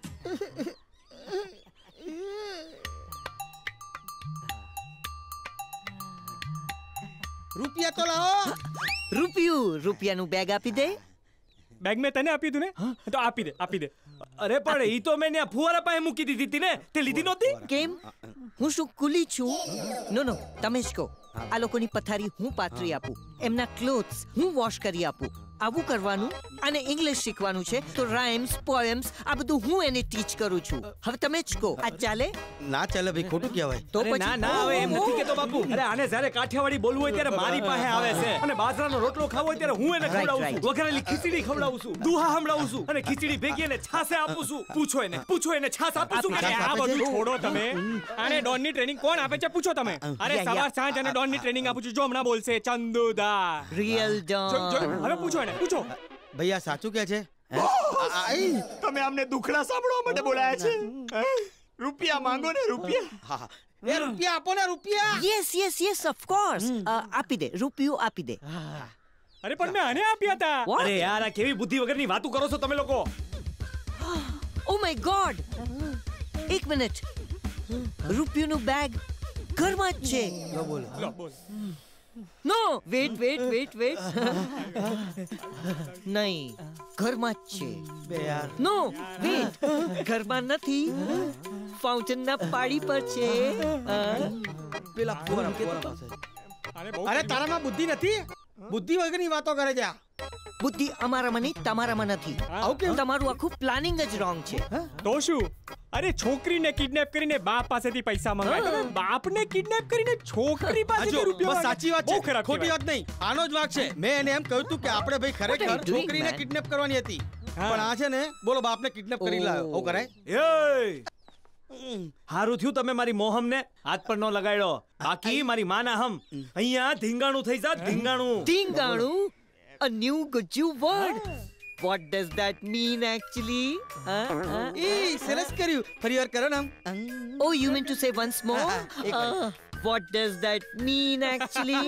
રૂપિયા તો લાવો. રૂપિયાનું બેગ આપી દે. બેગ મેં તને આપ્યું તું ને, તો આપી દે. અરે પણ ઈ તો મેં ત્યાં ફુવારા પાસે મૂકી દીધી હતી ને, તે લીધી નહોતી? કેમ? હું શું કુલી છું? નો તમે જ કહો. આ લોકોની પથારી હું પાથરી આપું, એમના ક્લોથ્સ હું વોશ કરી આપું. આવું કરવાનું અને ઇંગ્લિશ શીખવાનું છે તો રાઇમ્સ, પોએમ્સ આ બધું હું એને ટીચ કરું છું. હવે તમે જ કહો, આ ચાલે? ના ચાલે ભાઈ, ખોટું કહેવાય. તો પછી ના હવે એમ નથી કેતો બાપુ. અરે આને જ્યારે કાઠિયાવાડી બોલવું હોય ત્યારે મારી પાસે આવે છે, અને બાજરાનો રોટલો ખાવો હોય ત્યારે હું એને ખવડાવું છું, વઘારેલી ખીચડી ખવડાવું છું, દુહા સંભળાવું છું, અને ખીચડી ભેગી એને છાસે આપું છું. પૂછો એને છાસ આપું છું કે આ બધું છોડો તમે. આને ડોનની ટ્રેનિંગ કોણ આપે છે પૂછો તમે. અરે સવાર સાંજ અને ડોનની ટ્રેનિંગ આપું છું. જો હમણાં બોલશે ચંદુદા રિયલ ડોન. હવે પૂછો ભૈયા સાચું કે છે? તમે અમને દુખડા સાંભળવા માટે બોલાયા છે? રૂપિયા માંગો ને. રૂપિયા. એ રૂપિયા આપો ને. રૂપિયા. Yes of course. આપી દે. રૂપિયો આપી દે. અરે પણ મેં આને આપ્યા હતા. અરે યાર આ કેવી બુદ્ધિ વગરની વાતો કરો છો તમે લોકો? ઓ માય ગોડ, એક મિનિટ. રૂપિયાનું બેગ ઘરમાં જ છે. No wait. નહીં, ઘરમાં જ છે. નો વેટ, ઘરમાં નથી. ફાઉન્ટેનના પાડી પર છે. અરે તારામાં બુદ્ધિ નથી? બુદ્ધિ વગરની વાતો કરે છે. બુદ્ધિ અમારામાં નહીં, તમારામાં નથી. તમારું આખું પ્લાનિંગ જ રોંગ છે. તો શું? અરે છોકરીને કિડનેપ કરીને બાપ પાસેથી પૈસા મંગાવ્યા, બાપને કિડનેપ કરીને છોકરી પાસેથી રૂપિયા. સાચી વાત છે, ખોટી વાત નહીં. આનો જ વાંક છે. મેં એને એમ કહ્યું હતું કે આપણે ભાઈ ખરેખર છોકરીને કિડનેપ કરવાની હતી, પણ આ છે ને બોલો બાપને કિડનેપ કરી લાવ્યો. ઓ કરાય. હારું થયું તમે મારી મોહમને હાથ પર ન લગાડ્યો, બાકી મારી માના હમ અહીંયા ધીંગાણું થઈ જાત. ધીંગાણું? A new Guju word. What does that mean actually? સરસ કર્યું. ફરી વાર કરો ને. Oh, you mean to say once more? What does that mean actually?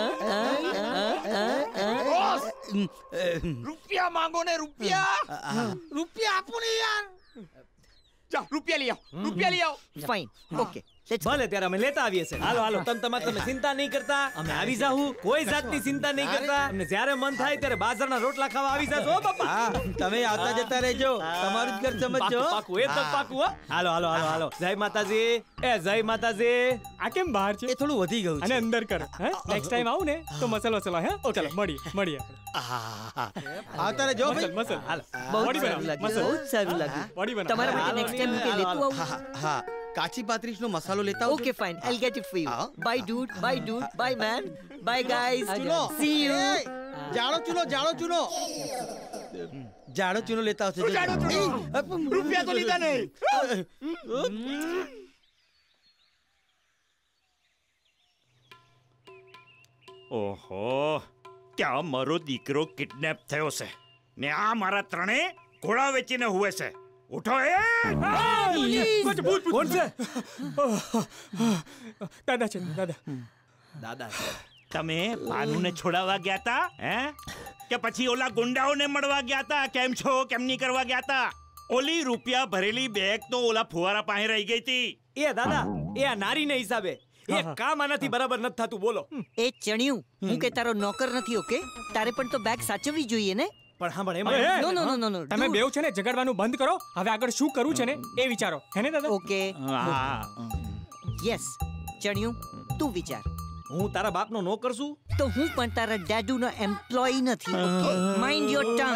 રૂપિયા માંગો ને. રૂપિયા આપો ને યાર. જા રૂપિયા લઈ આવો. Fine, okay. ભલે ત્યારે અમે લેતા આવીએ છીએ. હાલો તમે ચિંતા નહીં કરતા, અમે આવી જાહું. કોઈ જાતની ચિંતા નહીં કરતા. અમને જ્યારે મન થાય ત્યારે બાજરાના રોટલા ખાવા આવી જાજો બાપા. તમે આવતા જતા રહેજો, તમારું જ ઘર સમજજો. પાકું એકદમ પાકું હો. હાલો. જય માતાજી. જય માતાજી. આ કેમ બહાર છે? એ થોડું વધી ગયું અને અંદર કરો. નેક્સ્ટ ટાઈમ આવું ને તો મસાલો ચલો. ચાલો મળીએ. આવતા રહેજો ભાઈ. બહુ સારું લાગ્યું. તમારા માટે નેક્સ્ટ ટાઈમ લેતું આવું. હા કાચી પાત્રીસનો મસાલો લેતા આવજો. Okay, fine. I'll get it for you. Bye, dude. Bye, dude. Bye, man. Bye, guys. See you. જાડો ચૂનો લેતા આવજો. રૂપિયા તો લીધા નહીં. ઓહો, ક્યાં મારો દીકરો કિડનેપ થયો છે ને આ મારા ત્રણેય ઘોડા વેચીને હુએ છે. ઉઠો એ! કોણ છે? દાદા છે, દાદા. તમે ભાનુને છોડાવવા ગયા હતા હે કે પછી ઓલા ગુંડાઓને મળવા ગયા હતા? કેમ છો, કેમ નહીં કરવા ગયા હતા? ઓલી રૂપિયા ભરેલી બેગ તો ઓલા ફુવારા પાસે રહી ગઈ હતી. એ દાદા, એ આ નારીને હિસાબે એ કામ આનાથી બરાબર નથી થતું. બોલો. એ ચણ્યું, હું કે તારો નોકર નથી. ઓકે, તારે પણ તો બેગ સાચવવી જોઈએ ને. પણ હા, પણ નો. તમે બેવ છે ને ઝઘડવાનું બંધ કરો. હવે આગળ શું કરવું છે ને એ વિચારો. હે ને દાદા? ઓકે. યસ, ચણ્યું, તું વિચાર. હું તારા બાપનો નોકર છું તો હું પણ તારા ડેડુનો એમ્પ્લોય નથી. Okay, mind your tongue.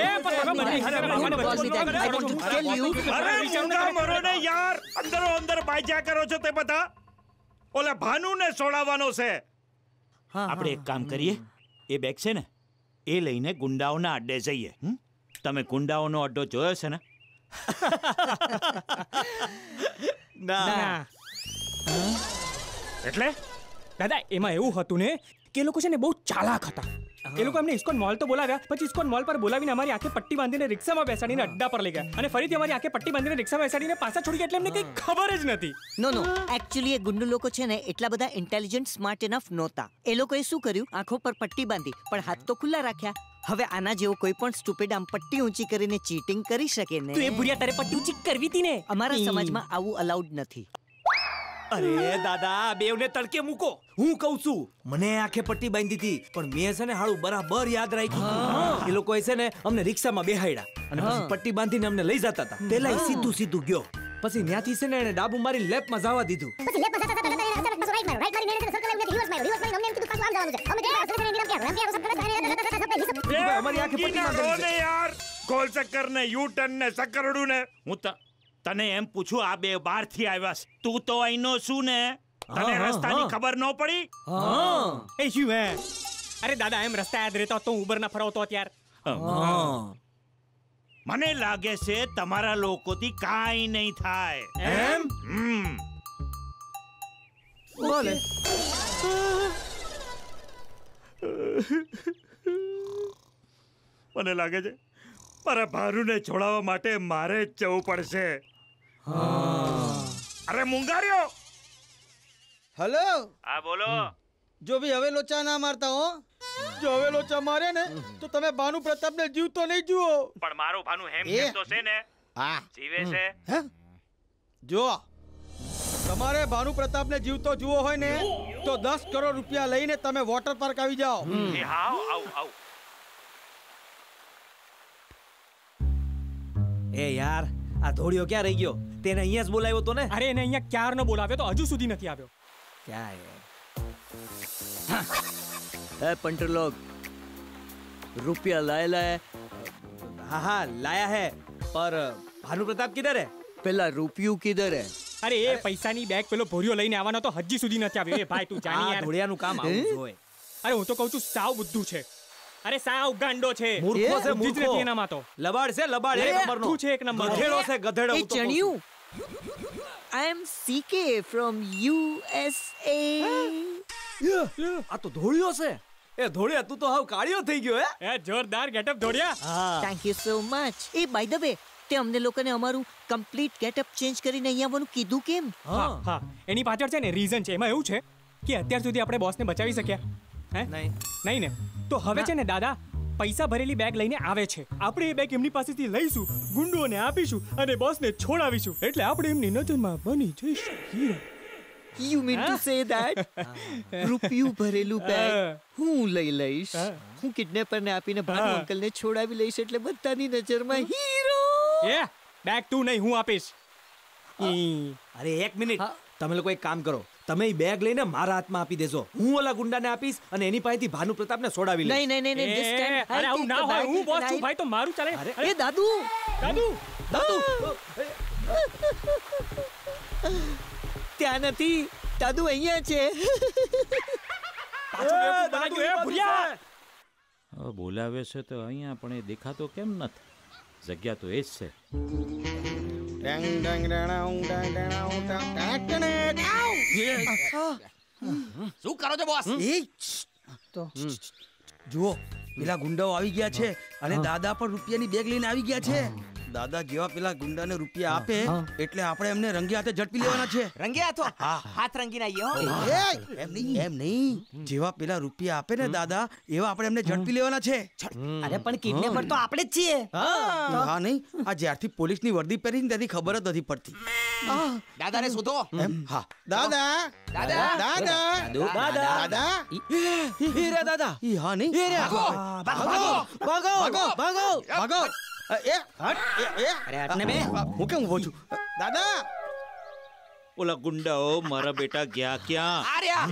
યાર, અંદરો અંદર બાજા કરો છો તે બધા. ઓલા ભાનુને છોડાવવાનો છે. આપણે એક કામ કરીએ, એ બેગ છે ને એ લઈને ગુંડાઓના અડ્ડે જઈએ. તમે ગુંડાઓનો અડ્ડો જોયો છે ને? ના. એટલે દાદા એમાં એવું હતું ને કે એ લોકો છે ને બહુ ચાલાક હતા. એ લોકો એમને ઇસ્કોન મોલ તો બોલાવ્યા, પછી ઇસ્કોન મોલ પર બોલાવીને અમારી આંખે પટ્ટી બાંધીને રિક્ષામાં બેસાડીને અડ્ડા પર લઈ ગયા અને ફરીથી અમારી આંખે પટ્ટી બાંધીને રિક્ષામાં બેસાડીને પાછા છોડી ગયા. એટલે એમને કંઈ ખબર જ નથી. નો એકચ્યુઅલી એ ગુંડુ લોકો છે ને એટલા બધા ઇન્ટેલિજન્ટ સ્માર્ટ ઇનફ નહોતા. એ લોકોએ શું કર્યું, આંખો પર પટ્ટી બાંધી પણ હાથ તો ખુલ્લા રાખ્યા. હવે આના જેવો કોઈ પણ સ્ટુપિડ આમ પટ્ટી ઊંચી કરીને ચીટિંગ કરી શકે ને? તું એ ભુરિયા તારે પટ્ટી ઊંચી કરવી હતી ને. અમારા સમાજમાં આવું અલાઉડ નથી. અરે દાદા, બેવને તડકે મૂકો. હું કહું છું, મને આંખે પટ્ટી બાંધી હતી પણ મેં છે ને હાળું બરાબર યાદ રાખ્યું. એ લોકો છે ને અમને રિક્ષામાં બેહાડ્યા અને પછી પટ્ટી બાંધીને અમને લઈ જતા હતા. પેલા સીધું ગયો, પછી ત્યાંથી છે ને એને ડાબુ મારી લેપમાં જવા દીધું. અમારી આંખે પટ્ટી બાંધી યાર. ગોલ ચક્કર ને યુ ટર્ન ને સકરડું ને. હું તને એમ પૂછું, આ બે બહાર થી આવ્યા છે, તું તો અહીંનો શું ને? તને રસ્તાની ખબર ન પડી? એ શું હે? અરે દાદા, એમ રસ્તા યાદ રહેતો તો ઉબર ના ફરાવતો ત્યાર. મને લાગે છે તમારા લોકોથી કાંઈ નહીં થાય. એમ? બોલે. મને લાગે છે મારા ભાનુને છોડાવવા માટે મારે જ જવું પડશે. અરે મુંગારીઓ. હેલો. હા બોલો. જો ભી હવે લોચા ના મારતા હો. જો હવે લોચા મારે ને તો તમે ભાનુ પ્રતાપને જીવતો નહીં જુઓ. પણ મારો ભાનુ હેમ તો છે ને? હા, જીવે છે. જો તમારે ભાનુ પ્રતાપને જીવતો જુઓ હોય ને તો 10 કરોડ રૂપિયા લઈને તમે વોટર પાર્ક આવી જાઓ. આવ. એ યાર, આ ધોળિયો ક્યાં રહી ગયો? તેને અહીંયા જ બોલાવ્યો તો ને? અરે એને અહીંયા ક્યારનો બોલાવ્યો તો હજુ સુધી નથી આવ્યો. ક્યાં है पंटर लोग रुपया लाए हाँ लाया है पर भानु प्रताप किधर है? પેલા રૂપિયું કિધર હે? અરે એ પૈસાની બેગ પેલો ભોરિયો લઈને આવવાનો તો હજી સુધી નથી આવ્યો. એ ભાઈ તું જાણી યાર, ધોળિયાનું કામ આવું જોઈએ. અરે હું તો કહું છું સાવ બુદ્ધુ છે. અરે સાવ ગાંડો છે. મૂર્ખો છે, મૂર્ખો. એનામાં તો લબાડ છે, લબાડ એક નંબરનો. તું છે એક નંબર. ગધેડો છે, ગધેડો. એ ચણ્યું. I am CK from USA. આ તો ધોળિયો છે. એ ધોળિયા, તું તો હાવ કાળિયો થઈ ગયો હે. એ જોરદાર ગેટઅપ ધોળિયા. Thank you so much. એ બાય ધ વે, તે અમને લોકોને અમારું કમ્પ્લીટ ગેટઅપ ચેન્જ કરીને અહીંયા આવવાનું કીધું કેમ? હા, એની પાછળ છે ને રીઝન છે. એમાં એવું છે કે અત્યાર સુધી આપણે બોસને બચાવી શક્યા હે? નહીં ને? તો હવે છે ને દાદા પૈસા ભરેલી બેગ લઈને આવે છે. આપણે એ બેગ એમની પાસેથી લઈશું, ગુંડોને આપીશું અને બોસને છોડાવીશું. એટલે આપણે એમની નજરમાં બની જઈશું hero. You mean to say that? રૂપિયું ભરેલું બેગ હું લઈ લઈશ. હું કિડનેપરને આપીને ભાનુ અંકલને છોડાવી લઈશ એટલે બધાની નજરમાં હીરો. એ બેગ તું નહીં, હું આપીશ. અરે એક મિનિટ, તમે લોકો એક કામ કરો, તમે એ બેગ લઈને મારા હાથમાં આપી દેજો. હું ઓલા ગુંડાને આપીશ અને એની પાસેથી ભાનુ પ્રતાપને છોડાવી લઈશ. નહીં this time અરે આવું ના હોય. હું બોસ છું ભાઈ, તો મારું ચાલે. એ દાદુ. ત્યાં નથી, દાદુ અહીંયા છે. બોલાવે છે તો અહીંયા પણ એ દેખાતો કેમ નથી? જગ્યા તો એ જ છે. શું કરો છો બોસ? જુઓ, પેલા ગુંડાઓ આવી ગયા છે અને દાદા પણ રૂપિયાની બેગ લઈને આવી ગયા છે. દાદા જેવા પેલા ગુંડાને રૂપિયા આપે એટલે આપણે એમને રંગે હાથે ઝડપી લેવાના છે. રંગે હાથો? હાથ રંગીને આવીએ. એમ નહીં, જેવા પેલા રૂપિયા આપે ને દાદા એવા આપણે એમને ઝડપી લેવાના છે. અરે પણ કિડનેપર તો આપણે જ છીએ. હા નહીં, આ જ્યારથી પોલીસની વર્દી પહેરી ને ત્યાંથી ખબર જ નથી પડતી. દાદાને શોધો. હા, દાદા દાદા દાદા દાદા દાદા હીરા દાદા. હા નહીં, ભાગો ભાગો ભાગો ભાગો ભાગો. હું કેમ ઉભો છું? દાદા, ઓલા ગુંડાઓ મારા બેટા ગયા ક્યાં?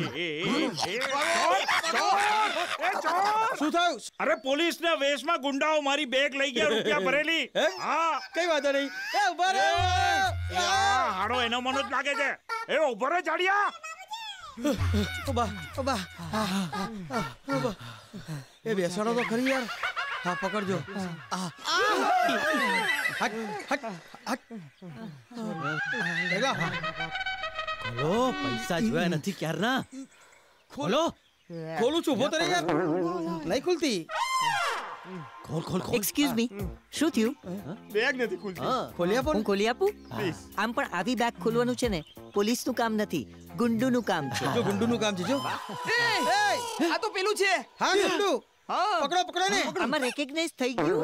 શું થયું? અરે પોલીસ ના વેશમાં ગુંડાઓ મારી બેગ લઈ ગયા, રૂપિયા ભરેલી. હા, કઈ વાંધો નહીં. એ ઉભા રહો. હાડો એનો મનો જ લાગે છે. એ ઉભો રહે જાડિયા. ઉભા ઉભા. એ બેસાડો તો ખરી યાર. હા, પકડજો. ખોલો, પૈસા જોયા નથી ક્યારના. ખોલો. ખોલું છું, ઉભો તો રે યાર. નહીં ખુલતી. ખોલ ખોલ ખોલ. એક્સક્યુઝ મી, શું થયું? બેગ નથી ખુલતી. ખોલી આપો. હું ખોલી આપું? આમ પણ આવી બેગ ખોલવાનું છે ને પોલીસનું કામ નથી, ગુંડુનું કામ છે. જો ગુંડુનું કામ છે. જો આ તો પેલું છે. હા, ગુંડુ. પકડો પકડો ને. આમાં રેકગ્નાઇઝ થઈ ગયું.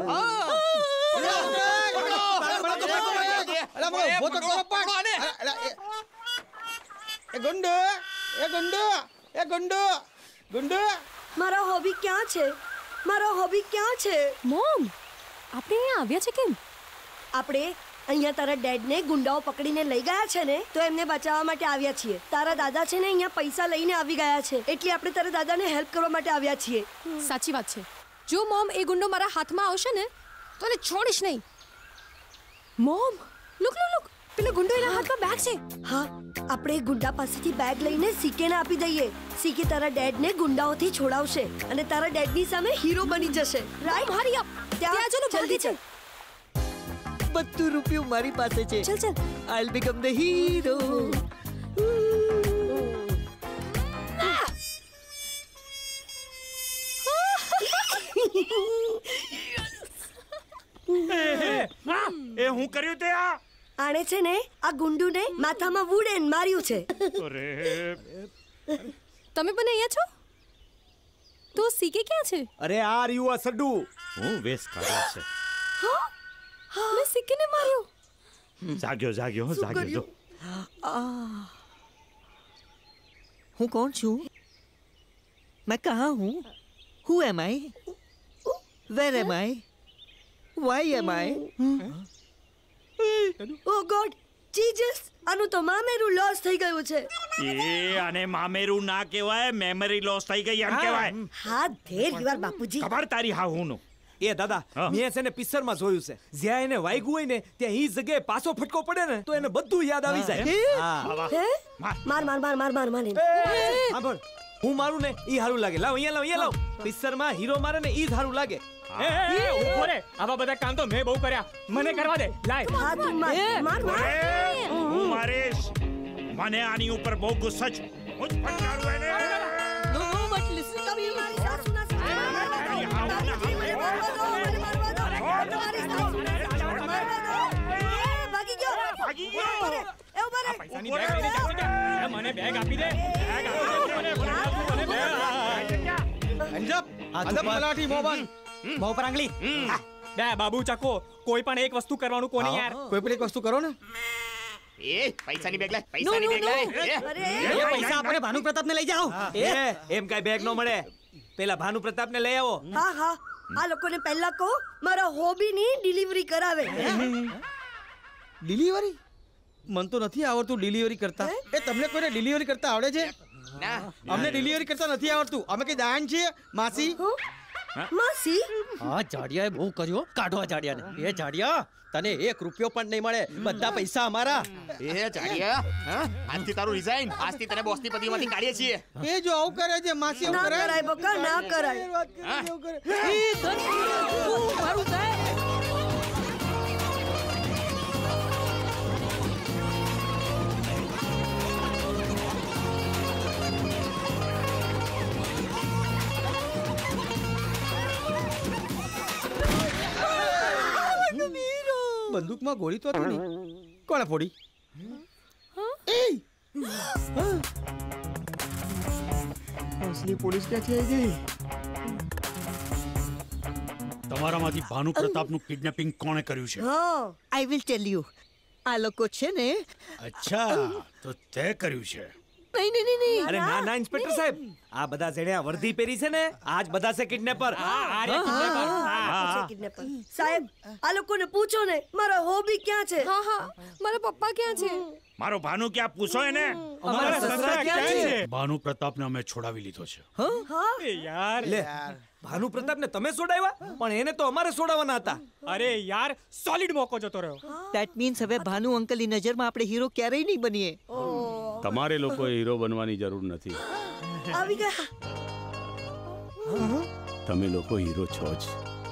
મારા હોબી ક્યાં છે? મારા હોબી ક્યાં છે? મોમ, આપણે અહીંયા આવ્યા છે કેમ? આપણે અહીંયા તારા ડેડને ગુંડાઓ પકડીને લઈ ગયા છે ને, તો એમને બચાવવા માટે આવ્યા છીએ. તારા દાદા છે ને અહીંયા પૈસા લઈને આવી ગયા છે, એટલે આપણે તારા દાદાને હેલ્પ કરવા માટે આવ્યા છીએ. સાચી વાત છે. જો મોમ એ ગુંડો મારા હાથમાં આવશે ને તો એને છોડીશ નહીં. મોમ, લુક લુક લુક, પેલો ગુંડો એના હાથમાં બેગ છે. હા, આપણે ગુંડા પાસેથી બેગ લઈને સીકેને આપી દઈએ. સીકે તારા ડેડને ગુંડાઓથી છોડાવશે અને તારા ડેડની સામે હીરો બની જશે. રાઈટ? Hurry up. ત્યાં જો જલ્દી છે. બધું રૂપિયું મારી પાસે છે. ચલ ચલ. I'll become the hero. એ હું કર્યું તે? આણે છે ને આ ગુંડુને માથામાં વુડેન માર્યું છે. અરે, તમે પણ અહીંયા છો? તો સીકે ક્યાં છે? અરે આર યુ આ સડ્ડુ. હું વેશ કાઢ્યો છે. મેં સીકેને માર્યો. જાગ્યો. હું કોણ છું? मैं कहाँ हूँ? Who am I? Where am I? Why am I? Oh God, Jesus! આનું તો મામેરું લોસ થઈ ગયું છે. આને મામેરું ના કહેવાય, મેમરી લોસ થઈ ગઈ એમ કહેવાય. હા, ધેર યુ આર બાપુજી. ખબર તારી હા હું નું. એ દાદા, મેં છે ને પિક્ચરમાં જોયું છે, જ્યાં એને વાગ્યું હોય ને ત્યાં ઈ જગ્યાએ પાછો ફટકો પડે ને તો એને બધું યાદ આવી જાય. માર. સાંભળ, હું મારું ને ઈ હારું લાગે. લાવ અહીંયા લાવ. પિક્ચરમાં હીરો મારે ને ઈ જ હારું લાગે. ઉભો રે, આવા બધા કામ તો મેં બહુ કર્યા, મને કરવા દે. લાય. હા, તું માર. હું મારીશ. મને આની ઉપર બહુ ગુસ્સો છે. હું જ ફટકારું એને. No, but listen to me. મારી સાસુના ભાગી ગયો. એ ઉભા રહે. પૈસાની બેગ લઈને જાતો ક્યાં? મને બેગ આપી દે. બેગ આપી દે. મને બેગ. અંજપ અદબ મલાઠી મોબન બહુ પર આંગળી. બે બાબુ ચાકો, કોઈ પણ એક વસ્તુ કરવાનું કોની યાર? કોઈ પણ એક વસ્તુ કરો ને. એ પૈસાની બેગ લે. પૈસાની બેગ લે. એ પૈસા આપણે ભાનુ પ્રતાપને લઈ જાઓ. એમ કઈ બેગ નો મળે. પેલા ભાનુ પ્રતાપને લઈ આવો. હા, આ લોકોને પહેલા કહો મારા હોબીની ડિલિવરી કરાવે. ડિલિવરી? મન તો નથી આવડતું ડિલિવરી કરતા. એ તમને કોઈને ડિલિવરી કરતા આવડે છે? ના, અમને ડિલિવરી કરતા નથી આવડતું. અમે કઈ દાન છીએ માસી? માસી હા જાડિયાએ બહુ કર્યો, કાઢો આ જાડિયાને. એ જાડિયા તને 1 રૂપિયો પણ નહીં મળે, બધા પૈસા અમારા. એ જાડિયા, આજથી તારું રિઝાઇન, આજથી તને બોસની પદવીમાંથી કાઢીએ છીએ. એ જો આવું કરે છે માસી, ના કરાય બકા, ના કરાય. બંદૂકમાં ગોળી તો હતી નહીં. કોણે ફોડી? અસલી પોલીસ ક્યાંથી આવી ગઈ? તમારામાંથી ભાનુ પ્રતાપનું કિડનેપિંગ કોણે કર્યું છે? I will tell you. આ લોકો છે ને. અચ્છા, તો તે કર્યું છે? નહીં. અરે ના ના ઇન્સ્પેક્ટર સાહેબ, આ બધા જેણે આ વર્દી પહેરી છે ને, આજ બધા છે કિડનેપર. સાહેબ, આ લોકોને પૂછો ને મારા હોબી ક્યાં છે? હા, મારા પપ્પા ક્યાં છે? મારો ભાનુ ક્યાં પૂછો એને? અમારા સસરા ક્યાં છે? ભાનુ પ્રતાપને અમે છોડાવી લીધો છે. એ યાર લે, ભાનુ પ્રતાપને તમે છોડાવ્યા, પણ એને તો અમારે છોડાવવાના હતા. અરે યાર, સોલિડ મોકો જતો રહ્યો. ધેટ મીન્સ હવે ભાનુ અંકલની નજરમાં આપણે હીરો ક્યારેય નહીં બનીએ. તમારે લોકોએ હીરો બનવાની જરૂર નથી. આવી ગયા. તમે લોકો હીરો છો જ.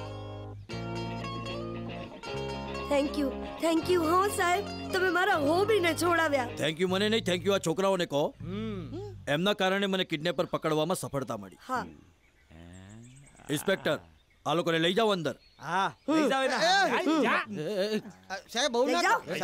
થેન્ક યુ હો સાહેબ, તમે મારા હોબીને છોડાવ્યા. થેન્ક યુ મને નહીં, થેન્ક યુ આ છોકરાઓને કહો. એમના કારણે મને કિડનેપર પકડવામાં સફળતા મળી. હા ઇન્સ્પેક્ટર, આ લોકોને લઈ જાઓ અંદર. હા, લઈ જાવ એને. સાહેબ બહુ ના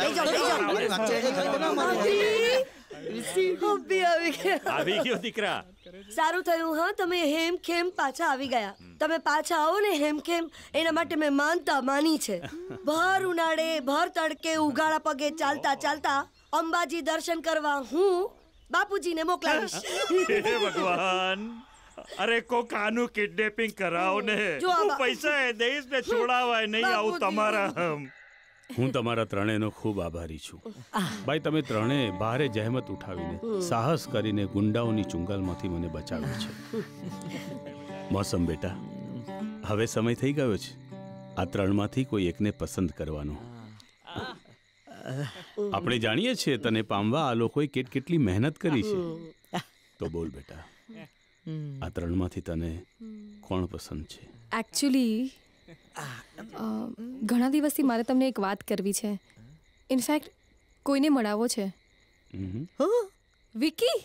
આવી ગયો દીકરા. સારું થયું હા, તમે હેમ ખેમ પાછા આવી ગયા. તમે પાછા આવો ને હેમ ખેમ, એના માટે મેં માની છે. ભર ઉનાળે ભર તડકે ઉગાડા પગે ચાલતા ચાલતા અંબાજી દર્શન કરવા હું બાપુજીને મોકલાવીશ. હે ભગવાન, અરે કોક આનું કિડનેપિંગ કરાવો ને. હું પૈસા એ દઈશ ને છોડાવાય નહીં આવું તમારા. હું તમારા ત્રણેયનો ખૂબ આભારી છું. ભાઈ, તમે ત્રણેય ભારે જહેમત ઉઠાવીને સાહસ કરીને ગુંડાઓની ચુંગાલમાંથી મને બચાવ્યો છે. મૌસમ બેટા, હવે સમય થઈ ગયો છે આ ત્રણમાંથી કોઈ એકને પસંદ કરવાનો. આપણે જાણીએ છીએ તને પામવા આ લોકોએ કેટલી મહેનત કરી છે. તો બોલ બેટા, આ ત્રણમાંથી તને કોણ પસંદ છે? એકચ્યુઅલી ઘણા દિવસથી મારે તમને એક વાત કરવી છે. ઇનફેક્ટ કોઈને મળાવો છે. વિકી.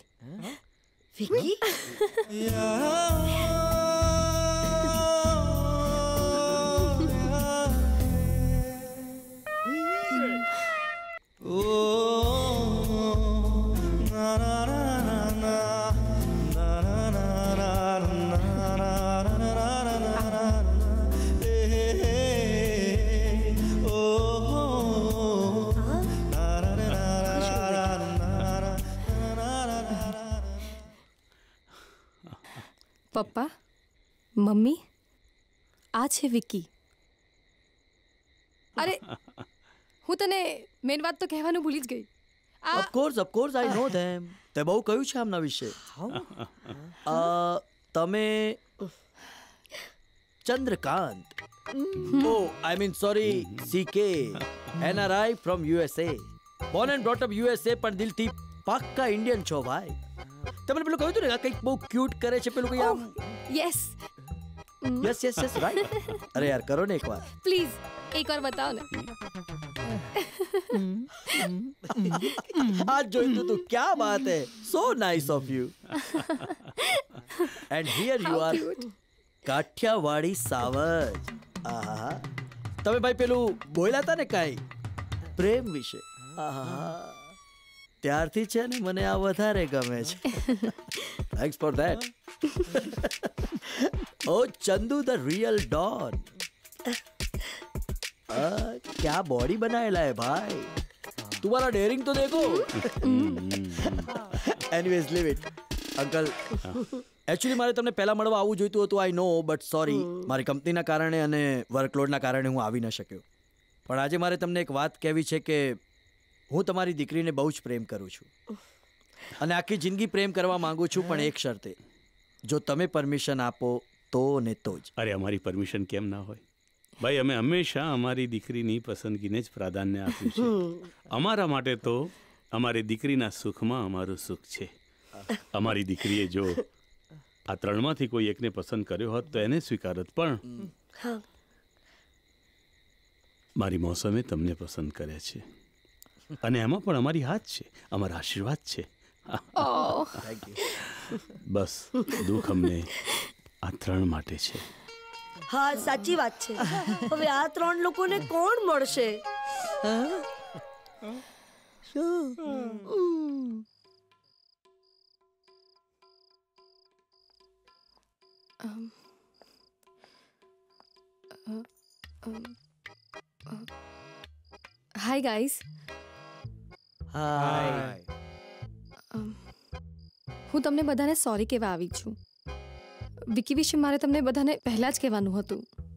પપ્પા, મમ્મી, આ છે વિકી. અરે, હું તને મેન વાત તો કહેવાનું ભૂલી જ ગઈ. Of course I know them. તે બહુ કહ્યું છે આમના વિશે. તમે Chandrakant. Oh I mean sorry, CK, NRI from USA. Born and brought up USA, પણ દિલથી પાક્કા ઇન્ડિયન છો ભાઈ. તમને પેલું કહ્યું હતું ને કંઈક બહુ ક્યુટ કરે છે પેલું કઈ આમ. Yes right. અરે યાર કરો ને એકવાર પ્લીઝ, એકવાર બતાવો ને. આજ જોઈતું તું, ક્યા બાત હે, so nice of you. And here you are, Kathiyawadi સાવજ. આહા, તમે ભાઈ પેલું બોલ્યા હતા ને કાંઈ પ્રેમ વિશે, આહા, ત્યારથી છે ને મને આ વધારે ગમે છે. Thanks for that. Oh Chandu the real don. क्या बॉडी बनाएला है भाई, तुम्हारा डेयरिंग तो देखो. Anyways leave it. Uncle, actually મારે તમને પહેલા મળવા આવવું જોઈતું હતું. આઈ નો, બટ સોરી, મારી કંપનીના કારણે અને વર્કલોડના કારણે હું આવી ન શક્યો. પણ આજે મારે તમને એક વાત કહેવી છે કે હું તમારી દીકરીને બહુ જ પ્રેમ કરું છું અને આખી જિંદગી પ્રેમ કરવા માંગુ છું, પણ એક શરતે. જો તમે પરમિશન આપો તો ને તો જ. અરે અમારી પરમિશન કેમ ના હોય ભાઈ? અમે હંમેશા અમારી દીકરીની પસંદગીને જ પ્રાધાન્ય આપ્યું છે. અમારા માટે તો અમારી દીકરીના સુખમાં અમારું સુખ છે. અમારી દીકરીએ જો આ ત્રણમાંથી કોઈ એકને પસંદ કર્યો હોત તો એને સ્વીકારત, પણ મારી મૌસમે તમને પસંદ કર્યા છે અને એમાં પણ અમારી હાથ છે, અમારા આશીર્વાદ છે. બસ દુઃખ અમને આ ત્રણ માટે છે. હા સાચી વાત છે. હવે આ ત્રણ લોકોને કોણ મળશે? Hi guys. હાય. હું તમને બધાને સોરી કહેવા આવી છું. વિકી વિશે મારે તમને બધાને પહેલા જ કહેવાનું હતું,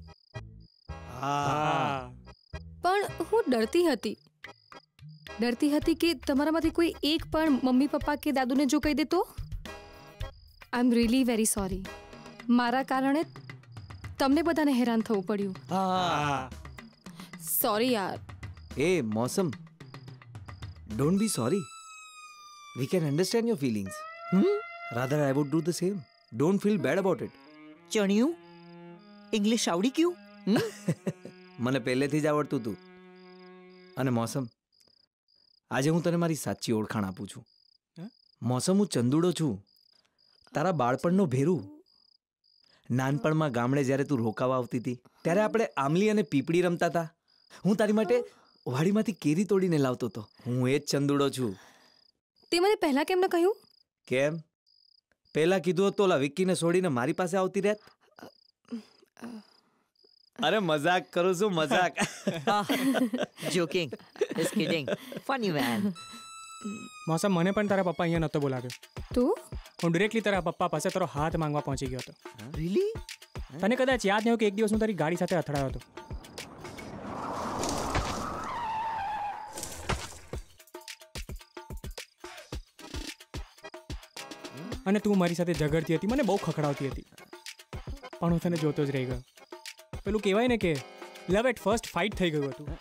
પણ હું ડરતી હતી કે તમારામાંથી કોઈ એક પણ મમ્મી પપ્પા કે દાદુને જો કહી દે તો. I am really very sorry. મારા કારણે તમને બધાને હેરાન થવું પડ્યું. સોરી યાર. એ Mausam, don't be sorry. We can understand your feelings. Rather I would do the same. Don't feel bad about it. ચણિયું ઇંગ્લિશ આવડી ગયું? મને પહેલેથી જ આવડતું હતું. અને મૌસમ, આજે હું તને મારી સાચી ઓળખાણ આપું છું. મૌસમ, હું ચંદુડો છું, તારા બાળપણનો ભેરું. નાનપણમાં ગામડે જ્યારે તું રોકાવા આવતી હતી ત્યારે આપણે આમલી અને પીપળી રમતા હતા. હું તારી માટે વાડીમાંથી કેરી તોડીને લાવતો હતો. હું એ જ ચંદુડો છું. તે મને પહેલા કેમ ન કહ્યું? કેમ? પહેલા કીધું હતું ઓલા વિક્કીને છોડીને મારી પાસે આવતી રહેત. અરે મજાક કરું છું, મજાક. Joking is kidding. Funny man. Mausam, મને પણ તારા પપ્પા અહીંયા નહોતો બોલાવ્યો. તું? હું ડિરેક્ટલી તારા પપ્પા પાસે તારો હાથ માંગવા પહોંચી ગયો હતો. રીલી? તને કદાચ યાદ નહીં હોય કે એક દિવસ હું તારી ગાડી સાથે અથડાયો હતો. અને તું મારી સાથે ઝઘડતી હતી, મને બહુ ખખડાવતી હતી, પણ હું તને જોતો જ રહી ગયો. પેલું કહેવાય ને કે લવ એટ ફર્સ્ટ ફાઇટ થઈ ગયું હતું.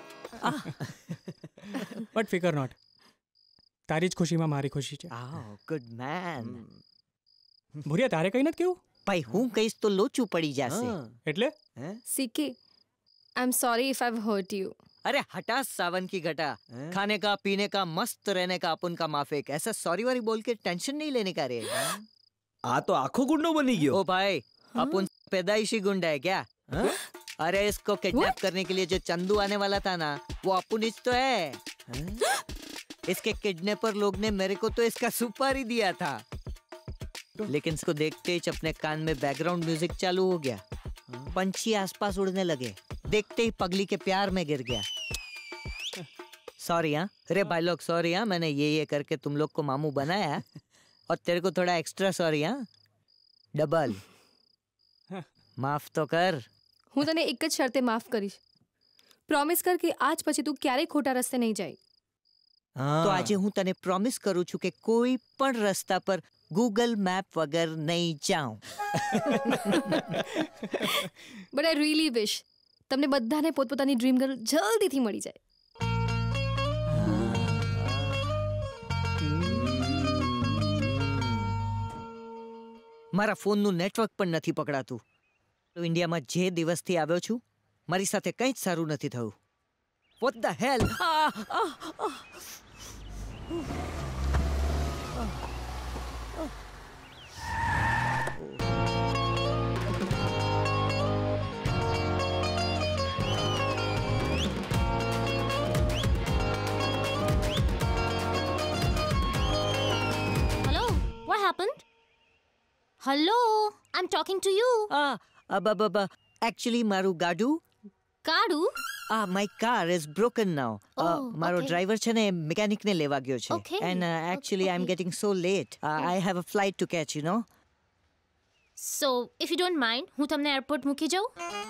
બટ ફિકર નોટ, તારી જ ખુશીમાં મારી ખુશી છે. Good man. ભૂરિયા, તારે કઈ નથી કેવું? ભાઈ હું કહીશ તો લોચું પડી જશે. એટલે CK, I am sorry if I have hurt you. अरे हटा सावन की घटा. खाने का पीने का मस्त रहने का अपन का माफिक. ऐसा सॉरी वारी बोल के टेंशन नहीं लेने का रे. आ तो आंखों गुंडो बनी गयो. ओ भाई, अपन पैदाइशी गुंडा है क्या? अरे इसको किडनैप करने के लिए जो चंदू आने वाला था ना, वो अपुनिच तो है. इसके किडनैपर लोग ने मेरे को तो इसका सुपारी दिया था, लेकिन इसको देखते ही अपने कान में बैकग्राउंड म्यूजिक चालू हो गया. पंछी आसपास उड़ने लगे. देखते ही पगली के प्यार में गिर गया. सॉरी हाँ. अरे भाई लोग सॉरी हाँ. मैंने ये करके तुम लोग को मामू बनाया, और तेरे को थोड़ा एक्स्ट्रा सॉरी हाँ. डबल. माफ तो कर. હું તને એક જ શરતે માફ કરીશ. પ્રોમિસ કર કે આજ પછી તું ક્યારેય ખોટા રસ્તે નહીં જાય. તો આજે હું તને પ્રોમિસ કરું છું કે કોઈ પણ રસ્તા પર ગૂગલ મેપ વગર નહીં જાઉં. બટ આઈ રિયલી વિશ તમને બધાને પોતપોતાની ડ્રીમ ગર્લ જલ્દીથી મળી જાય. મારા ફોનનું નેટવર્ક પણ નથી પકડાતું. ઇન્ડિયામાં જે દિવસથી આવ્યો છું મારી સાથે કંઈ જ સારું નથી થયું. What the hell? Hello, what happened? Hello, I'm talking to you. Actually, મારું ગાડું. ગાડું? My car is broken now. મારો ડ્રાઈવર છે ને મેકેનિકને લેવા ગયો છે. Okay. And actually I'm getting so late. I have a flight to catch, you know. So, if you don't mind, હું તમને એરપોર્ટ મૂકી જાઉં?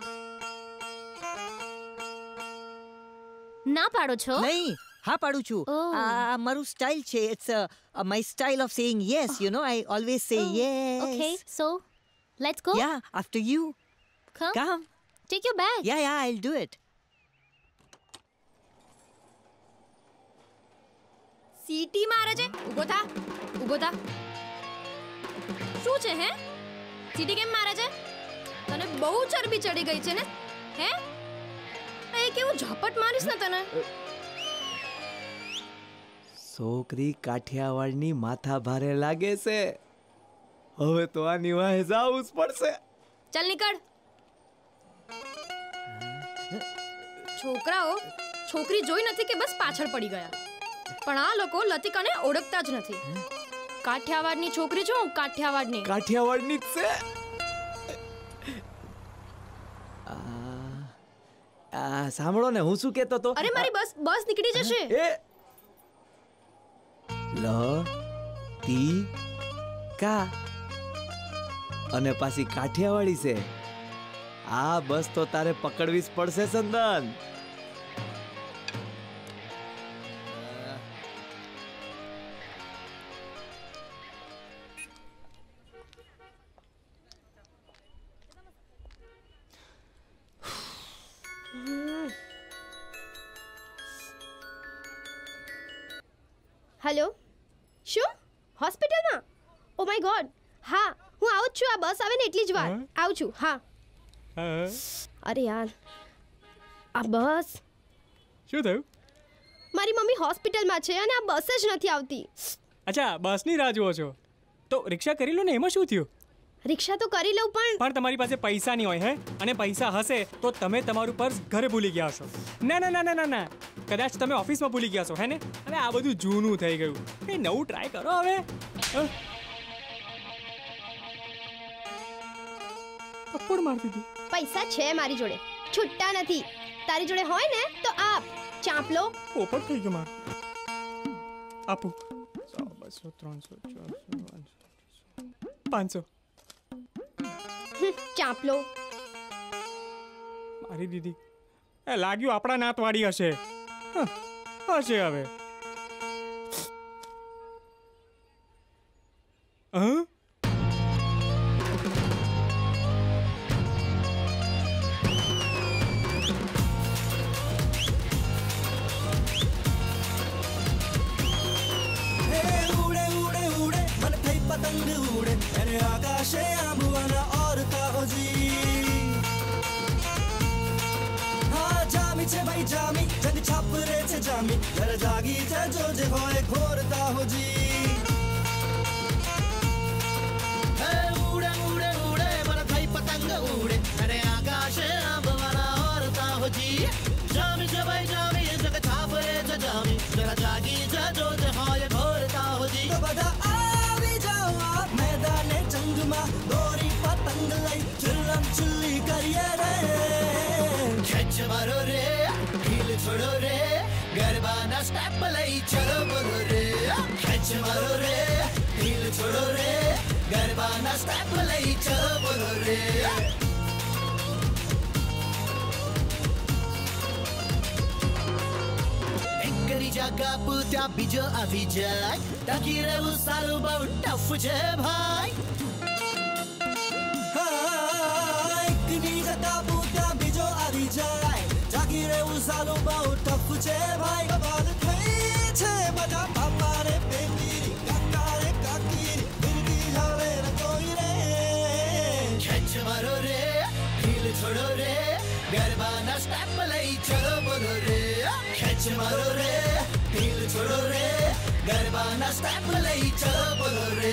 ના પાડો છો? નહીં, હા પાડું છું. મારું સ્ટાઇલ છે. It's my style of saying yes, you know. I always say yes. Okay, so Let's go. Yeah, after you. Come. Take your bag. Yeah, I'll do it. સીટી મારે છે. ઊભો થા. શું છે હે? સીટી કેમ મારે છે? તને બહુ ચરબી ચડી ગઈ છે ને? હે? એ કેવું ઝપટ મારીશ ને તને? છોકરી કાઠિયાવાડની માથા ભારે લાગે છે. હવે તો આ નિવાહે જાવું જ પડશે. ચાલ નીકળ. છોકરાઓ છોકરી જોઈ નથી કે બસ પાછળ પડી ગયા. પણ આ લોકો લતિકાને ઓળખતા જ નથી. કાઠિયાવાડની છોકરી છું, કાઠિયાવાડની. કાઠિયાવાડની જ છે. સાંભળો ને, હું શું કહેતો તો? અરે મારી બસ નીકળી જશે. લતિકા અને પાછી કાઠિયાવાડી છે. આ બસ તો તારે પકડવી જ પડશે સંદન. હેલો, શું હોસ્પિટલમાં? ઓ માય ગોડ, હા હું આવું જ છું. આ બસ આવે ને એટલી જ વાર આવું છું. હા. અરે યાર, આ બસ. શું થયું? મારી મમ્મી હોસ્પિટલમાં છે અને આ બસ જ નથી આવતી. અચ્છા, બસની રાહ જુઓ છો તો રિક્ષા કરી લો ને. એમાં શું થયું? રિક્ષા તો કરી લઉં પણ તમારી પાસે પૈસા નહીં હોય હે, અને પૈસા હશે તો તમે તમારું પર્સ ઘરે ભૂલી ગયા હશો. ના, કદાચ તમે ઓફિસમાં ભૂલી ગયા છો હે ને. અને આ બધું જૂનું થઈ ગયું. એ નવું ટ્રાય કરો હવે. થપ્પડ મારતી હતી. પૈસા છે મારી જોડે, છૂટા નથી. તારી જોડે હોય ને તો આપ. ચાંપલો પોપટ થઈ ગયો મારું. આપું 100 200 300 400 500. ચાંપલો મારી દીદી. એ લાગ્યું આપણા નાતવાડી હશે. હશે હવે. पतंग उड़े अरे आकाशे आंबुआना और ताहो जी हाँ जामी छे भाई जामी जग छाप रे छे जामी घर जागी छे जो जे होए घोर ताहो जी हे उड़े उड़े उड़े मन भाई पतंग उड़े अरे आकाशे आंबुआना और ताहो जी जामी छे भाई जामी जग छाप रे छे जामी घर जागी छे जो जे होए घोर ताहो जी तो बधा मैदाने जंग में दोरी पतंग लई चिल्लम चिल्ली करिए रे खिच मारो रे ढील छोड़ो रे गरबा ना स्टेप लई चलो बोलो रे खिच मारो रे ढील छोड़ो रे गरबा ना स्टेप लई चलो बोलो रे जगह पुत्या बीजो अभी जाए ताकि रे वो सालों बहुत टफ जे भाई इतनी जगह पुत्या बीजो अभी जाए ताकि रे वो सालों बहुत टफ जे भाई कबाल खाई छे मजा पापा रे बेबी काका रे काकी फिर भी जावे न कोई रे खिच मारो रे ढील छोड़ो रे गरबा ना स्टेप लई चलो बोलो रे खिच मारो रे ढील छोड़ो रे गरबा ना स्टेप लई चलो बोलो रे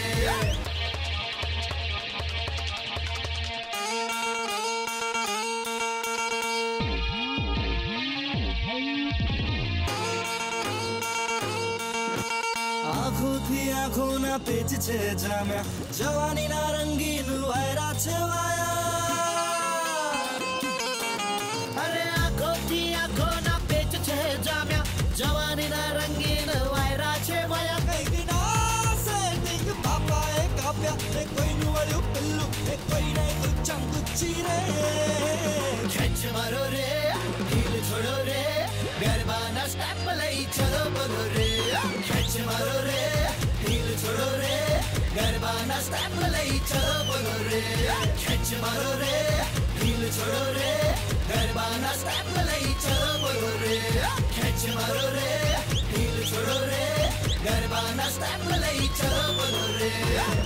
आँखों थी आँखों ना पेच छे जाम्या जवानी ना रंगीन वायरा छवाया अरे आँखों थी आँखों ना पेच छे जाम्या जवानी ना रंगीन वायरा छे वाया कई दिना से दिख पापा ए काप्या ए कोई नुवाळ्યું पिल्लू ए कोई ने गुच्चम गुच्ची रे खिच मारो रे ढील छोड़ो रे गरबा ना स्टेप लई चलो बोलो रे खिच मारो रे ढील छोड़ो रे गरबा गरबाना स्टेप लई चलो बोलो रे खिंच मारो रे ढील छोड़ो रे गरबाना स्टेप लई चलो बोलो रे खिंच मारो रे ढील छोड़ो रे गरबाना स्टेप लई चलो बोलो रे